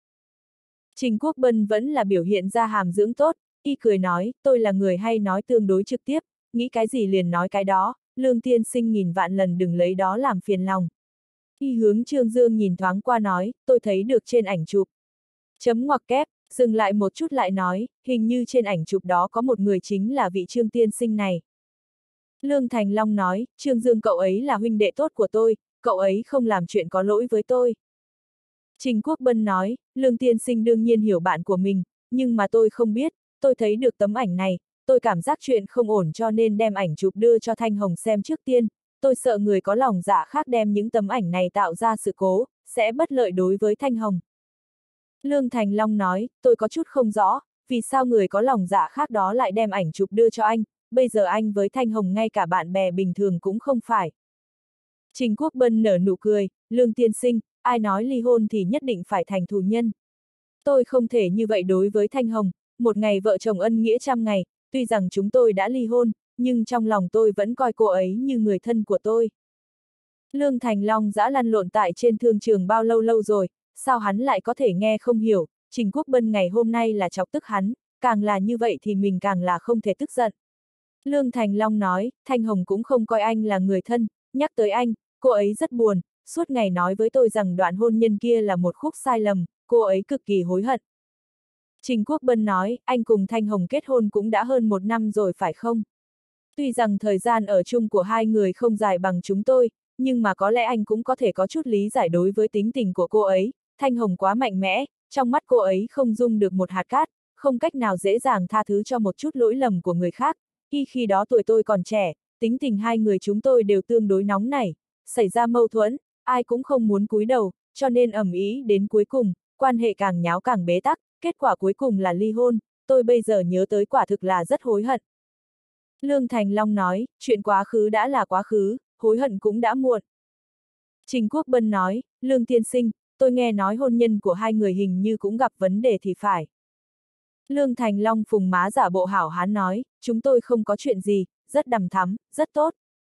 Trình Quốc Bân vẫn là biểu hiện ra hàm dưỡng tốt, y cười nói, tôi là người hay nói tương đối trực tiếp, nghĩ cái gì liền nói cái đó, Lương tiên sinh nghìn vạn lần đừng lấy đó làm phiền lòng. Y hướng Trương Dương nhìn thoáng qua nói, tôi thấy được trên ảnh chụp. Chấm ngoặc kép, dừng lại một chút lại nói, hình như trên ảnh chụp đó có một người chính là vị Trương tiên sinh này. Lương Thành Long nói, Trương Dương cậu ấy là huynh đệ tốt của tôi, cậu ấy không làm chuyện có lỗi với tôi. Trình Quốc Bân nói, Lương tiên sinh đương nhiên hiểu bạn của mình, nhưng mà tôi không biết, tôi thấy được tấm ảnh này, tôi cảm giác chuyện không ổn cho nên đem ảnh chụp đưa cho Thanh Hồng xem trước tiên, tôi sợ người có lòng dạ khác đem những tấm ảnh này tạo ra sự cố, sẽ bất lợi đối với Thanh Hồng. Lương Thành Long nói, tôi có chút không rõ, vì sao người có lòng dạ khác đó lại đem ảnh chụp đưa cho anh, bây giờ anh với Thanh Hồng ngay cả bạn bè bình thường cũng không phải. Trình Quốc Bân nở nụ cười, Lương tiên sinh, ai nói ly hôn thì nhất định phải thành thù nhân. Tôi không thể như vậy đối với Thanh Hồng, một ngày vợ chồng ân nghĩa trăm ngày, tuy rằng chúng tôi đã ly hôn, nhưng trong lòng tôi vẫn coi cô ấy như người thân của tôi. Lương Thành Long đã lăn lộn tại trên thương trường bao lâu lâu rồi, sao hắn lại có thể nghe không hiểu, Trình Quốc Bân ngày hôm nay là chọc tức hắn, càng là như vậy thì mình càng là không thể tức giận. Lương Thành Long nói, Thanh Hồng cũng không coi anh là người thân, nhắc tới anh, cô ấy rất buồn, suốt ngày nói với tôi rằng đoạn hôn nhân kia là một khúc sai lầm, cô ấy cực kỳ hối hận. Trình Quốc Bân nói, anh cùng Thanh Hồng kết hôn cũng đã hơn một năm rồi phải không? Tuy rằng thời gian ở chung của hai người không dài bằng chúng tôi, nhưng mà có lẽ anh cũng có thể có chút lý giải đối với tính tình của cô ấy, Thanh Hồng quá mạnh mẽ, trong mắt cô ấy không dung được một hạt cát, không cách nào dễ dàng tha thứ cho một chút lỗi lầm của người khác, khi khi đó tuổi tôi còn trẻ, tính tình hai người chúng tôi đều tương đối nóng nảy, xảy ra mâu thuẫn, ai cũng không muốn cúi đầu, cho nên ầm ĩ đến cuối cùng, quan hệ càng nháo càng bế tắc, kết quả cuối cùng là ly hôn, tôi bây giờ nhớ tới quả thực là rất hối hận. Lương Thành Long nói, chuyện quá khứ đã là quá khứ, hối hận cũng đã muộn. Trình Quốc Bân nói, Lương tiên sinh, tôi nghe nói hôn nhân của hai người hình như cũng gặp vấn đề thì phải. Lương Thành Long phùng má giả bộ hảo hán nói, chúng tôi không có chuyện gì, rất đằm thắm, rất tốt.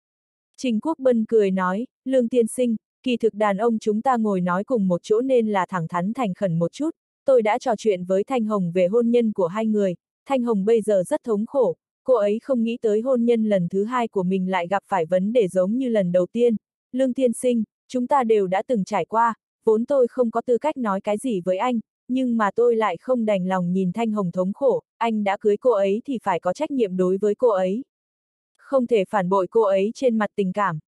Trình Quốc Bân cười nói, Lương tiên sinh, kỳ thực đàn ông chúng ta ngồi nói cùng một chỗ nên là thẳng thắn thành khẩn một chút, tôi đã trò chuyện với Thanh Hồng về hôn nhân của hai người, Thanh Hồng bây giờ rất thống khổ, cô ấy không nghĩ tới hôn nhân lần thứ hai của mình lại gặp phải vấn đề giống như lần đầu tiên. Lương tiên sinh, chúng ta đều đã từng trải qua, vốn tôi không có tư cách nói cái gì với anh, nhưng mà tôi lại không đành lòng nhìn Thanh Hồng thống khổ, anh đã cưới cô ấy thì phải có trách nhiệm đối với cô ấy. Không thể phản bội cô ấy trên mặt tình cảm.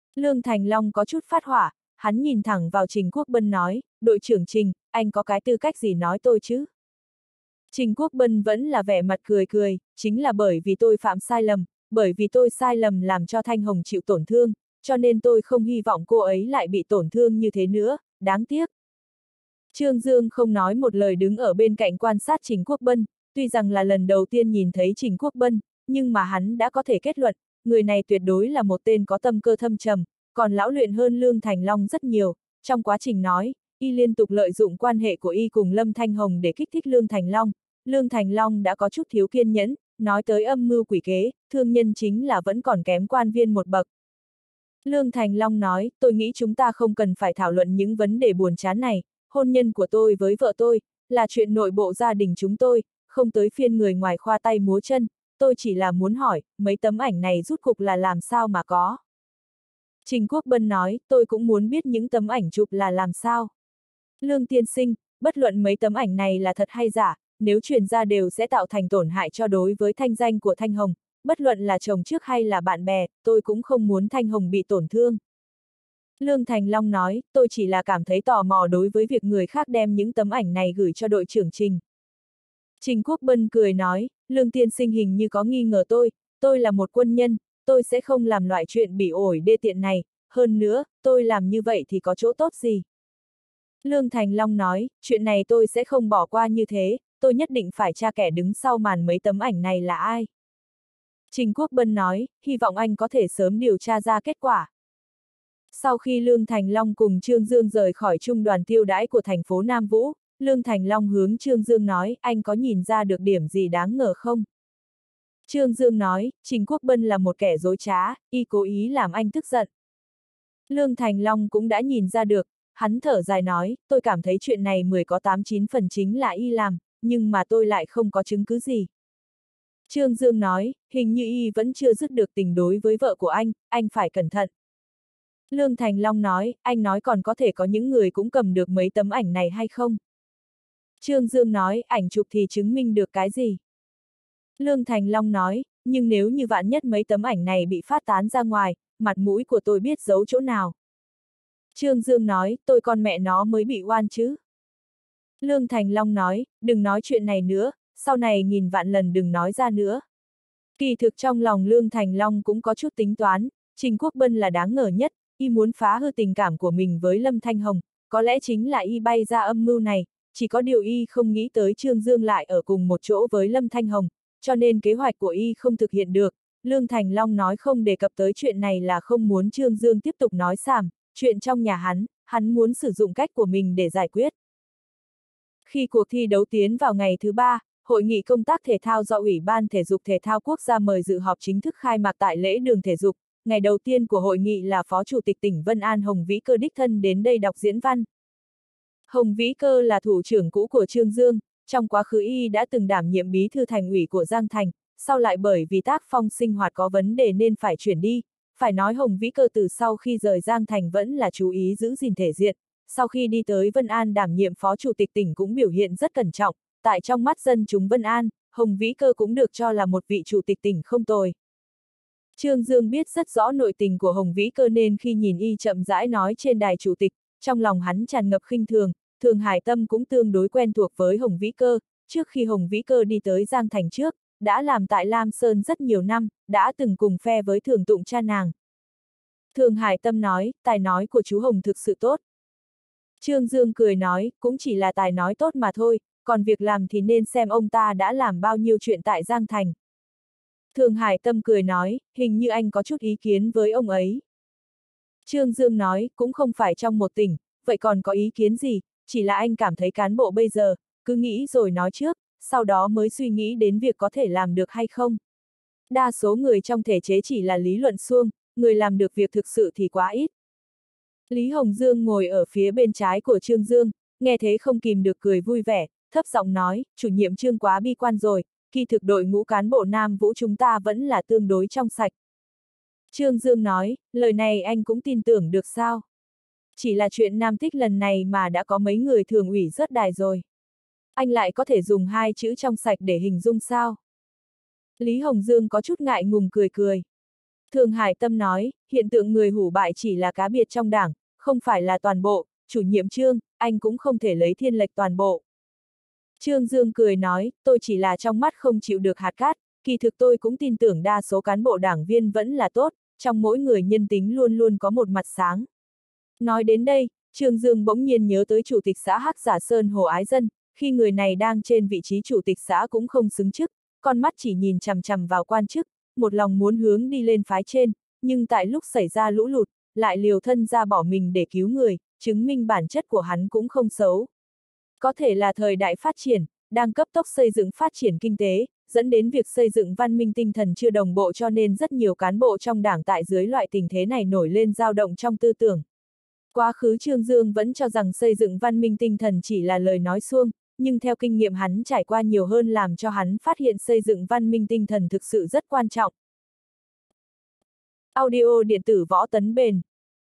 Lương Thành Long có chút phát hỏa, hắn nhìn thẳng vào Trình Quốc Bân nói, đội trưởng Trình, anh có cái tư cách gì nói tôi chứ? Trình Quốc Bân vẫn là vẻ mặt cười cười, chính là bởi vì tôi phạm sai lầm, bởi vì tôi sai lầm làm cho Thanh Hồng chịu tổn thương, cho nên tôi không hy vọng cô ấy lại bị tổn thương như thế nữa, đáng tiếc. Trương Dương không nói một lời đứng ở bên cạnh quan sát Trình Quốc Bân, tuy rằng là lần đầu tiên nhìn thấy Trình Quốc Bân, nhưng mà hắn đã có thể kết luận, người này tuyệt đối là một tên có tâm cơ thâm trầm, còn lão luyện hơn Lương Thành Long rất nhiều, trong quá trình nói, y liên tục lợi dụng quan hệ của y cùng Lâm Thanh Hồng để kích thích Lương Thành Long, Lương Thành Long đã có chút thiếu kiên nhẫn, nói tới âm mưu quỷ kế, thương nhân chính là vẫn còn kém quan viên một bậc. Lương Thành Long nói, tôi nghĩ chúng ta không cần phải thảo luận những vấn đề buồn chán này, hôn nhân của tôi với vợ tôi, là chuyện nội bộ gia đình chúng tôi, không tới phiên người ngoài khoa tay múa chân, tôi chỉ là muốn hỏi, mấy tấm ảnh này rút cục là làm sao mà có. Trình Quốc Bân nói, tôi cũng muốn biết những tấm ảnh chụp là làm sao. Lương tiên sinh, bất luận mấy tấm ảnh này là thật hay giả, nếu truyền ra đều sẽ tạo thành tổn hại cho đối với thanh danh của Thanh Hồng, bất luận là chồng trước hay là bạn bè, tôi cũng không muốn Thanh Hồng bị tổn thương. Lương Thành Long nói, tôi chỉ là cảm thấy tò mò đối với việc người khác đem những tấm ảnh này gửi cho đội trưởng Trình. Trình Quốc Bân cười nói, Lương tiên sinh hình như có nghi ngờ tôi, tôi là một quân nhân, tôi sẽ không làm loại chuyện bị ổi đê tiện này, hơn nữa, tôi làm như vậy thì có chỗ tốt gì. Lương Thành Long nói, chuyện này tôi sẽ không bỏ qua như thế, tôi nhất định phải tra kẻ đứng sau màn mấy tấm ảnh này là ai. Trình Quốc Bân nói, hy vọng anh có thể sớm điều tra ra kết quả. Sau khi Lương Thành Long cùng Trương Dương rời khỏi trung đoàn tiêu đãi của thành phố Nam Vũ, Lương Thành Long hướng Trương Dương nói, anh có nhìn ra được điểm gì đáng ngờ không? Trương Dương nói, Trình Quốc Bân là một kẻ dối trá, y cố ý làm anh tức giận. Lương Thành Long cũng đã nhìn ra được, hắn thở dài nói, tôi cảm thấy chuyện này mười có tám chín phần chính là y làm, nhưng mà tôi lại không có chứng cứ gì. Trương Dương nói, hình như y vẫn chưa dứt được tình đối với vợ của anh, anh phải cẩn thận. Lương Thành Long nói, anh nói còn có thể có những người cũng cầm được mấy tấm ảnh này hay không? Trương Dương nói, ảnh chụp thì chứng minh được cái gì? Lương Thành Long nói, nhưng nếu như vạn nhất mấy tấm ảnh này bị phát tán ra ngoài, mặt mũi của tôi biết giấu chỗ nào. Trương Dương nói, tôi con mẹ nó mới bị oan chứ. Lương Thành Long nói, đừng nói chuyện này nữa, sau này nghìn vạn lần đừng nói ra nữa. Kỳ thực trong lòng Lương Thành Long cũng có chút tính toán, Trình Quốc Bân là đáng ngờ nhất, y muốn phá hư tình cảm của mình với Lâm Thanh Hồng, có lẽ chính là y bay ra âm mưu này, chỉ có điều y không nghĩ tới Trương Dương lại ở cùng một chỗ với Lâm Thanh Hồng, cho nên kế hoạch của y không thực hiện được. Lương Thành Long nói không đề cập tới chuyện này là không muốn Trương Dương tiếp tục nói xàm, chuyện trong nhà hắn, hắn muốn sử dụng cách của mình để giải quyết. Khi cuộc thi đấu tiến vào ngày thứ ba, Hội nghị công tác thể thao do Ủy ban Thể dục Thể thao Quốc gia mời dự họp chính thức khai mạc tại lễ đường thể dục. Ngày đầu tiên của hội nghị là Phó Chủ tịch tỉnh Vân An Hồng Vĩ Cơ đích thân đến đây đọc diễn văn. Hồng Vĩ Cơ là thủ trưởng cũ của Trương Dương, trong quá khứ y đã từng đảm nhiệm bí thư thành ủy của Giang Thành, sau lại bởi vì tác phong sinh hoạt có vấn đề nên phải chuyển đi. Phải nói Hồng Vĩ Cơ từ sau khi rời Giang Thành vẫn là chú ý giữ gìn thể diện, sau khi đi tới Vân An đảm nhiệm Phó Chủ tịch tỉnh cũng biểu hiện rất cẩn trọng, tại trong mắt dân chúng Vân An, Hồng Vĩ Cơ cũng được cho là một vị chủ tịch tỉnh không tồi. Trương Dương biết rất rõ nội tình của Hồng Vĩ Cơ nên khi nhìn y chậm rãi nói trên đài chủ tịch, trong lòng hắn tràn ngập khinh thường, Thường Hải Tâm cũng tương đối quen thuộc với Hồng Vĩ Cơ, trước khi Hồng Vĩ Cơ đi tới Giang Thành trước, đã làm tại Lam Sơn rất nhiều năm, đã từng cùng phe với Thường Tụng cha nàng. Thường Hải Tâm nói, tài nói của chú Hồng thực sự tốt. Trương Dương cười nói, cũng chỉ là tài nói tốt mà thôi, còn việc làm thì nên xem ông ta đã làm bao nhiêu chuyện tại Giang Thành. Thường Hải Tâm cười nói, hình như anh có chút ý kiến với ông ấy. Trương Dương nói, cũng không phải trong một tỉnh, vậy còn có ý kiến gì, chỉ là anh cảm thấy cán bộ bây giờ, cứ nghĩ rồi nói trước, sau đó mới suy nghĩ đến việc có thể làm được hay không. Đa số người trong thể chế chỉ là lý luận suông, người làm được việc thực sự thì quá ít. Lý Hồng Dương ngồi ở phía bên trái của Trương Dương, nghe thế không kìm được cười vui vẻ, thấp giọng nói, chủ nhiệm Trương quá bi quan rồi, kỳ thực đội ngũ cán bộ Nam Vũ chúng ta vẫn là tương đối trong sạch. Trương Dương nói, lời này anh cũng tin tưởng được sao? Chỉ là chuyện Nam Tích lần này mà đã có mấy người thường ủy rớt đài rồi. Anh lại có thể dùng hai chữ trong sạch để hình dung sao? Lý Hồng Dương có chút ngại ngùng cười cười. Thường Hải Tâm nói, hiện tượng người hủ bại chỉ là cá biệt trong đảng, không phải là toàn bộ, chủ nhiệm Trương, anh cũng không thể lấy thiên lệch toàn bộ. Trương Dương cười nói, tôi chỉ là trong mắt không chịu được hạt cát, kỳ thực tôi cũng tin tưởng đa số cán bộ đảng viên vẫn là tốt, trong mỗi người nhân tính luôn luôn có một mặt sáng. Nói đến đây, Trương Dương bỗng nhiên nhớ tới chủ tịch xã Hắc Giả Sơn Hồ Ái Dân, khi người này đang trên vị trí chủ tịch xã cũng không xứng chức, con mắt chỉ nhìn chằm chằm vào quan chức, một lòng muốn hướng đi lên phái trên, nhưng tại lúc xảy ra lũ lụt, lại liều thân ra bỏ mình để cứu người, chứng minh bản chất của hắn cũng không xấu. Có thể là thời đại phát triển, đang cấp tốc xây dựng phát triển kinh tế, dẫn đến việc xây dựng văn minh tinh thần chưa đồng bộ cho nên rất nhiều cán bộ trong đảng tại dưới loại tình thế này nổi lên dao động trong tư tưởng. Quá khứ Trương Dương vẫn cho rằng xây dựng văn minh tinh thần chỉ là lời nói suông, nhưng theo kinh nghiệm hắn trải qua nhiều hơn làm cho hắn phát hiện xây dựng văn minh tinh thần thực sự rất quan trọng. Audio điện tử Võ Tấn Bền.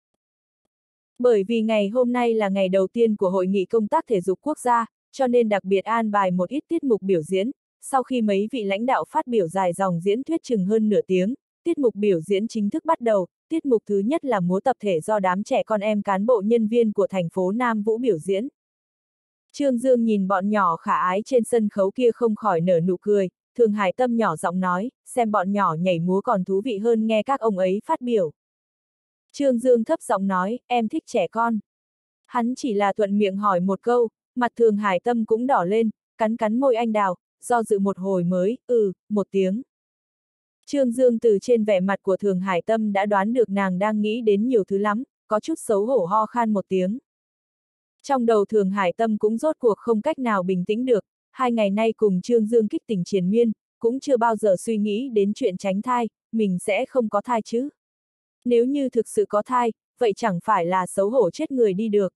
Bởi vì ngày hôm nay là ngày đầu tiên của Hội nghị công tác thể dục quốc gia, cho nên đặc biệt an bài một ít tiết mục biểu diễn. Sau khi mấy vị lãnh đạo phát biểu dài dòng diễn thuyết chừng hơn nửa tiếng, tiết mục biểu diễn chính thức bắt đầu. Tiết mục thứ nhất là múa tập thể do đám trẻ con em cán bộ nhân viên của thành phố Nam Vũ biểu diễn. Trương Dương nhìn bọn nhỏ khả ái trên sân khấu kia không khỏi nở nụ cười, Thường Hải Tâm nhỏ giọng nói, xem bọn nhỏ nhảy múa còn thú vị hơn nghe các ông ấy phát biểu. Trương Dương thấp giọng nói, em thích trẻ con. Hắn chỉ là thuận miệng hỏi một câu, mặt Thường Hải Tâm cũng đỏ lên, cắn cắn môi anh đào, do dự một hồi mới, ừ, một tiếng. Trương Dương từ trên vẻ mặt của Thường Hải Tâm đã đoán được nàng đang nghĩ đến nhiều thứ lắm, có chút xấu hổ ho khan một tiếng. Trong đầu Thường Hải Tâm cũng rốt cuộc không cách nào bình tĩnh được, hai ngày nay cùng Trương Dương kích tình triền miên, cũng chưa bao giờ suy nghĩ đến chuyện tránh thai, mình sẽ không có thai chứ. Nếu như thực sự có thai, vậy chẳng phải là xấu hổ chết người đi được.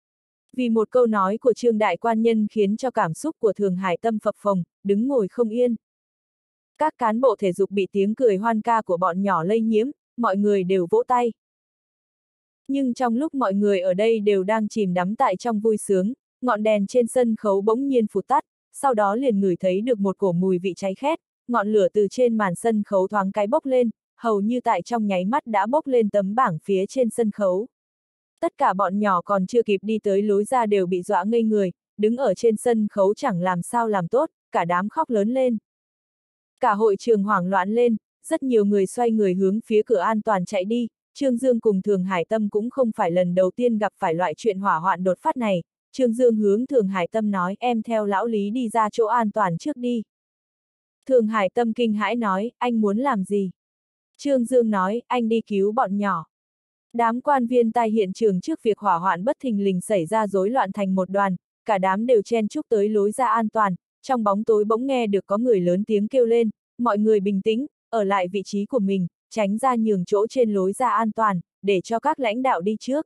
Vì một câu nói của Trương Đại Quan Nhân khiến cho cảm xúc của Thường Hải Tâm phập phồng, đứng ngồi không yên. Các cán bộ thể dục bị tiếng cười hoan ca của bọn nhỏ lây nhiễm, mọi người đều vỗ tay. Nhưng trong lúc mọi người ở đây đều đang chìm đắm tại trong vui sướng, ngọn đèn trên sân khấu bỗng nhiên phụt tắt, sau đó liền ngửi thấy được một cổ mùi vị cháy khét, ngọn lửa từ trên màn sân khấu thoáng cái bốc lên, hầu như tại trong nháy mắt đã bốc lên tấm bảng phía trên sân khấu. Tất cả bọn nhỏ còn chưa kịp đi tới lối ra đều bị dọa ngây người, đứng ở trên sân khấu chẳng làm sao làm tốt, cả đám khóc lớn lên. Cả hội trường hoảng loạn lên, rất nhiều người xoay người hướng phía cửa an toàn chạy đi, Trương Dương cùng Thường Hải Tâm cũng không phải lần đầu tiên gặp phải loại chuyện hỏa hoạn đột phát này, Trương Dương hướng Thường Hải Tâm nói em theo lão Lý đi ra chỗ an toàn trước đi. Thường Hải Tâm kinh hãi nói, anh muốn làm gì? Trương Dương nói, anh đi cứu bọn nhỏ. Đám quan viên tại hiện trường trước việc hỏa hoạn bất thình lình xảy ra rối loạn thành một đoàn, cả đám đều chen chúc tới lối ra an toàn, trong bóng tối bỗng nghe được có người lớn tiếng kêu lên, mọi người bình tĩnh, ở lại vị trí của mình, tránh ra nhường chỗ trên lối ra an toàn, để cho các lãnh đạo đi trước.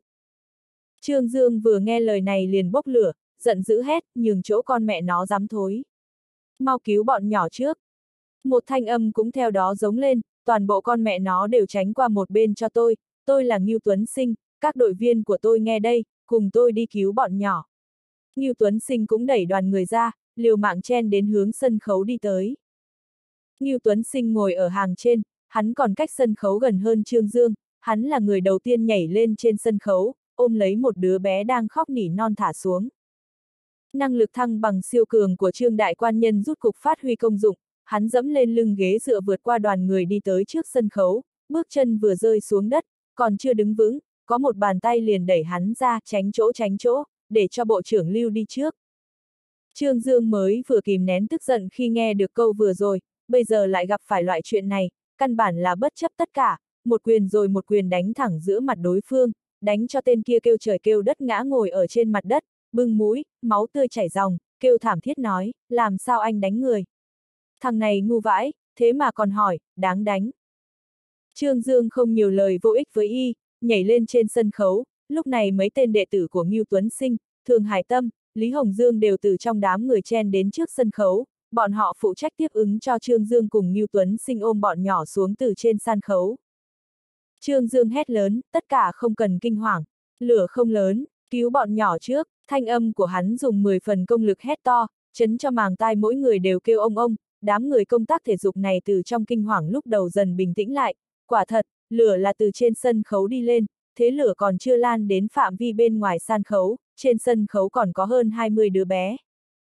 Trương Dương vừa nghe lời này liền bốc lửa, giận dữ hét, nhường chỗ con mẹ nó dám thối. Mau cứu bọn nhỏ trước. Một thanh âm cũng theo đó giống lên, toàn bộ con mẹ nó đều tránh qua một bên cho tôi, tôi là Ngưu Tuấn Sinh, các đội viên của tôi nghe đây, cùng tôi đi cứu bọn nhỏ. Ngưu Tuấn Sinh cũng đẩy đoàn người ra, liều mạng chen đến hướng sân khấu đi tới. Ngưu Tuấn Sinh ngồi ở hàng trên, hắn còn cách sân khấu gần hơn Trương Dương, hắn là người đầu tiên nhảy lên trên sân khấu, ôm lấy một đứa bé đang khóc nỉ non thả xuống. Năng lực thăng bằng siêu cường của Trương Đại Quan Nhân rút cục phát huy công dụng, hắn dẫm lên lưng ghế dựa vượt qua đoàn người đi tới trước sân khấu, bước chân vừa rơi xuống đất, còn chưa đứng vững, có một bàn tay liền đẩy hắn ra, tránh chỗ tránh chỗ, để cho bộ trưởng Lưu đi trước. Trương Dương mới vừa kìm nén tức giận khi nghe được câu vừa rồi, bây giờ lại gặp phải loại chuyện này, căn bản là bất chấp tất cả, một quyền rồi một quyền đánh thẳng giữa mặt đối phương, đánh cho tên kia kêu trời kêu đất ngã ngồi ở trên mặt đất, bưng mũi, máu tươi chảy ròng, kêu thảm thiết nói, làm sao anh đánh người? Thằng này ngu vãi, thế mà còn hỏi, đáng đánh. Trương Dương không nhiều lời vô ích với y, nhảy lên trên sân khấu, lúc này mấy tên đệ tử của Ngưu Tuấn Sinh, Thường Hải Tâm, Lý Hồng Dương đều từ trong đám người chen đến trước sân khấu, bọn họ phụ trách tiếp ứng cho Trương Dương cùng Ngưu Tuấn Sinh ôm bọn nhỏ xuống từ trên sân khấu. Trương Dương hét lớn, tất cả không cần kinh hoàng, lửa không lớn, cứu bọn nhỏ trước, thanh âm của hắn dùng mười phần công lực hét to, chấn cho màng tai mỗi người đều kêu ông ông, đám người công tác thể dục này từ trong kinh hoàng lúc đầu dần bình tĩnh lại, quả thật, lửa là từ trên sân khấu đi lên, thế lửa còn chưa lan đến phạm vi bên ngoài sân khấu, trên sân khấu còn có hơn hai mươi đứa bé.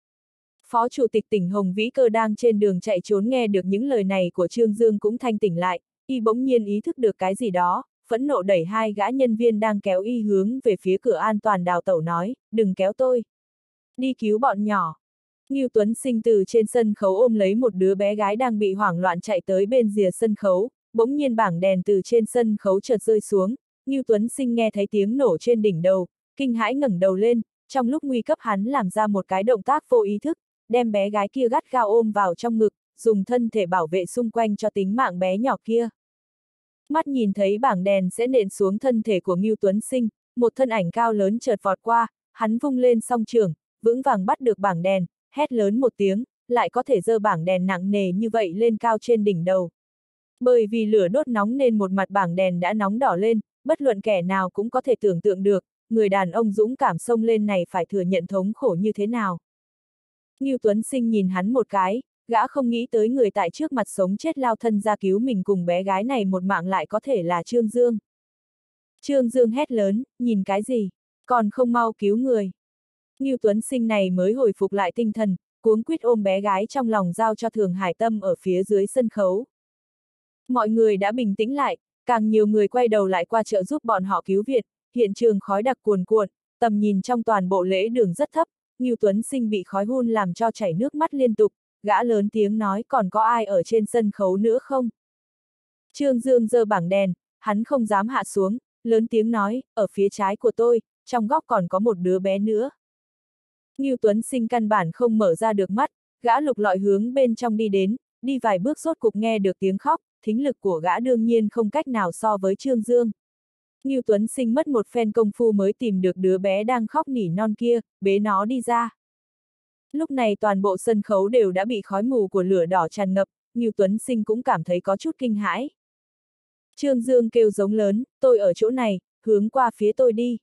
Phó Chủ tịch tỉnh Hồng Vĩ Cơ đang trên đường chạy trốn nghe được những lời này của Trương Dương cũng thanh tỉnh lại, y bỗng nhiên ý thức được cái gì đó, phẫn nộ đẩy hai gã nhân viên đang kéo y hướng về phía cửa an toàn đào tẩu nói, đừng kéo tôi. Đi cứu bọn nhỏ. Ngưu Tuấn Sinh từ trên sân khấu ôm lấy một đứa bé gái đang bị hoảng loạn chạy tới bên rìa sân khấu, bỗng nhiên bảng đèn từ trên sân khấu chợt rơi xuống, Ngưu Tuấn Sinh nghe thấy tiếng nổ trên đỉnh đầu, kinh hãi ngẩng đầu lên, trong lúc nguy cấp hắn làm ra một cái động tác vô ý thức, đem bé gái kia gắt gao ôm vào trong ngực, dùng thân thể bảo vệ xung quanh cho tính mạng bé nhỏ kia. Mắt nhìn thấy bảng đèn sẽ nện xuống thân thể của Ngưu Tuấn Sinh, một thân ảnh cao lớn chợt vọt qua, hắn vung lên song trường, vững vàng bắt được bảng đèn, hét lớn một tiếng, lại có thể giơ bảng đèn nặng nề như vậy lên cao trên đỉnh đầu. Bởi vì lửa đốt nóng nên một mặt bảng đèn đã nóng đỏ lên, bất luận kẻ nào cũng có thể tưởng tượng được, người đàn ông dũng cảm xông lên này phải thừa nhận thống khổ như thế nào. Ngưu Tuấn Sinh nhìn hắn một cái, gã không nghĩ tới người tại trước mặt sống chết lao thân ra cứu mình cùng bé gái này một mạng lại có thể là Trương Dương. Trương Dương hét lớn, nhìn cái gì, còn không mau cứu người. Ngưu Tuấn Sinh này mới hồi phục lại tinh thần, cuống quýt ôm bé gái trong lòng giao cho Thường Hải Tâm ở phía dưới sân khấu. Mọi người đã bình tĩnh lại, càng nhiều người quay đầu lại qua trợ giúp bọn họ cứu viện, hiện trường khói đặc cuồn cuộn, tầm nhìn trong toàn bộ lễ đường rất thấp, Ngưu Tuấn Sinh bị khói hun làm cho chảy nước mắt liên tục, gã lớn tiếng nói còn có ai ở trên sân khấu nữa không? Trương Dương giơ bảng đèn, hắn không dám hạ xuống, lớn tiếng nói, ở phía trái của tôi, trong góc còn có một đứa bé nữa. Ngưu Tuấn Sinh căn bản không mở ra được mắt, gã lục lọi hướng bên trong đi đến, đi vài bước rốt cục nghe được tiếng khóc, thính lực của gã đương nhiên không cách nào so với Trương Dương. Ngưu Tuấn Sinh mất một phen công phu mới tìm được đứa bé đang khóc nỉ non kia, bế nó đi ra. Lúc này toàn bộ sân khấu đều đã bị khói mù của lửa đỏ tràn ngập, Ngưu Tuấn Sinh cũng cảm thấy có chút kinh hãi. Trương Dương kêu giống lớn, tôi ở chỗ này, hướng qua phía tôi đi.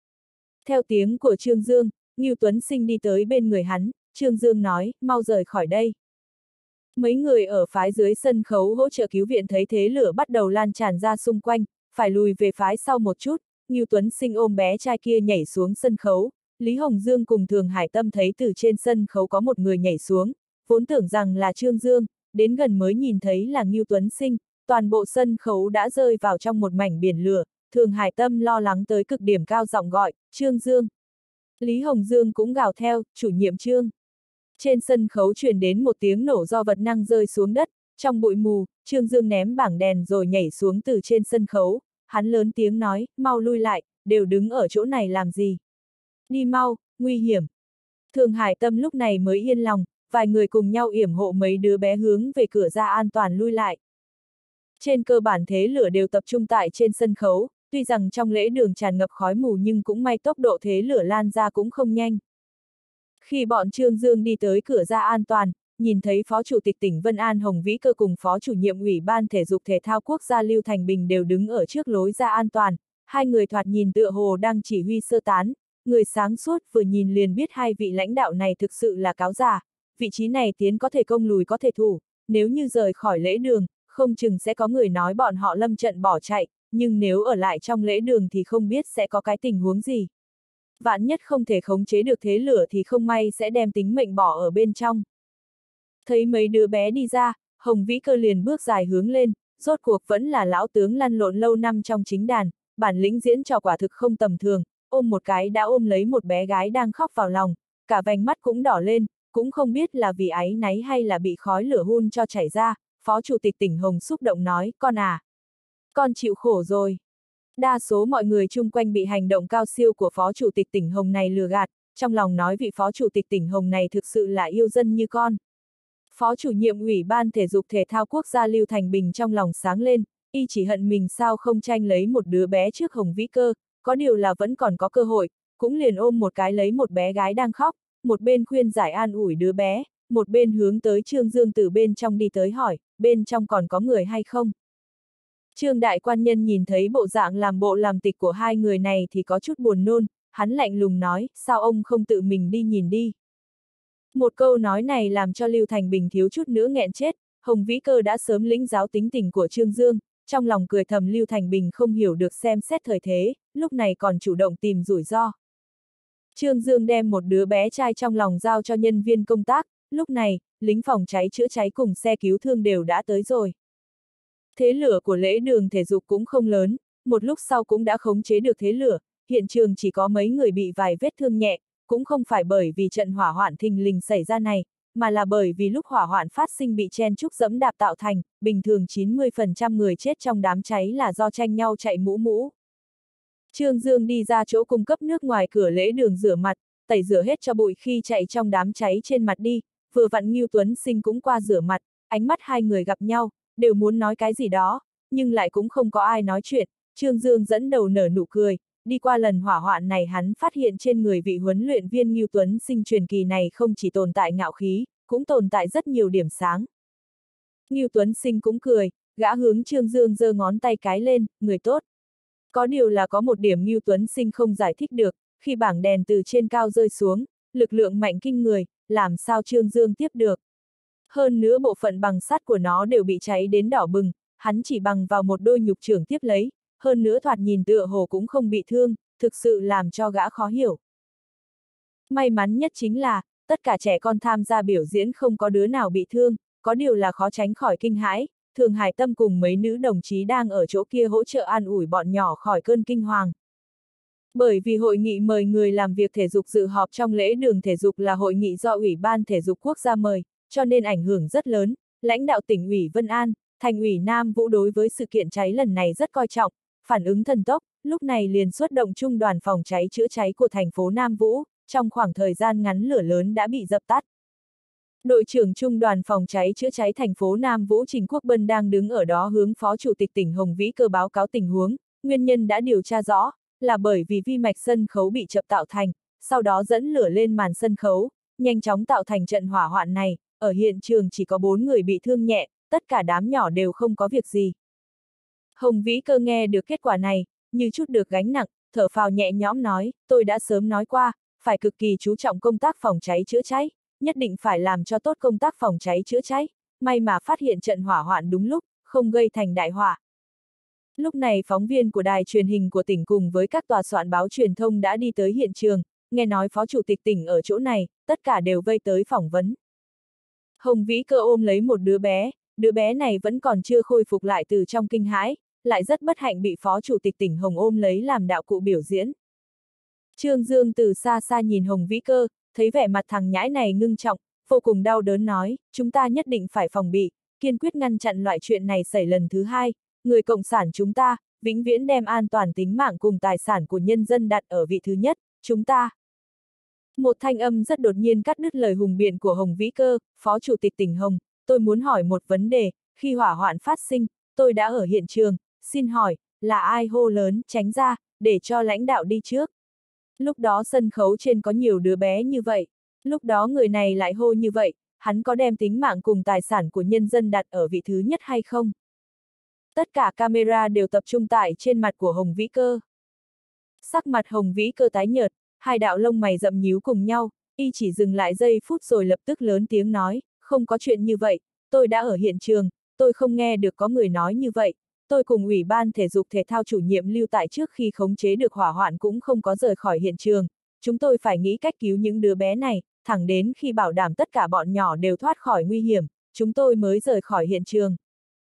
Theo tiếng của Trương Dương, Ngưu Tuấn Sinh đi tới bên người hắn, Trương Dương nói, mau rời khỏi đây. Mấy người ở phái dưới sân khấu hỗ trợ cứu viện thấy thế lửa bắt đầu lan tràn ra xung quanh, phải lùi về phái sau một chút, Ngưu Tuấn Sinh ôm bé trai kia nhảy xuống sân khấu, Lý Hồng Dương cùng Thường Hải Tâm thấy từ trên sân khấu có một người nhảy xuống, vốn tưởng rằng là Trương Dương, đến gần mới nhìn thấy là Ngưu Tuấn Sinh, toàn bộ sân khấu đã rơi vào trong một mảnh biển lửa, Thường Hải Tâm lo lắng tới cực điểm cao giọng gọi, Trương Dương. Lý Hồng Dương cũng gào theo, chủ nhiệm Trương. Trên sân khấu truyền đến một tiếng nổ do vật năng rơi xuống đất, trong bụi mù, Trương Dương ném bảng đèn rồi nhảy xuống từ trên sân khấu, hắn lớn tiếng nói, mau lui lại, đều đứng ở chỗ này làm gì. Đi mau, nguy hiểm. Thường Hải Tâm lúc này mới yên lòng, vài người cùng nhau yểm hộ mấy đứa bé hướng về cửa ra an toàn lui lại. Trên cơ bản thế lửa đều tập trung tại trên sân khấu, tuy rằng trong lễ đường tràn ngập khói mù nhưng cũng may tốc độ thế lửa lan ra cũng không nhanh. Khi bọn Trương Dương đi tới cửa ra an toàn, nhìn thấy Phó Chủ tịch tỉnh Vân An Hồng Vĩ Cơ cùng Phó Chủ nhiệm Ủy ban Thể dục Thể thao Quốc gia Lưu Thành Bình đều đứng ở trước lối ra an toàn, hai người thoạt nhìn tựa hồ đang chỉ huy sơ tán, người sáng suốt vừa nhìn liền biết hai vị lãnh đạo này thực sự là cáo già, vị trí này tiến có thể công lùi có thể thủ, nếu như rời khỏi lễ đường, không chừng sẽ có người nói bọn họ lâm trận bỏ chạy, nhưng nếu ở lại trong lễ đường thì không biết sẽ có cái tình huống gì. Vạn nhất không thể khống chế được thế lửa thì không may sẽ đem tính mệnh bỏ ở bên trong. Thấy mấy đứa bé đi ra, Hồng Vĩ Cơ liền bước dài hướng lên, rốt cuộc vẫn là lão tướng lăn lộn lâu năm trong chính đàn, bản lĩnh diễn trò quả thực không tầm thường, ôm một cái đã ôm lấy một bé gái đang khóc vào lòng, cả vành mắt cũng đỏ lên, cũng không biết là vì áy náy hay là bị khói lửa hun cho chảy ra, Phó Chủ tịch tỉnh Hồng xúc động nói, con à, con chịu khổ rồi. Đa số mọi người chung quanh bị hành động cao siêu của Phó Chủ tịch tỉnh Hồng này lừa gạt, trong lòng nói vị Phó Chủ tịch tỉnh Hồng này thực sự là yêu dân như con. Phó Chủ nhiệm Ủy ban Thể dục Thể thao Quốc gia Lưu Thành Bình trong lòng sáng lên, y chỉ hận mình sao không tranh lấy một đứa bé trước Hồng Vĩ Cơ, có điều là vẫn còn có cơ hội, cũng liền ôm một cái lấy một bé gái đang khóc, một bên khuyên giải an ủi đứa bé, một bên hướng tới Trương Dương từ bên trong đi tới hỏi, bên trong còn có người hay không? Trương đại quan nhân nhìn thấy bộ dạng làm bộ làm tịch của hai người này thì có chút buồn nôn, hắn lạnh lùng nói, sao ông không tự mình đi nhìn đi. Một câu nói này làm cho Lưu Thành Bình thiếu chút nữa nghẹn chết, Hồng Vĩ Cơ đã sớm lĩnh giáo tính tình của Trương Dương, trong lòng cười thầm Lưu Thành Bình không hiểu được xem xét thời thế, lúc này còn chủ động tìm rủi ro. Trương Dương đem một đứa bé trai trong lòng giao cho nhân viên công tác, lúc này, lính phòng cháy chữa cháy cùng xe cứu thương đều đã tới rồi. Thế lửa của lễ đường thể dục cũng không lớn, một lúc sau cũng đã khống chế được thế lửa, hiện trường chỉ có mấy người bị vài vết thương nhẹ, cũng không phải bởi vì trận hỏa hoạn thình lình xảy ra này, mà là bởi vì lúc hỏa hoạn phát sinh bị chen chúc dẫm đạp tạo thành, bình thường chín mươi phần trăm người chết trong đám cháy là do tranh nhau chạy mũ mũ. Trương Dương đi ra chỗ cung cấp nước ngoài cửa lễ đường rửa mặt, tẩy rửa hết cho bụi khi chạy trong đám cháy trên mặt đi, vừa vặn Ngưu Tuấn Sinh cũng qua rửa mặt, ánh mắt hai người gặp nhau, đều muốn nói cái gì đó, nhưng lại cũng không có ai nói chuyện. Trương Dương dẫn đầu nở nụ cười, đi qua lần hỏa hoạn này hắn phát hiện trên người vị huấn luyện viên Ngưu Tuấn Sinh truyền kỳ này không chỉ tồn tại ngạo khí, cũng tồn tại rất nhiều điểm sáng. Ngưu Tuấn Sinh cũng cười, gã hướng Trương Dương giơ ngón tay cái lên, người tốt. Có điều là có một điểm Ngưu Tuấn Sinh không giải thích được, khi bảng đèn từ trên cao rơi xuống, lực lượng mạnh kinh người, làm sao Trương Dương tiếp được. Hơn nữa bộ phận bằng sắt của nó đều bị cháy đến đỏ bừng, hắn chỉ bằng vào một đôi nhục trưởng tiếp lấy, hơn nữa thoạt nhìn tựa hồ cũng không bị thương, thực sự làm cho gã khó hiểu. May mắn nhất chính là, tất cả trẻ con tham gia biểu diễn không có đứa nào bị thương, có điều là khó tránh khỏi kinh hãi. Thường Hải Tâm cùng mấy nữ đồng chí đang ở chỗ kia hỗ trợ an ủi bọn nhỏ khỏi cơn kinh hoàng. Bởi vì hội nghị mời người làm việc thể dục dự họp trong lễ đường thể dục là hội nghị do Ủy ban Thể dục Quốc gia mời, cho nên ảnh hưởng rất lớn. Lãnh đạo tỉnh ủy Vân An, thành ủy Nam Vũ đối với sự kiện cháy lần này rất coi trọng, phản ứng thần tốc, lúc này liền xuất động trung đoàn phòng cháy chữa cháy của thành phố Nam Vũ, trong khoảng thời gian ngắn lửa lớn đã bị dập tắt. Đội trưởng trung đoàn phòng cháy chữa cháy thành phố Nam Vũ Trình Quốc Bân đang đứng ở đó hướng Phó Chủ tịch tỉnh Hồng Vĩ Cơ báo cáo tình huống, nguyên nhân đã điều tra rõ, là bởi vì vi mạch sân khấu bị chập tạo thành, sau đó dẫn lửa lên màn sân khấu, nhanh chóng tạo thành trận hỏa hoạn này, ở hiện trường chỉ có bốn người bị thương nhẹ, tất cả đám nhỏ đều không có việc gì. Hồng Vĩ Cơ nghe được kết quả này, như chút được gánh nặng, thở phào nhẹ nhõm nói, tôi đã sớm nói qua, phải cực kỳ chú trọng công tác phòng cháy chữa cháy. Nhất định phải làm cho tốt công tác phòng cháy chữa cháy, may mà phát hiện trận hỏa hoạn đúng lúc, không gây thành đại hỏa. Lúc này phóng viên của đài truyền hình của tỉnh cùng với các tòa soạn báo truyền thông đã đi tới hiện trường, nghe nói Phó Chủ tịch tỉnh ở chỗ này, tất cả đều vây tới phỏng vấn. Hồng Vĩ Cơ ôm lấy một đứa bé, đứa bé này vẫn còn chưa khôi phục lại từ trong kinh hãi, lại rất bất hạnh bị Phó Chủ tịch tỉnh Hồng ôm lấy làm đạo cụ biểu diễn. Trương Dương từ xa xa nhìn Hồng Vĩ Cơ, thấy vẻ mặt thằng nhãi này ngưng trọng, vô cùng đau đớn nói, chúng ta nhất định phải phòng bị, kiên quyết ngăn chặn loại chuyện này xảy lần thứ hai, người Cộng sản chúng ta, vĩnh viễn đem an toàn tính mạng cùng tài sản của nhân dân đặt ở vị thứ nhất, chúng ta. Một thanh âm rất đột nhiên cắt đứt lời hùng biện của Hồng Vĩ Cơ, Phó Chủ tịch tỉnh Hồng, tôi muốn hỏi một vấn đề, khi hỏa hoạn phát sinh, tôi đã ở hiện trường, xin hỏi, là ai hô lớn, tránh ra, để cho lãnh đạo đi trước. Lúc đó sân khấu trên có nhiều đứa bé như vậy, lúc đó người này lại hô như vậy, hắn có đem tính mạng cùng tài sản của nhân dân đặt ở vị thứ nhất hay không? Tất cả camera đều tập trung tại trên mặt của Hồng Vĩ Cơ. Sắc mặt Hồng Vĩ Cơ tái nhợt, hai đạo lông mày rậm nhíu cùng nhau, y chỉ dừng lại giây phút rồi lập tức lớn tiếng nói, không có chuyện như vậy, tôi đã ở hiện trường, tôi không nghe được có người nói như vậy. Tôi cùng Ủy ban Thể dục Thể thao chủ nhiệm Lưu tại trước khi khống chế được hỏa hoạn cũng không có rời khỏi hiện trường. Chúng tôi phải nghĩ cách cứu những đứa bé này, thẳng đến khi bảo đảm tất cả bọn nhỏ đều thoát khỏi nguy hiểm, chúng tôi mới rời khỏi hiện trường.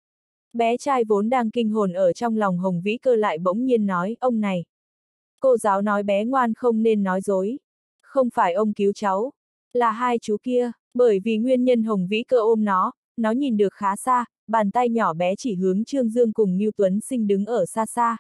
Bé trai vốn đang kinh hồn ở trong lòng Hồng Vĩ Cơ lại bỗng nhiên nói, ông này. Cô giáo nói bé ngoan không nên nói dối. Không phải ông cứu cháu, là hai chú kia, bởi vì nguyên nhân Hồng Vĩ Cơ ôm nó, nó nhìn được khá xa. Bàn tay nhỏ bé chỉ hướng Trương Dương cùng Ngưu Tuấn Sinh đứng ở xa xa.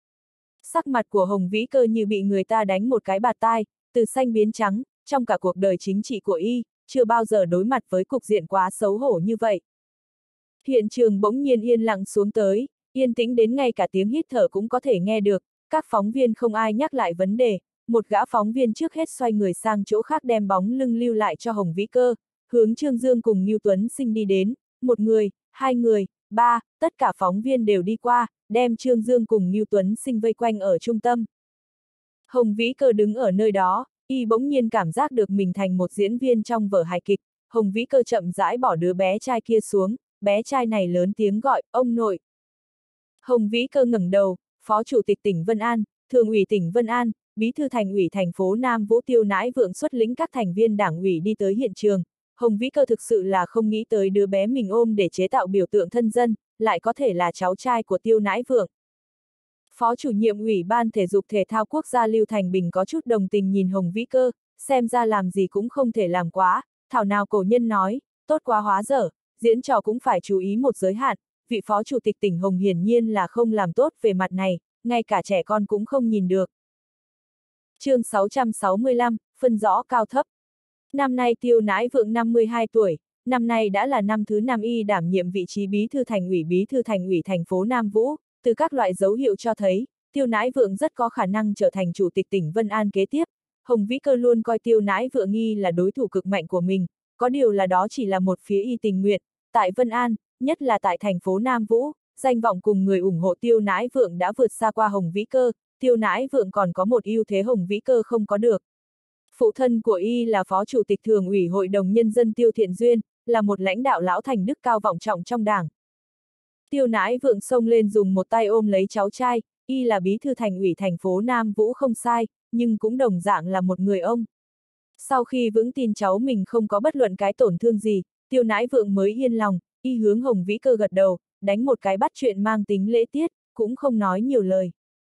Sắc mặt của Hồng Vĩ Cơ như bị người ta đánh một cái bạt tai, từ xanh biến trắng, trong cả cuộc đời chính trị của y, chưa bao giờ đối mặt với cục diện quá xấu hổ như vậy. Hiện trường bỗng nhiên yên lặng xuống tới, yên tĩnh đến ngay cả tiếng hít thở cũng có thể nghe được, các phóng viên không ai nhắc lại vấn đề, một gã phóng viên trước hết xoay người sang chỗ khác đem bóng lưng lưu lại cho Hồng Vĩ Cơ, hướng Trương Dương cùng Ngưu Tuấn Sinh đi đến, một người, hai người, ba, tất cả phóng viên đều đi qua, đem Trương Dương cùng Ngưu Tuấn Sinh vây quanh ở trung tâm. Hồng Vĩ Cơ đứng ở nơi đó, y bỗng nhiên cảm giác được mình thành một diễn viên trong vở hài kịch. Hồng Vĩ Cơ chậm rãi bỏ đứa bé trai kia xuống, bé trai này lớn tiếng gọi, ông nội. Hồng Vĩ Cơ ngẩng đầu, Phó Chủ tịch tỉnh Vân An, Thường ủy tỉnh Vân An, Bí thư Thành ủy thành phố Nam Vũ Tiêu Nãi Vượng xuất lĩnh các thành viên đảng ủy đi tới hiện trường. Hồng Vĩ Cơ thực sự là không nghĩ tới đứa bé mình ôm để chế tạo biểu tượng thân dân, lại có thể là cháu trai của Tiêu Nãi Vượng. Phó chủ nhiệm Ủy ban Thể dục Thể thao Quốc gia Lưu Thành Bình có chút đồng tình nhìn Hồng Vĩ Cơ, xem ra làm gì cũng không thể làm quá, thảo nào cổ nhân nói, tốt quá hóa dở, diễn trò cũng phải chú ý một giới hạn, vị Phó Chủ tịch tỉnh Hồng hiển nhiên là không làm tốt về mặt này, ngay cả trẻ con cũng không nhìn được. Chương sáu trăm sáu mươi lăm, phân rõ cao thấp. Năm nay Tiêu Nãi Vượng năm mươi hai tuổi, năm nay đã là năm thứ năm y đảm nhiệm vị trí Bí thư Thành ủy Bí thư Thành ủy thành phố Nam Vũ, từ các loại dấu hiệu cho thấy, Tiêu Nãi Vượng rất có khả năng trở thành Chủ tịch tỉnh Vân An kế tiếp. Hồng Vĩ Cơ luôn coi Tiêu Nãi Vượng nghi là đối thủ cực mạnh của mình, có điều là đó chỉ là một phía y tình nguyện, tại Vân An, nhất là tại thành phố Nam Vũ, danh vọng cùng người ủng hộ Tiêu Nãi Vượng đã vượt xa qua Hồng Vĩ Cơ, Tiêu Nãi Vượng còn có một ưu thế Hồng Vĩ Cơ không có được. Phụ thân của y là Phó Chủ tịch Thường ủy Hội đồng Nhân dân Tiêu Thiện Duyên, là một lãnh đạo lão thành đức cao vọng trọng trong đảng. Tiêu Nãi Vượng xông lên dùng một tay ôm lấy cháu trai, y là Bí thư Thành ủy thành phố Nam Vũ không sai, nhưng cũng đồng dạng là một người ông. Sau khi vững tin cháu mình không có bất luận cái tổn thương gì, Tiêu Nãi Vượng mới yên lòng, y hướng Hồng Vĩ Cơ gật đầu, đánh một cái bắt chuyện mang tính lễ tiết, cũng không nói nhiều lời.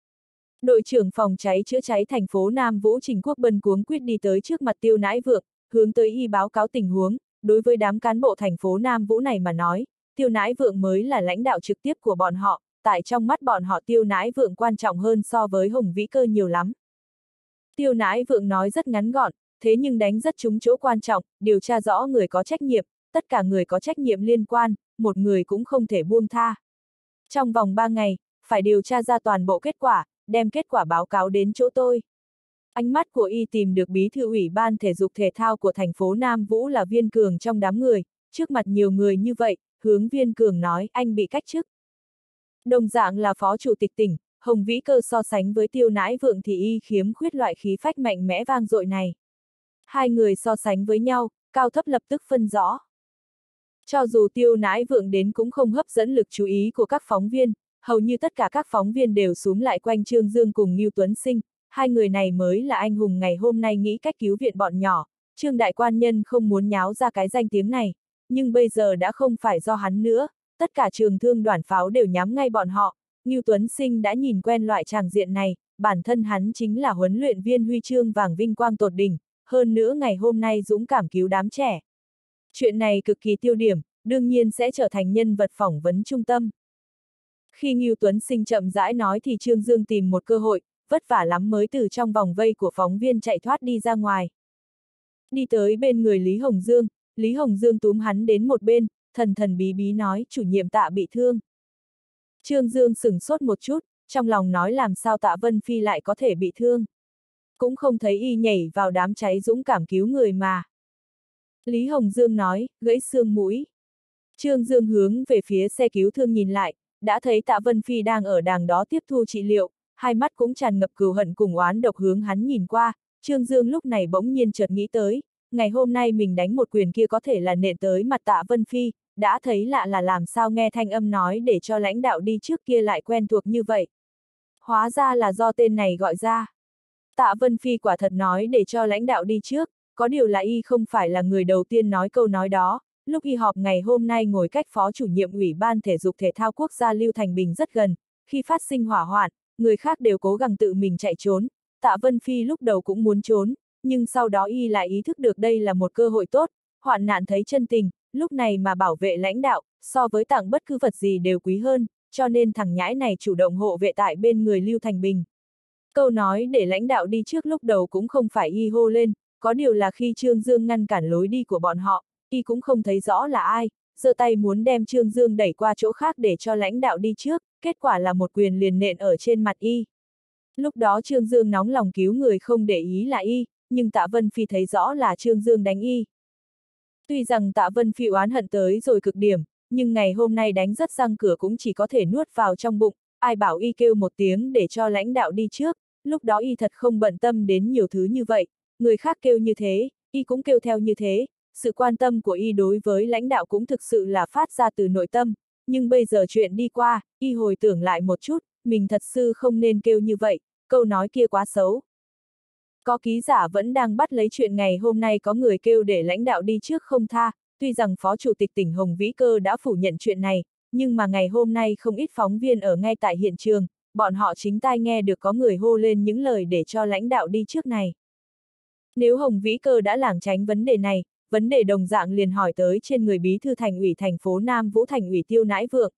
Đội trưởng phòng cháy chữa cháy thành phố Nam Vũ Trình Quốc Bân cuống quyết đi tới trước mặt Tiêu Nãi Vượng, hướng tới y báo cáo tình huống, đối với đám cán bộ thành phố Nam Vũ này mà nói, Tiêu Nãi Vượng mới là lãnh đạo trực tiếp của bọn họ, tại trong mắt bọn họ Tiêu Nãi Vượng quan trọng hơn so với Hồng Vĩ Cơ nhiều lắm. Tiêu Nãi Vượng nói rất ngắn gọn, thế nhưng đánh rất trúng chỗ quan trọng, điều tra rõ người có trách nhiệm, tất cả người có trách nhiệm liên quan, một người cũng không thể buông tha. Trong vòng ba ngày, phải điều tra ra toàn bộ kết quả, đem kết quả báo cáo đến chỗ tôi. Ánh mắt của y tìm được Bí thư Ủy ban Thể dục Thể thao của thành phố Nam Vũ là Viên Cường trong đám người, trước mặt nhiều người như vậy, hướng Viên Cường nói anh bị cách chức. Đồng dạng là Phó Chủ tịch tỉnh, Hồng Vĩ Cơ so sánh với Tiêu Nãi Vượng thì y khiếm khuyết loại khí phách mạnh mẽ vang dội này. Hai người so sánh với nhau, cao thấp lập tức phân rõ. Cho dù Tiêu Nãi Vượng đến cũng không hấp dẫn lực chú ý của các phóng viên, hầu như tất cả các phóng viên đều xúm lại quanh Trương Dương cùng Ngưu Tuấn Sinh, hai người này mới là anh hùng ngày hôm nay nghĩ cách cứu viện bọn nhỏ. Trương đại quan nhân không muốn nháo ra cái danh tiếng này, nhưng bây giờ đã không phải do hắn nữa, tất cả trường thương đoàn pháo đều nhắm ngay bọn họ. Ngưu Tuấn Sinh đã nhìn quen loại tràng diện này, bản thân hắn chính là huấn luyện viên huy chương vàng vinh quang tột đỉnh, hơn nữa ngày hôm nay dũng cảm cứu đám trẻ. Chuyện này cực kỳ tiêu điểm, đương nhiên sẽ trở thành nhân vật phỏng vấn trung tâm. Khi Ngưu Tuấn Sinh chậm rãi nói thì Trương Dương tìm một cơ hội, vất vả lắm mới từ trong vòng vây của phóng viên chạy thoát đi ra ngoài. Đi tới bên người Lý Hồng Dương, Lý Hồng Dương túm hắn đến một bên, thần thần bí bí nói chủ nhiệm Tạ bị thương. Trương Dương sửng sốt một chút, trong lòng nói làm sao Tạ Vân Phi lại có thể bị thương. Cũng không thấy y nhảy vào đám cháy dũng cảm cứu người mà. Lý Hồng Dương nói, gãy xương mũi. Trương Dương hướng về phía xe cứu thương nhìn lại, đã thấy Tạ Vân Phi đang ở đàng đó tiếp thu trị liệu, hai mắt cũng tràn ngập cừu hận cùng oán độc hướng hắn nhìn qua. Trương Dương lúc này bỗng nhiên chợt nghĩ tới, ngày hôm nay mình đánh một quyền kia có thể là nện tới mặt Tạ Vân Phi, đã thấy lạ là làm sao nghe thanh âm nói để cho lãnh đạo đi trước kia lại quen thuộc như vậy. Hóa ra là do tên này gọi ra. Tạ Vân Phi quả thật nói để cho lãnh đạo đi trước, có điều là y không phải là người đầu tiên nói câu nói đó. Lúc y họp ngày hôm nay ngồi cách Phó chủ nhiệm Ủy ban Thể dục Thể thao Quốc gia Lưu Thành Bình rất gần, khi phát sinh hỏa hoạn, người khác đều cố gắng tự mình chạy trốn. Tạ Vân Phi lúc đầu cũng muốn trốn, nhưng sau đó y lại ý thức được đây là một cơ hội tốt, hoạn nạn thấy chân tình, lúc này mà bảo vệ lãnh đạo, so với tặng bất cứ vật gì đều quý hơn, cho nên thằng nhãi này chủ động hộ vệ tại bên người Lưu Thành Bình. Câu nói để lãnh đạo đi trước lúc đầu cũng không phải y hô lên, có điều là khi Trương Dương ngăn cản lối đi của bọn họ, y cũng không thấy rõ là ai, giơ tay muốn đem Trương Dương đẩy qua chỗ khác để cho lãnh đạo đi trước, kết quả là một quyền liền nện ở trên mặt y. Lúc đó Trương Dương nóng lòng cứu người không để ý là y, nhưng Tạ Vân Phi thấy rõ là Trương Dương đánh y. Tuy rằng Tạ Vân Phi oán hận tới rồi cực điểm, nhưng ngày hôm nay đánh rất răng cửa cũng chỉ có thể nuốt vào trong bụng, ai bảo y kêu một tiếng để cho lãnh đạo đi trước, lúc đó y thật không bận tâm đến nhiều thứ như vậy, người khác kêu như thế, y cũng kêu theo như thế, sự quan tâm của y đối với lãnh đạo cũng thực sự là phát ra từ nội tâm, nhưng bây giờ chuyện đi qua, y hồi tưởng lại một chút, mình thật sự không nên kêu như vậy, câu nói kia quá xấu. Có ký giả vẫn đang bắt lấy chuyện ngày hôm nay có người kêu để lãnh đạo đi trước không tha, tuy rằng Phó Chủ tịch tỉnh Hồng Vĩ Cơ đã phủ nhận chuyện này, nhưng mà ngày hôm nay không ít phóng viên ở ngay tại hiện trường, bọn họ chính tai nghe được có người hô lên những lời để cho lãnh đạo đi trước này. Nếu Hồng Vĩ Cơ đã lảng tránh vấn đề này, vấn đề đồng dạng liền hỏi tới trên người bí thư thành ủy thành phố Nam Vũ Thành ủy Tiêu Nãi Vượng.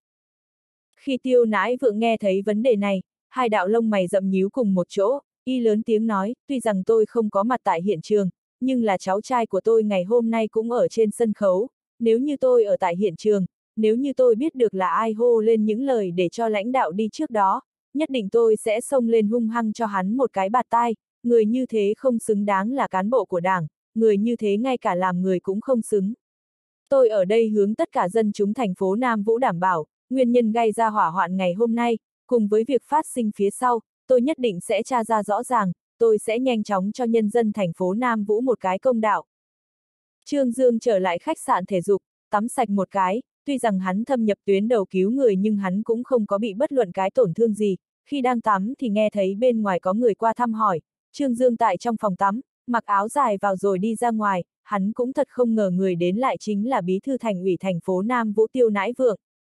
Khi Tiêu Nãi Vượng nghe thấy vấn đề này, hai đạo lông mày rậm nhíu cùng một chỗ, y lớn tiếng nói, tuy rằng tôi không có mặt tại hiện trường, nhưng là cháu trai của tôi ngày hôm nay cũng ở trên sân khấu, nếu như tôi ở tại hiện trường, nếu như tôi biết được là ai hô lên những lời để cho lãnh đạo đi trước đó, nhất định tôi sẽ xông lên hung hăng cho hắn một cái bạt tai, người như thế không xứng đáng là cán bộ của Đảng, người như thế ngay cả làm người cũng không xứng. Tôi ở đây hướng tất cả dân chúng thành phố Nam Vũ đảm bảo, nguyên nhân gây ra hỏa hoạn ngày hôm nay, cùng với việc phát sinh phía sau, tôi nhất định sẽ tra ra rõ ràng, tôi sẽ nhanh chóng cho nhân dân thành phố Nam Vũ một cái công đạo. Trương Dương trở lại khách sạn thể dục, tắm sạch một cái, tuy rằng hắn thâm nhập tuyến đầu cứu người nhưng hắn cũng không có bị bất luận cái tổn thương gì, khi đang tắm thì nghe thấy bên ngoài có người qua thăm hỏi, Trương Dương tại trong phòng tắm, mặc áo dài vào rồi đi ra ngoài, hắn cũng thật không ngờ người đến lại chính là bí thư thành ủy thành phố Nam Vũ Tiêu Nãi Vượng.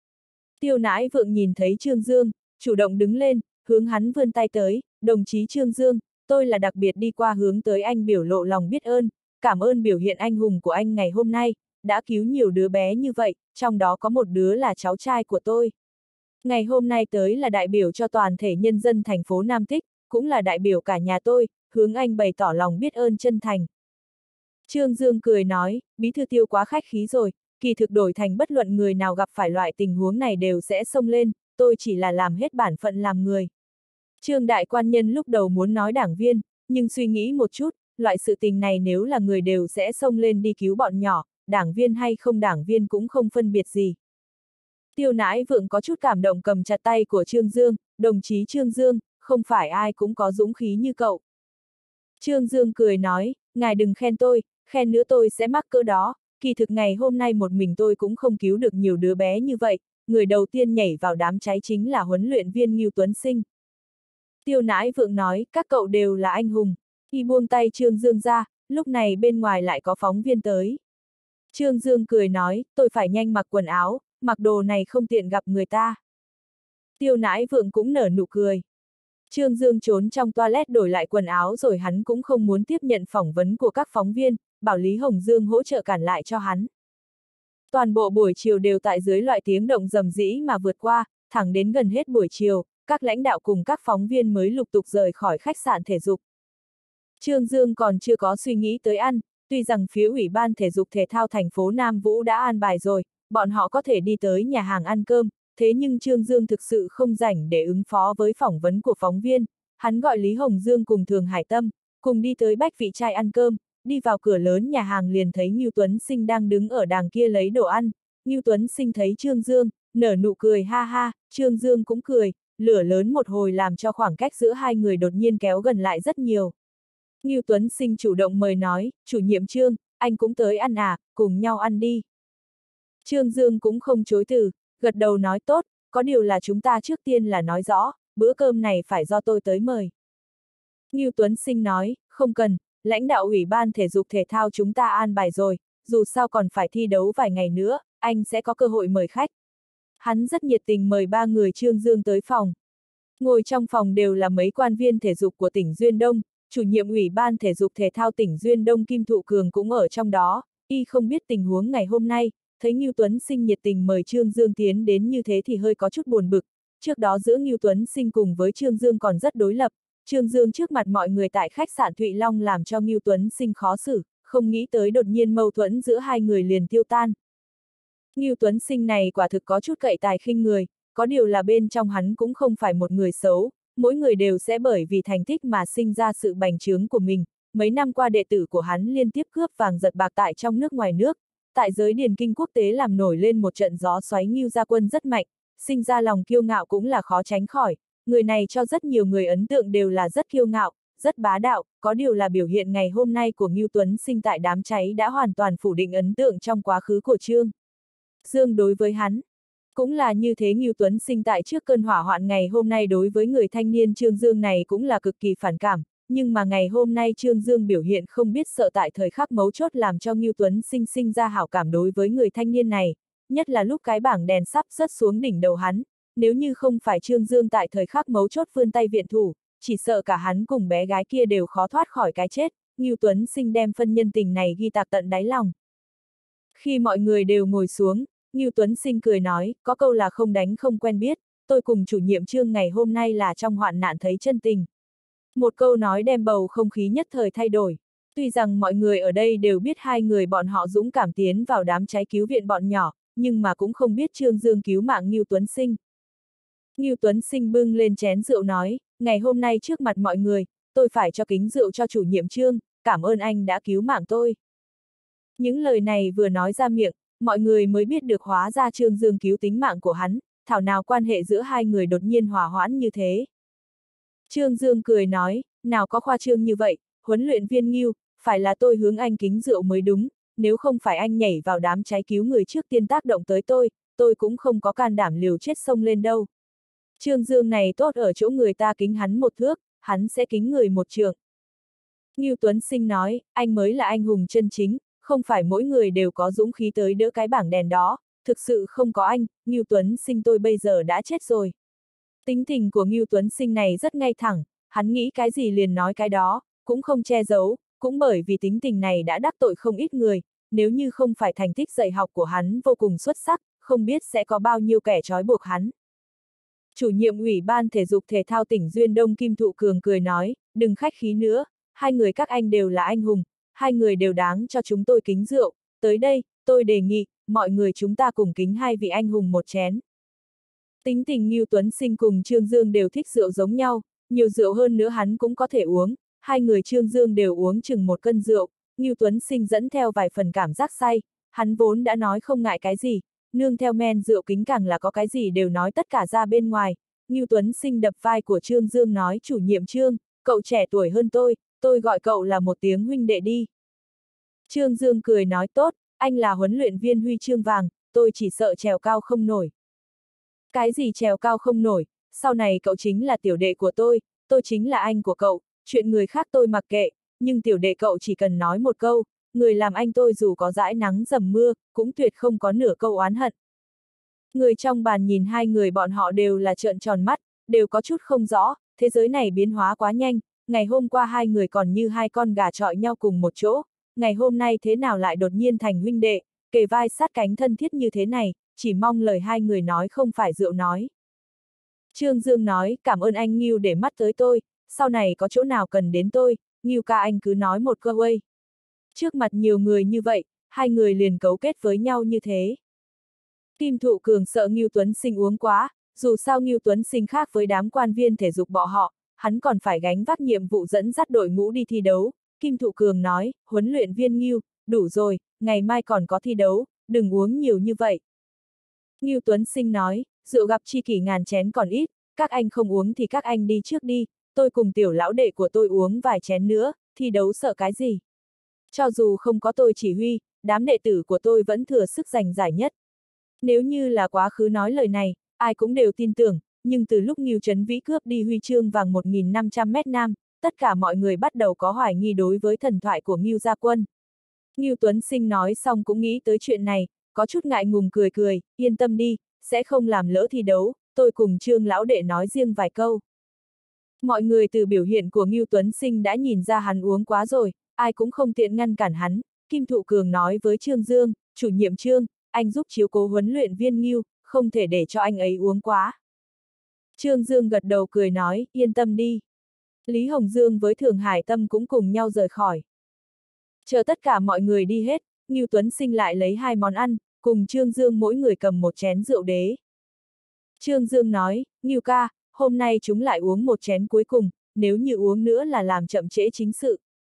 Tiêu Nãi Vượng nhìn thấy Trương Dương, chủ động đứng lên, hướng hắn vươn tay tới, đồng chí Trương Dương, tôi là đặc biệt đi qua hướng tới anh biểu lộ lòng biết ơn, cảm ơn biểu hiện anh hùng của anh ngày hôm nay, đã cứu nhiều đứa bé như vậy, trong đó có một đứa là cháu trai của tôi. Ngày hôm nay tới là đại biểu cho toàn thể nhân dân thành phố Nam Tích, cũng là đại biểu cả nhà tôi, hướng anh bày tỏ lòng biết ơn chân thành. Trương Dương cười nói, bí thư Tiêu quá khách khí rồi, kỳ thực đổi thành bất luận người nào gặp phải loại tình huống này đều sẽ xông lên, tôi chỉ là làm hết bản phận làm người. Trương đại quan nhân lúc đầu muốn nói đảng viên, nhưng suy nghĩ một chút, loại sự tình này nếu là người đều sẽ xông lên đi cứu bọn nhỏ, đảng viên hay không đảng viên cũng không phân biệt gì. Tiêu Nãi Vượng có chút cảm động cầm chặt tay của Trương Dương, đồng chí Trương Dương, không phải ai cũng có dũng khí như cậu. Trương Dương cười nói, ngài đừng khen tôi, khen nữa tôi sẽ mắc cỡ đó, kỳ thực ngày hôm nay một mình tôi cũng không cứu được nhiều đứa bé như vậy, người đầu tiên nhảy vào đám cháy chính là huấn luyện viên Ngưu Tuấn Sinh. Tiêu Nãi Vượng nói, các cậu đều là anh hùng. Y buông tay Trương Dương ra, lúc này bên ngoài lại có phóng viên tới. Trương Dương cười nói, tôi phải nhanh mặc quần áo, mặc đồ này không tiện gặp người ta. Tiêu Nãi Vượng cũng nở nụ cười. Trương Dương trốn trong toilet đổi lại quần áo rồi hắn cũng không muốn tiếp nhận phỏng vấn của các phóng viên, bảo Lý Hồng Dương hỗ trợ cản lại cho hắn. Toàn bộ buổi chiều đều tại dưới loại tiếng động rầm rĩ mà vượt qua, thẳng đến gần hết buổi chiều, các lãnh đạo cùng các phóng viên mới lục tục rời khỏi khách sạn thể dục. Trương Dương còn chưa có suy nghĩ tới ăn, tuy rằng phía Ủy ban Thể dục Thể thao thành phố Nam Vũ đã an bài rồi, bọn họ có thể đi tới nhà hàng ăn cơm, thế nhưng Trương Dương thực sự không rảnh để ứng phó với phỏng vấn của phóng viên, hắn gọi Lý Hồng Dương cùng Thường Hải Tâm, cùng đi tới Bách Vị Trai ăn cơm, đi vào cửa lớn nhà hàng liền thấy Ngưu Tuấn Sinh đang đứng ở đàng kia lấy đồ ăn, Ngưu Tuấn Sinh thấy Trương Dương, nở nụ cười ha ha, Trương Dương cũng cười, lửa lớn một hồi làm cho khoảng cách giữa hai người đột nhiên kéo gần lại rất nhiều. Ngưu Tuấn Sinh chủ động mời nói, chủ nhiệm Trương, anh cũng tới ăn à, cùng nhau ăn đi. Trương Dương cũng không chối từ, gật đầu nói tốt, có điều là chúng ta trước tiên là nói rõ, bữa cơm này phải do tôi tới mời. Ngưu Tuấn Sinh nói, không cần, lãnh đạo Ủy ban Thể dục Thể thao chúng ta an bài rồi, dù sao còn phải thi đấu vài ngày nữa, anh sẽ có cơ hội mời khách. Hắn rất nhiệt tình mời ba người Trương Dương tới phòng. Ngồi trong phòng đều là mấy quan viên thể dục của tỉnh Duyên Đông, chủ nhiệm Ủy ban Thể dục Thể thao tỉnh Duyên Đông Kim Thụ Cường cũng ở trong đó, y không biết tình huống ngày hôm nay, thấy Ngưu Tuấn Sinh nhiệt tình mời Trương Dương tiến đến như thế thì hơi có chút buồn bực, trước đó giữa Ngưu Tuấn Sinh cùng với Trương Dương còn rất đối lập, Trương Dương trước mặt mọi người tại khách sạn Thụy Long làm cho Ngưu Tuấn Sinh khó xử, không nghĩ tới đột nhiên mâu thuẫn giữa hai người liền tiêu tan. Ngưu Tuấn Sinh này quả thực có chút cậy tài khinh người, có điều là bên trong hắn cũng không phải một người xấu, mỗi người đều sẽ bởi vì thành tích mà sinh ra sự bành trướng của mình, mấy năm qua đệ tử của hắn liên tiếp cướp vàng giật bạc tại trong nước ngoài nước, tại giới điền kinh quốc tế làm nổi lên một trận gió xoáy Ngưu gia quân rất mạnh, sinh ra lòng kiêu ngạo cũng là khó tránh khỏi, người này cho rất nhiều người ấn tượng đều là rất kiêu ngạo, rất bá đạo, có điều là biểu hiện ngày hôm nay của Ngưu Tuấn Sinh tại đám cháy đã hoàn toàn phủ định ấn tượng trong quá khứ của Trương Dương đối với hắn. Cũng là như thế, Ngưu Tuấn Sinh tại trước cơn hỏa hoạn ngày hôm nay đối với người thanh niên Trương Dương này cũng là cực kỳ phản cảm, nhưng mà ngày hôm nay Trương Dương biểu hiện không biết sợ tại thời khắc mấu chốt làm cho Ngưu Tuấn Sinh sinh ra hảo cảm đối với người thanh niên này, nhất là lúc cái bảng đèn sắp rớt xuống đỉnh đầu hắn, nếu như không phải Trương Dương tại thời khắc mấu chốt vươn tay viện thủ, chỉ sợ cả hắn cùng bé gái kia đều khó thoát khỏi cái chết, Ngưu Tuấn Sinh đem phân nhân tình này ghi tạc tận đáy lòng. Khi mọi người đều ngồi xuống, Ngưu Tuấn Sinh cười nói, có câu là không đánh không quen biết, tôi cùng chủ nhiệm Trương ngày hôm nay là trong hoạn nạn thấy chân tình. Một câu nói đem bầu không khí nhất thời thay đổi. Tuy rằng mọi người ở đây đều biết hai người bọn họ dũng cảm tiến vào đám cháy cứu viện bọn nhỏ, nhưng mà cũng không biết Trương Dương cứu mạng Ngưu Tuấn Sinh. Ngưu Tuấn Sinh bưng lên chén rượu nói, ngày hôm nay trước mặt mọi người, tôi phải cho kính rượu cho chủ nhiệm Trương, cảm ơn anh đã cứu mạng tôi. Những lời này vừa nói ra miệng, mọi người mới biết được hóa ra Trương Dương cứu tính mạng của hắn, thảo nào quan hệ giữa hai người đột nhiên hòa hoãn như thế. Trương Dương cười nói, nào có khoa trương như vậy, huấn luyện viên Ngưu, phải là tôi hướng anh kính rượu mới đúng, nếu không phải anh nhảy vào đám cháy cứu người trước tiên tác động tới tôi, tôi cũng không có can đảm liều chết xông lên đâu. Trương Dương này tốt ở chỗ người ta kính hắn một thước, hắn sẽ kính người một trượng. Ngưu Tuấn Sinh nói, anh mới là anh hùng chân chính, không phải mỗi người đều có dũng khí tới đỡ cái bảng đèn đó, thực sự không có anh, Ngưu Tuấn Sinh tôi bây giờ đã chết rồi. Tính tình của Ngưu Tuấn Sinh này rất ngay thẳng, hắn nghĩ cái gì liền nói cái đó, cũng không che giấu, cũng bởi vì tính tình này đã đắc tội không ít người, nếu như không phải thành tích dạy học của hắn vô cùng xuất sắc, không biết sẽ có bao nhiêu kẻ trói buộc hắn. Chủ nhiệm Ủy ban Thể dục Thể thao tỉnh Duyên Đông Kim Thụ Cường cười nói, đừng khách khí nữa, hai người các anh đều là anh hùng, hai người đều đáng cho chúng tôi kính rượu, tới đây, tôi đề nghị, mọi người chúng ta cùng kính hai vị anh hùng một chén. Tính tình Ngưu Tuấn Sinh cùng Trương Dương đều thích rượu giống nhau, nhiều rượu hơn nữa hắn cũng có thể uống, hai người Trương Dương đều uống chừng một cân rượu, Ngưu Tuấn Sinh dẫn theo vài phần cảm giác say, hắn vốn đã nói không ngại cái gì, nương theo men rượu kính càng là có cái gì đều nói tất cả ra bên ngoài. Ngưu Tuấn Sinh đập vai của Trương Dương nói, chủ nhiệm Trương, cậu trẻ tuổi hơn tôi, tôi gọi cậu là một tiếng huynh đệ đi. Trương Dương cười nói, tốt, anh là huấn luyện viên huy chương vàng, tôi chỉ sợ trèo cao không nổi. Cái gì trèo cao không nổi, sau này cậu chính là tiểu đệ của tôi, tôi chính là anh của cậu, chuyện người khác tôi mặc kệ, nhưng tiểu đệ cậu chỉ cần nói một câu, người làm anh tôi dù có dãi nắng dầm mưa, cũng tuyệt không có nửa câu oán hận. Người trong bàn nhìn hai người bọn họ đều là trợn tròn mắt, đều có chút không rõ, thế giới này biến hóa quá nhanh, ngày hôm qua hai người còn như hai con gà chọi nhau cùng một chỗ, ngày hôm nay thế nào lại đột nhiên thành huynh đệ, kề vai sát cánh thân thiết như thế này, chỉ mong lời hai người nói không phải rượu nói. Trương Dương nói, cảm ơn anh Ngưu để mắt tới tôi, sau này có chỗ nào cần đến tôi, Ngưu ca anh cứ nói một câu ơi. Trước mặt nhiều người như vậy, hai người liền cấu kết với nhau như thế. Kim Thụ Cường sợ Ngưu Tuấn Sinh uống quá, dù sao Ngưu Tuấn Sinh khác với đám quan viên thể dục bọn họ, hắn còn phải gánh vác nhiệm vụ dẫn dắt đội ngũ đi thi đấu. Kim Thụ Cường nói, huấn luyện viên Ngưu, đủ rồi, ngày mai còn có thi đấu, đừng uống nhiều như vậy. Ngưu Tuấn Sinh nói, rượu gặp chi kỷ ngàn chén còn ít, các anh không uống thì các anh đi trước đi, tôi cùng tiểu lão đệ của tôi uống vài chén nữa, thi đấu sợ cái gì. Cho dù không có tôi chỉ huy, đám đệ tử của tôi vẫn thừa sức giành giải nhất. Nếu như là quá khứ nói lời này, ai cũng đều tin tưởng, nhưng từ lúc Ngưu Trấn Vĩ cướp đi huy chương vàng một nghìn năm trăm mét nam, tất cả mọi người bắt đầu có hoài nghi đối với thần thoại của Ngưu gia quân. Ngưu Tuấn Sinh nói xong cũng nghĩ tới chuyện này, có chút ngại ngùng cười cười, yên tâm đi, sẽ không làm lỡ thi đấu, tôi cùng Trương lão đệ nói riêng vài câu. Mọi người từ biểu hiện của Ngưu Tuấn Sinh đã nhìn ra hắn uống quá rồi, ai cũng không tiện ngăn cản hắn. Kim Thụ Cường nói với Trương Dương, chủ nhiệm Trương, anh giúp chiếu cố huấn luyện viên Ngưu, không thể để cho anh ấy uống quá. Trương Dương gật đầu cười nói, yên tâm đi. Lý Hồng Dương với Thường Hải Tâm cũng cùng nhau rời khỏi. Chờ tất cả mọi người đi hết, Ngưu Tuấn Sinh lại lấy hai món ăn, cùng Trương Dương mỗi người cầm một chén rượu đế. Trương Dương nói, Ngưu ca, hôm nay chúng lại uống một chén cuối cùng, nếu như uống nữa là làm chậm trễ chính sự.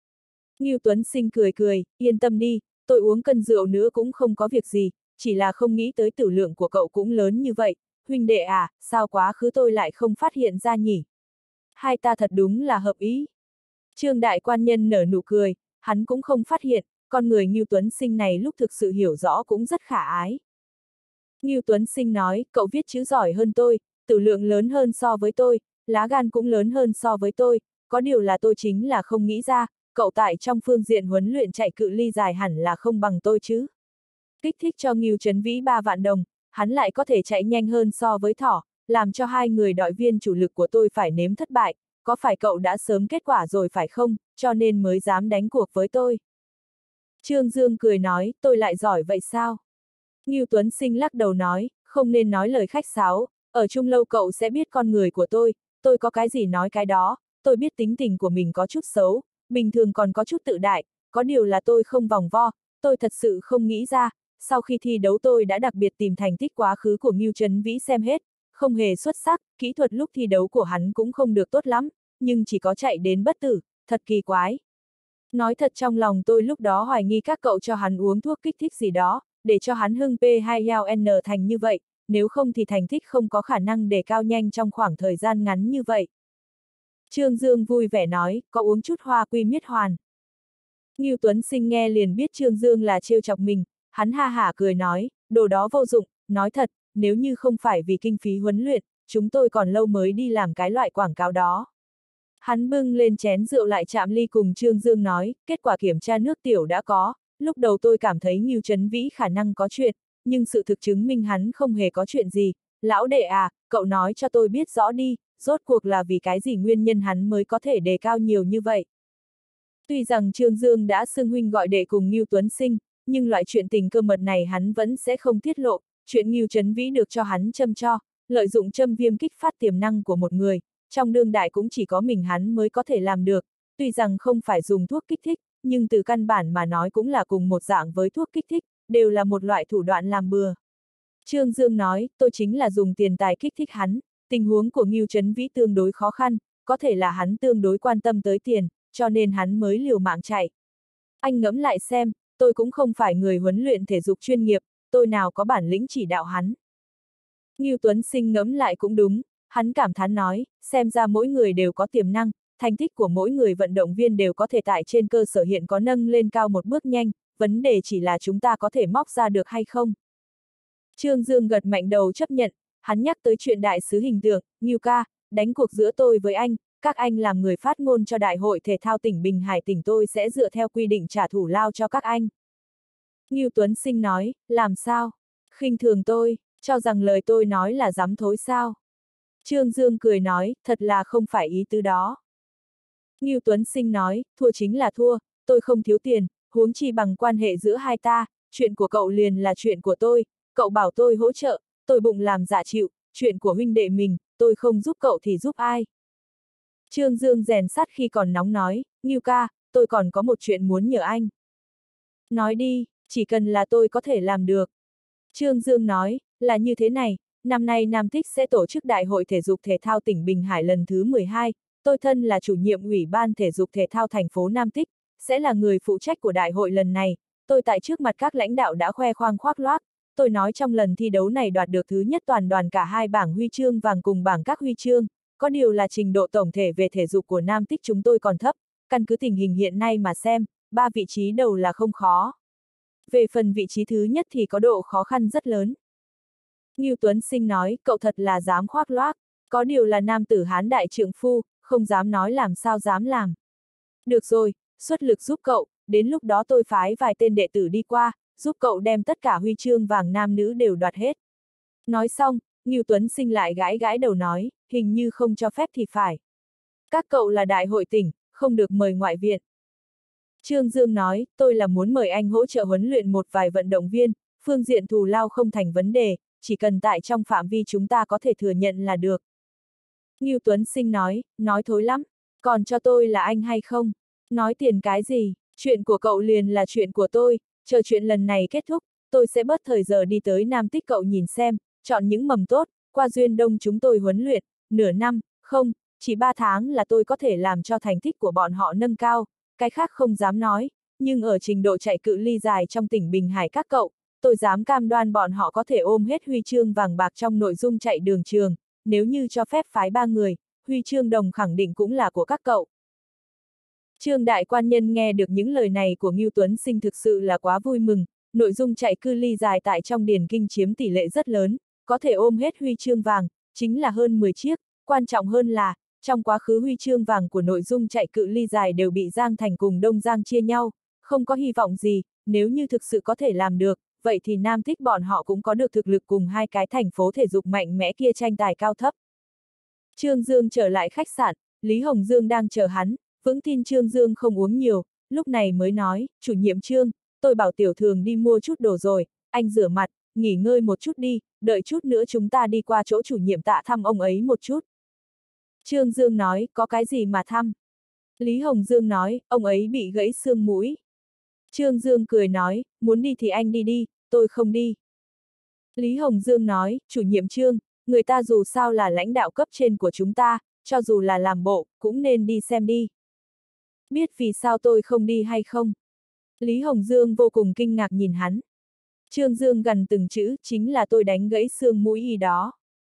Ngưu Tuấn Sinh cười cười, yên tâm đi, tôi uống cân rượu nữa cũng không có việc gì, chỉ là không nghĩ tới tử lượng của cậu cũng lớn như vậy, huynh đệ à, sao quá khứ tôi lại không phát hiện ra nhỉ? Hai ta thật đúng là hợp ý. Trương đại quan nhân nở nụ cười, hắn cũng không phát hiện, con người Ngưu Tuấn Sinh này lúc thực sự hiểu rõ cũng rất khả ái. Ngưu Tuấn Sinh nói, cậu viết chữ giỏi hơn tôi, tử lượng lớn hơn so với tôi, lá gan cũng lớn hơn so với tôi, có điều là tôi chính là không nghĩ ra, cậu tại trong phương diện huấn luyện chạy cự ly dài hẳn là không bằng tôi chứ. Kích thích cho Ngưu Trấn Vĩ ba vạn đồng, hắn lại có thể chạy nhanh hơn so với thỏ, làm cho hai người đội viên chủ lực của tôi phải nếm thất bại, có phải cậu đã sớm kết quả rồi phải không, cho nên mới dám đánh cuộc với tôi. Trương Dương cười nói, tôi lại giỏi vậy sao? Ngưu Tuấn Sinh lắc đầu nói, không nên nói lời khách sáo, ở chung lâu cậu sẽ biết con người của tôi, tôi có cái gì nói cái đó, tôi biết tính tình của mình có chút xấu, bình thường còn có chút tự đại, có điều là tôi không vòng vo, tôi thật sự không nghĩ ra, sau khi thi đấu tôi đã đặc biệt tìm thành tích quá khứ của Ngưu Trấn Vĩ xem hết, không hề xuất sắc, kỹ thuật lúc thi đấu của hắn cũng không được tốt lắm, nhưng chỉ có chạy đến bất tử, thật kỳ quái. Nói thật trong lòng tôi lúc đó hoài nghi các cậu cho hắn uống thuốc kích thích gì đó, để cho hắn hưng P hai N thành như vậy, nếu không thì thành tích không có khả năng đề cao nhanh trong khoảng thời gian ngắn như vậy. Trương Dương vui vẻ nói, có uống chút hoa quy miết hoàn. Ngưu Tuấn Sinh nghe liền biết Trương Dương là trêu chọc mình, hắn ha hả cười nói, đồ đó vô dụng, nói thật, nếu như không phải vì kinh phí huấn luyện, chúng tôi còn lâu mới đi làm cái loại quảng cáo đó. Hắn bưng lên chén rượu lại chạm ly cùng Trương Dương nói, kết quả kiểm tra nước tiểu đã có, lúc đầu tôi cảm thấy Ngưu Trấn Vĩ khả năng có chuyện, nhưng sự thực chứng minh hắn không hề có chuyện gì. Lão đệ à, cậu nói cho tôi biết rõ đi, rốt cuộc là vì cái gì nguyên nhân hắn mới có thể đề cao nhiều như vậy. Tuy rằng Trương Dương đã xưng huynh gọi đệ cùng Ngưu Tuấn Sinh, nhưng loại chuyện tình cơ mật này hắn vẫn sẽ không tiết lộ, chuyện Ngưu Trấn Vĩ được cho hắn châm cho, lợi dụng châm viêm kích phát tiềm năng của một người, trong đương đại cũng chỉ có mình hắn mới có thể làm được, tuy rằng không phải dùng thuốc kích thích, nhưng từ căn bản mà nói cũng là cùng một dạng với thuốc kích thích, đều là một loại thủ đoạn làm bừa. Trương Dương nói, tôi chính là dùng tiền tài kích thích hắn, tình huống của Ngưu Trấn Vĩ tương đối khó khăn, có thể là hắn tương đối quan tâm tới tiền, cho nên hắn mới liều mạng chạy. Anh ngẫm lại xem, tôi cũng không phải người huấn luyện thể dục chuyên nghiệp, tôi nào có bản lĩnh chỉ đạo hắn. Ngưu Tuấn Sinh ngẫm lại cũng đúng, hắn cảm thán nói, xem ra mỗi người đều có tiềm năng, thành tích của mỗi người vận động viên đều có thể tại trên cơ sở hiện có nâng lên cao một bước nhanh, vấn đề chỉ là chúng ta có thể móc ra được hay không. Trương Dương gật mạnh đầu chấp nhận, hắn nhắc tới chuyện đại sứ hình tượng, Ngưu ca, đánh cuộc giữa tôi với anh, các anh làm người phát ngôn cho Đại hội Thể thao tỉnh Bình Hải tỉnh tôi sẽ dựa theo quy định trả thù lao cho các anh. Ngưu Tuấn Sinh nói, làm sao? Khinh thường tôi, cho rằng lời tôi nói là dám thối sao? Trương Dương cười nói, thật là không phải ý tứ đó. Ngưu Tuấn Sinh nói, thua chính là thua, tôi không thiếu tiền, huống chi bằng quan hệ giữa hai ta, chuyện của cậu liền là chuyện của tôi, cậu bảo tôi hỗ trợ, tôi bụng làm dạ chịu, chuyện của huynh đệ mình, tôi không giúp cậu thì giúp ai. Trương Dương rèn sắt khi còn nóng nói, Ngưu ca, tôi còn có một chuyện muốn nhờ anh. Nói đi, chỉ cần là tôi có thể làm được. Trương Dương nói, là như thế này, năm nay Nam Tích sẽ tổ chức Đại hội Thể dục Thể thao tỉnh Bình Hải lần thứ mười hai, tôi thân là chủ nhiệm Ủy ban Thể dục Thể thao thành phố Nam Tích, sẽ là người phụ trách của đại hội lần này, tôi tại trước mặt các lãnh đạo đã khoe khoang khoác loác, tôi nói trong lần thi đấu này đoạt được thứ nhất toàn đoàn cả hai bảng huy chương vàng cùng bảng các huy chương, có điều là trình độ tổng thể về thể dục của Nam Tích chúng tôi còn thấp, căn cứ tình hình hiện nay mà xem, ba vị trí đầu là không khó. Về phần vị trí thứ nhất thì có độ khó khăn rất lớn. Ngưu Tuấn Sinh nói, cậu thật là dám khoác loác, có điều là nam tử Hán đại trượng phu, không dám nói làm sao dám làm. Được rồi, xuất lực giúp cậu, đến lúc đó tôi phái vài tên đệ tử đi qua, giúp cậu đem tất cả huy chương vàng nam nữ đều đoạt hết. Nói xong, Ngưu Tuấn Sinh lại gãi gãi đầu nói, hình như không cho phép thì phải. Các cậu là đại hội tỉnh, không được mời ngoại viện. Trương Dương nói, tôi là muốn mời anh hỗ trợ huấn luyện một vài vận động viên, phương diện thù lao không thành vấn đề, chỉ cần tại trong phạm vi chúng ta có thể thừa nhận là được. Ngưu Tuấn Sinh nói, nói thối lắm, còn cho tôi là anh hay không? Nói tiền cái gì, chuyện của cậu liền là chuyện của tôi, chờ chuyện lần này kết thúc, tôi sẽ bớt thời giờ đi tới Nam Tích cậu nhìn xem, chọn những mầm tốt, qua Duyên Đông chúng tôi huấn luyện, nửa năm, không, chỉ ba tháng là tôi có thể làm cho thành tích của bọn họ nâng cao, cái khác không dám nói, nhưng ở trình độ chạy cự ly dài trong tỉnh Bình Hải các cậu, tôi dám cam đoan bọn họ có thể ôm hết huy chương vàng bạc trong nội dung chạy đường trường, nếu như cho phép phái ba người, huy chương đồng khẳng định cũng là của các cậu. Trương đại quan nhân nghe được những lời này của Ngưu Tuấn Sinh thực sự là quá vui mừng, nội dung chạy cự ly dài tại trong điền kinh chiếm tỷ lệ rất lớn, có thể ôm hết huy chương vàng, chính là hơn mười chiếc, quan trọng hơn là, trong quá khứ huy chương vàng của nội dung chạy cự ly dài đều bị Giang Thành cùng Đông Giang chia nhau, không có hy vọng gì, nếu như thực sự có thể làm được, vậy thì Nam Thích bọn họ cũng có được thực lực cùng hai cái thành phố thể dục mạnh mẽ kia tranh tài cao thấp. Trương Dương trở lại khách sạn, Lý Hồng Dương đang chờ hắn, vững tin Trương Dương không uống nhiều, lúc này mới nói, chủ nhiệm Trương, tôi bảo Tiểu Thường đi mua chút đồ rồi, anh rửa mặt, nghỉ ngơi một chút đi, đợi chút nữa chúng ta đi qua chỗ chủ nhiệm Tạ thăm ông ấy một chút. Trương Dương nói, có cái gì mà thăm? Lý Hồng Dương nói, ông ấy bị gãy xương mũi. Trương Dương cười nói, muốn đi thì anh đi đi, tôi không đi. Lý Hồng Dương nói, chủ nhiệm Trương, người ta dù sao là lãnh đạo cấp trên của chúng ta, cho dù là làm bộ, cũng nên đi xem đi. Biết vì sao tôi không đi hay không? Lý Hồng Dương vô cùng kinh ngạc nhìn hắn. Trương Dương gần từng chữ, chính là tôi đánh gãy xương mũi y đó.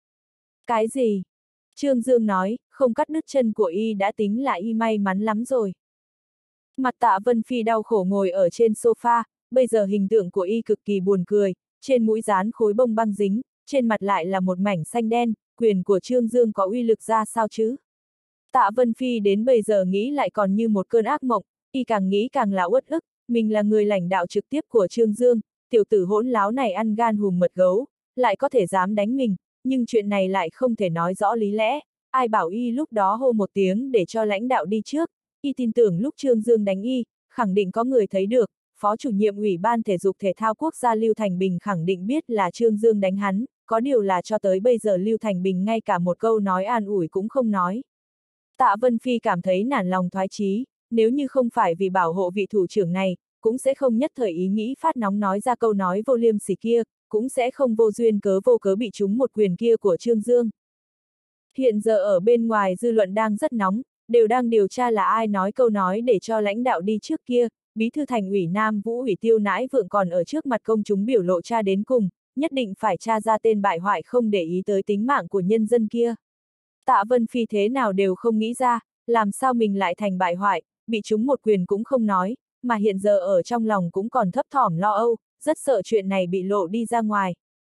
Cái gì? Trương Dương nói, không cắt đứt chân của y đã tính là y may mắn lắm rồi. Mặt Tạ Vân Phi đau khổ ngồi ở trên sofa, bây giờ hình tượng của y cực kỳ buồn cười, trên mũi dán khối bông băng dính, trên mặt lại là một mảnh xanh đen, quyền của Trương Dương có uy lực ra sao chứ? Tạ Vân Phi đến bây giờ nghĩ lại còn như một cơn ác mộng, y càng nghĩ càng là uất ức, mình là người lãnh đạo trực tiếp của Trương Dương, tiểu tử hỗn láo này ăn gan hùm mật gấu, lại có thể dám đánh mình, nhưng chuyện này lại không thể nói rõ lý lẽ, ai bảo y lúc đó hô một tiếng để cho lãnh đạo đi trước, y tin tưởng lúc Trương Dương đánh y, khẳng định có người thấy được, Phó chủ nhiệm Ủy ban Thể dục Thể thao Quốc gia Lưu Thành Bình khẳng định biết là Trương Dương đánh hắn, có điều là cho tới bây giờ Lưu Thành Bình ngay cả một câu nói an ủi cũng không nói. Tạ Vân Phi cảm thấy nản lòng thoái chí, nếu như không phải vì bảo hộ vị thủ trưởng này, cũng sẽ không nhất thời ý nghĩ phát nóng nói ra câu nói vô liêm sỉ kia, cũng sẽ không vô duyên cớ vô cớ bị trúng một quyền kia của Trương Dương. Hiện giờ ở bên ngoài dư luận đang rất nóng, đều đang điều tra là ai nói câu nói để cho lãnh đạo đi trước kia, bí thư thành ủy Nam Vũ ủy Tiêu Nãi Vượng còn ở trước mặt công chúng biểu lộ tra đến cùng, nhất định phải tra ra tên bại hoại không để ý tới tính mạng của nhân dân kia. Tạ Vân Phi thế nào đều không nghĩ ra, làm sao mình lại thành bại hoại, bị trúng một quyền cũng không nói, mà hiện giờ ở trong lòng cũng còn thấp thỏm lo âu, rất sợ chuyện này bị lộ đi ra ngoài.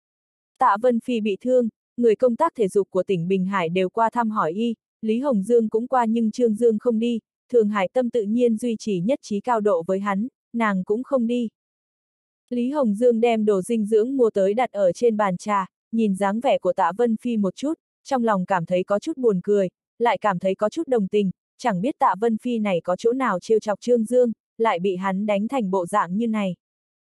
Tạ Vân Phi bị thương, người công tác thể dục của tỉnh Bình Hải đều qua thăm hỏi y, Lý Hồng Dương cũng qua nhưng Trương Dương không đi, Thường Hải Tâm tự nhiên duy trì nhất trí cao độ với hắn, nàng cũng không đi. Lý Hồng Dương đem đồ dinh dưỡng mua tới đặt ở trên bàn trà, nhìn dáng vẻ của Tạ Vân Phi một chút, trong lòng cảm thấy có chút buồn cười, lại cảm thấy có chút đồng tình, chẳng biết Tạ Vân Phi này có chỗ nào trêu chọc Trương Dương, lại bị hắn đánh thành bộ dạng như này.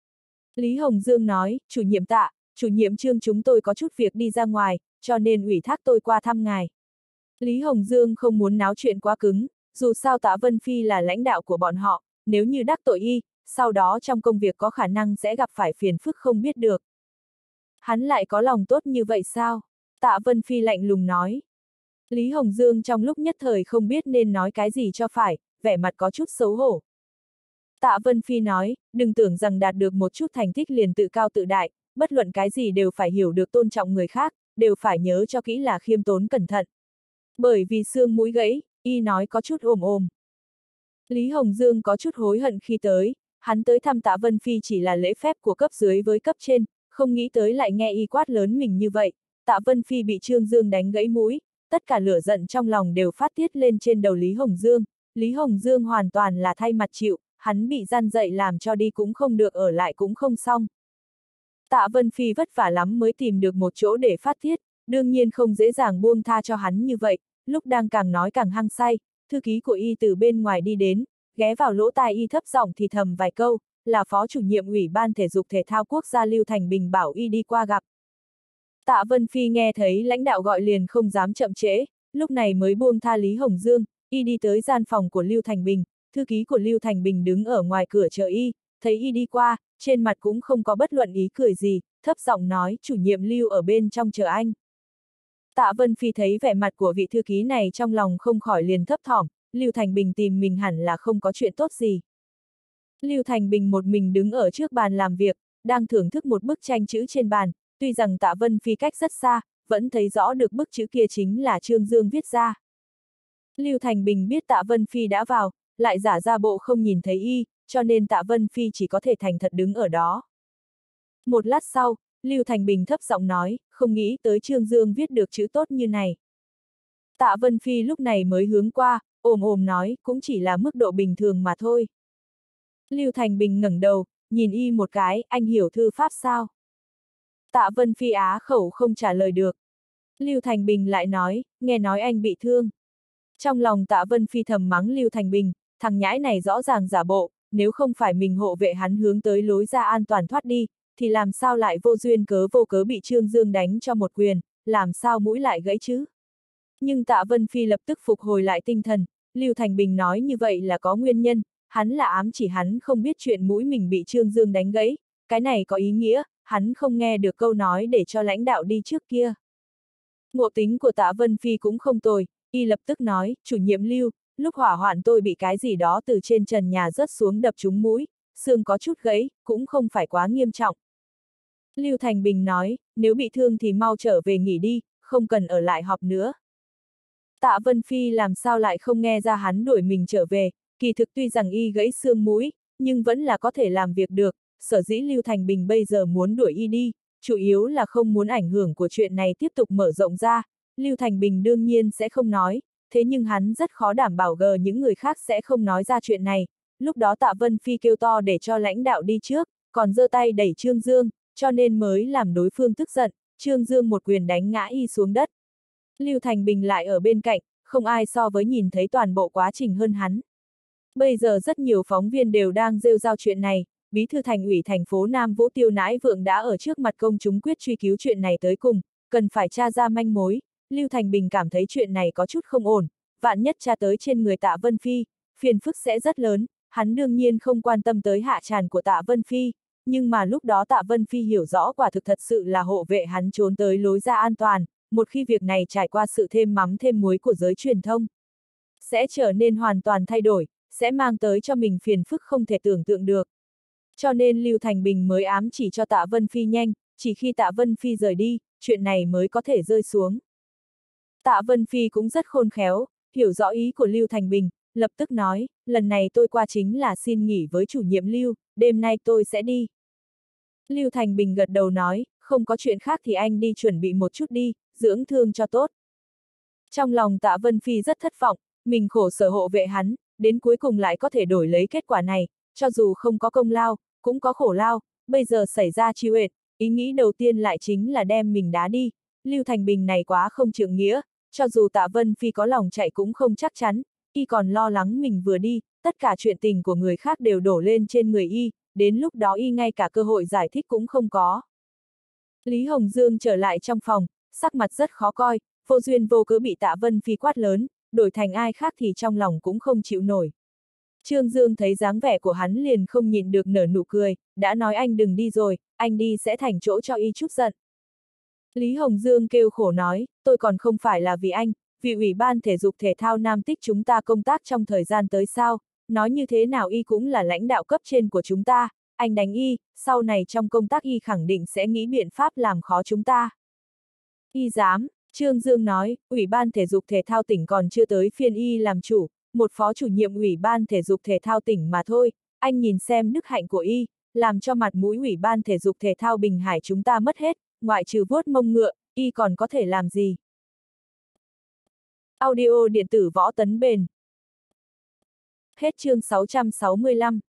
Lý Hồng Dương nói, chủ nhiệm Tạ, chủ nhiệm Trương chúng tôi có chút việc đi ra ngoài, cho nên ủy thác tôi qua thăm ngài. Lý Hồng Dương không muốn náo chuyện quá cứng, dù sao Tạ Vân Phi là lãnh đạo của bọn họ, nếu như đắc tội y, sau đó trong công việc có khả năng sẽ gặp phải phiền phức không biết được. Hắn lại có lòng tốt như vậy sao? Tạ Vân Phi lạnh lùng nói. Lý Hồng Dương trong lúc nhất thời không biết nên nói cái gì cho phải, vẻ mặt có chút xấu hổ. Tạ Vân Phi nói, đừng tưởng rằng đạt được một chút thành tích liền tự cao tự đại, bất luận cái gì đều phải hiểu được tôn trọng người khác, đều phải nhớ cho kỹ là khiêm tốn cẩn thận. Bởi vì xương mũi gãy, y nói có chút ồm ồm. Lý Hồng Dương có chút hối hận khi tới, hắn tới thăm Tạ Vân Phi chỉ là lễ phép của cấp dưới với cấp trên, không nghĩ tới lại nghe y quát lớn mình như vậy. Tạ Vân Phi bị Trương Dương đánh gãy mũi, tất cả lửa giận trong lòng đều phát tiết lên trên đầu Lý Hồng Dương, Lý Hồng Dương hoàn toàn là thay mặt chịu, hắn bị gian dậy làm cho đi cũng không được ở lại cũng không xong. Tạ Vân Phi vất vả lắm mới tìm được một chỗ để phát tiết, đương nhiên không dễ dàng buông tha cho hắn như vậy, lúc đang càng nói càng hăng say, thư ký của y từ bên ngoài đi đến, ghé vào lỗ tai y thấp giọng thì thầm vài câu, là phó chủ nhiệm Ủy ban Thể dục Thể thao Quốc gia Lưu Thành Bình bảo y đi qua gặp. Tạ Vân Phi nghe thấy lãnh đạo gọi liền không dám chậm trễ, lúc này mới buông tha Lý Hồng Dương, y đi tới gian phòng của Lưu Thành Bình, thư ký của Lưu Thành Bình đứng ở ngoài cửa chờ y, thấy y đi qua, trên mặt cũng không có bất luận ý cười gì, thấp giọng nói, chủ nhiệm Lưu ở bên trong chờ anh. Tạ Vân Phi thấy vẻ mặt của vị thư ký này trong lòng không khỏi liền thấp thỏm, Lưu Thành Bình tìm mình hẳn là không có chuyện tốt gì. Lưu Thành Bình một mình đứng ở trước bàn làm việc, đang thưởng thức một bức tranh chữ trên bàn, tuy rằng Tạ Vân Phi cách rất xa, vẫn thấy rõ được bức chữ kia chính là Trương Dương viết ra. Lưu Thành Bình biết Tạ Vân Phi đã vào, lại giả ra bộ không nhìn thấy y, cho nên Tạ Vân Phi chỉ có thể thành thật đứng ở đó. Một lát sau, Lưu Thành Bình thấp giọng nói, không nghĩ tới Trương Dương viết được chữ tốt như này. Tạ Vân Phi lúc này mới hướng qua, ồm ồm nói, cũng chỉ là mức độ bình thường mà thôi. Lưu Thành Bình ngẩng đầu, nhìn y một cái, anh hiểu thư pháp sao? Tạ Vân Phi á khẩu không trả lời được. Lưu Thành Bình lại nói, nghe nói anh bị thương. Trong lòng Tạ Vân Phi thầm mắng Lưu Thành Bình, thằng nhãi này rõ ràng giả bộ, nếu không phải mình hộ vệ hắn hướng tới lối ra an toàn thoát đi, thì làm sao lại vô duyên cớ vô cớ bị Trương Dương đánh cho một quyền, làm sao mũi lại gãy chứ? Nhưng Tạ Vân Phi lập tức phục hồi lại tinh thần, Lưu Thành Bình nói như vậy là có nguyên nhân, hắn là ám chỉ hắn không biết chuyện mũi mình bị Trương Dương đánh gãy, cái này có ý nghĩa, hắn không nghe được câu nói để cho lãnh đạo đi trước kia. Ngộ tính của Tạ Vân Phi cũng không tồi, y lập tức nói, chủ nhiệm Lưu, lúc hỏa hoạn tôi bị cái gì đó từ trên trần nhà rớt xuống đập trúng mũi, xương có chút gãy, cũng không phải quá nghiêm trọng. Lưu Thành Bình nói, nếu bị thương thì mau trở về nghỉ đi, không cần ở lại họp nữa. Tạ Vân Phi làm sao lại không nghe ra hắn đuổi mình trở về, kỳ thực tuy rằng y gãy xương mũi, nhưng vẫn là có thể làm việc được, sở dĩ Lưu Thành Bình bây giờ muốn đuổi y đi, chủ yếu là không muốn ảnh hưởng của chuyện này tiếp tục mở rộng ra, Lưu Thành Bình đương nhiên sẽ không nói, thế nhưng hắn rất khó đảm bảo gờ những người khác sẽ không nói ra chuyện này, lúc đó Tạ Vân Phi kêu to để cho lãnh đạo đi trước, còn giơ tay đẩy Trương Dương, cho nên mới làm đối phương tức giận, Trương Dương một quyền đánh ngã y xuống đất. Lưu Thành Bình lại ở bên cạnh, không ai so với nhìn thấy toàn bộ quá trình hơn hắn. Bây giờ rất nhiều phóng viên đều đang rêu rao chuyện này, Bí thư Thành ủy thành phố Nam Vũ Tiêu Nãi Vượng đã ở trước mặt công chúng quyết truy cứu chuyện này tới cùng, cần phải tra ra manh mối. Lưu Thành Bình cảm thấy chuyện này có chút không ổn, vạn nhất tra tới trên người Tạ Vân Phi, phiền phức sẽ rất lớn, hắn đương nhiên không quan tâm tới hạ tràn của Tạ Vân Phi, nhưng mà lúc đó Tạ Vân Phi hiểu rõ quả thực thật sự là hộ vệ hắn trốn tới lối ra an toàn, một khi việc này trải qua sự thêm mắm thêm muối của giới truyền thông, sẽ trở nên hoàn toàn thay đổi, sẽ mang tới cho mình phiền phức không thể tưởng tượng được. Cho nên Lưu Thành Bình mới ám chỉ cho Tạ Vân Phi nhanh, chỉ khi Tạ Vân Phi rời đi, chuyện này mới có thể rơi xuống. Tạ Vân Phi cũng rất khôn khéo, hiểu rõ ý của Lưu Thành Bình, lập tức nói, lần này tôi qua chính là xin nghỉ với chủ nhiệm Lưu, đêm nay tôi sẽ đi. Lưu Thành Bình gật đầu nói, không có chuyện khác thì anh đi chuẩn bị một chút đi, dưỡng thương cho tốt. Trong lòng Tạ Vân Phi rất thất vọng, mình khổ sở hộ vệ hắn, đến cuối cùng lại có thể đổi lấy kết quả này, cho dù không có công lao, cũng có khổ lao, bây giờ xảy ra chi huệt, ý nghĩ đầu tiên lại chính là đem mình đá đi. Lưu Thành Bình này quá không trượng nghĩa, cho dù Tạ Vân Phi có lòng chạy cũng không chắc chắn, y còn lo lắng mình vừa đi, tất cả chuyện tình của người khác đều đổ lên trên người y, đến lúc đó y ngay cả cơ hội giải thích cũng không có. Lý Hồng Dương trở lại trong phòng, sắc mặt rất khó coi, vô duyên vô cớ bị Tạ Vân Phi quát lớn, đổi thành ai khác thì trong lòng cũng không chịu nổi. Trương Dương thấy dáng vẻ của hắn liền không nhịn được nở nụ cười, đã nói anh đừng đi rồi, anh đi sẽ thành chỗ cho y chút giận. Lý Hồng Dương kêu khổ nói, tôi còn không phải là vì anh, vì Ủy ban Thể dục Thể thao Nam Tích chúng ta công tác trong thời gian tới sao, nói như thế nào y cũng là lãnh đạo cấp trên của chúng ta, anh đánh y, sau này trong công tác y khẳng định sẽ nghĩ biện pháp làm khó chúng ta. Y dám, Trương Dương nói, Ủy ban Thể dục Thể thao tỉnh còn chưa tới phiên y làm chủ, một phó chủ nhiệm Ủy ban Thể dục Thể thao tỉnh mà thôi, anh nhìn xem đức hạnh của y, làm cho mặt mũi Ủy ban Thể dục Thể thao Bình Hải chúng ta mất hết, ngoại trừ vuốt mông ngựa, y còn có thể làm gì? Audio điện tử Võ Tấn Bền. Hết chương sáu trăm sáu mươi lăm.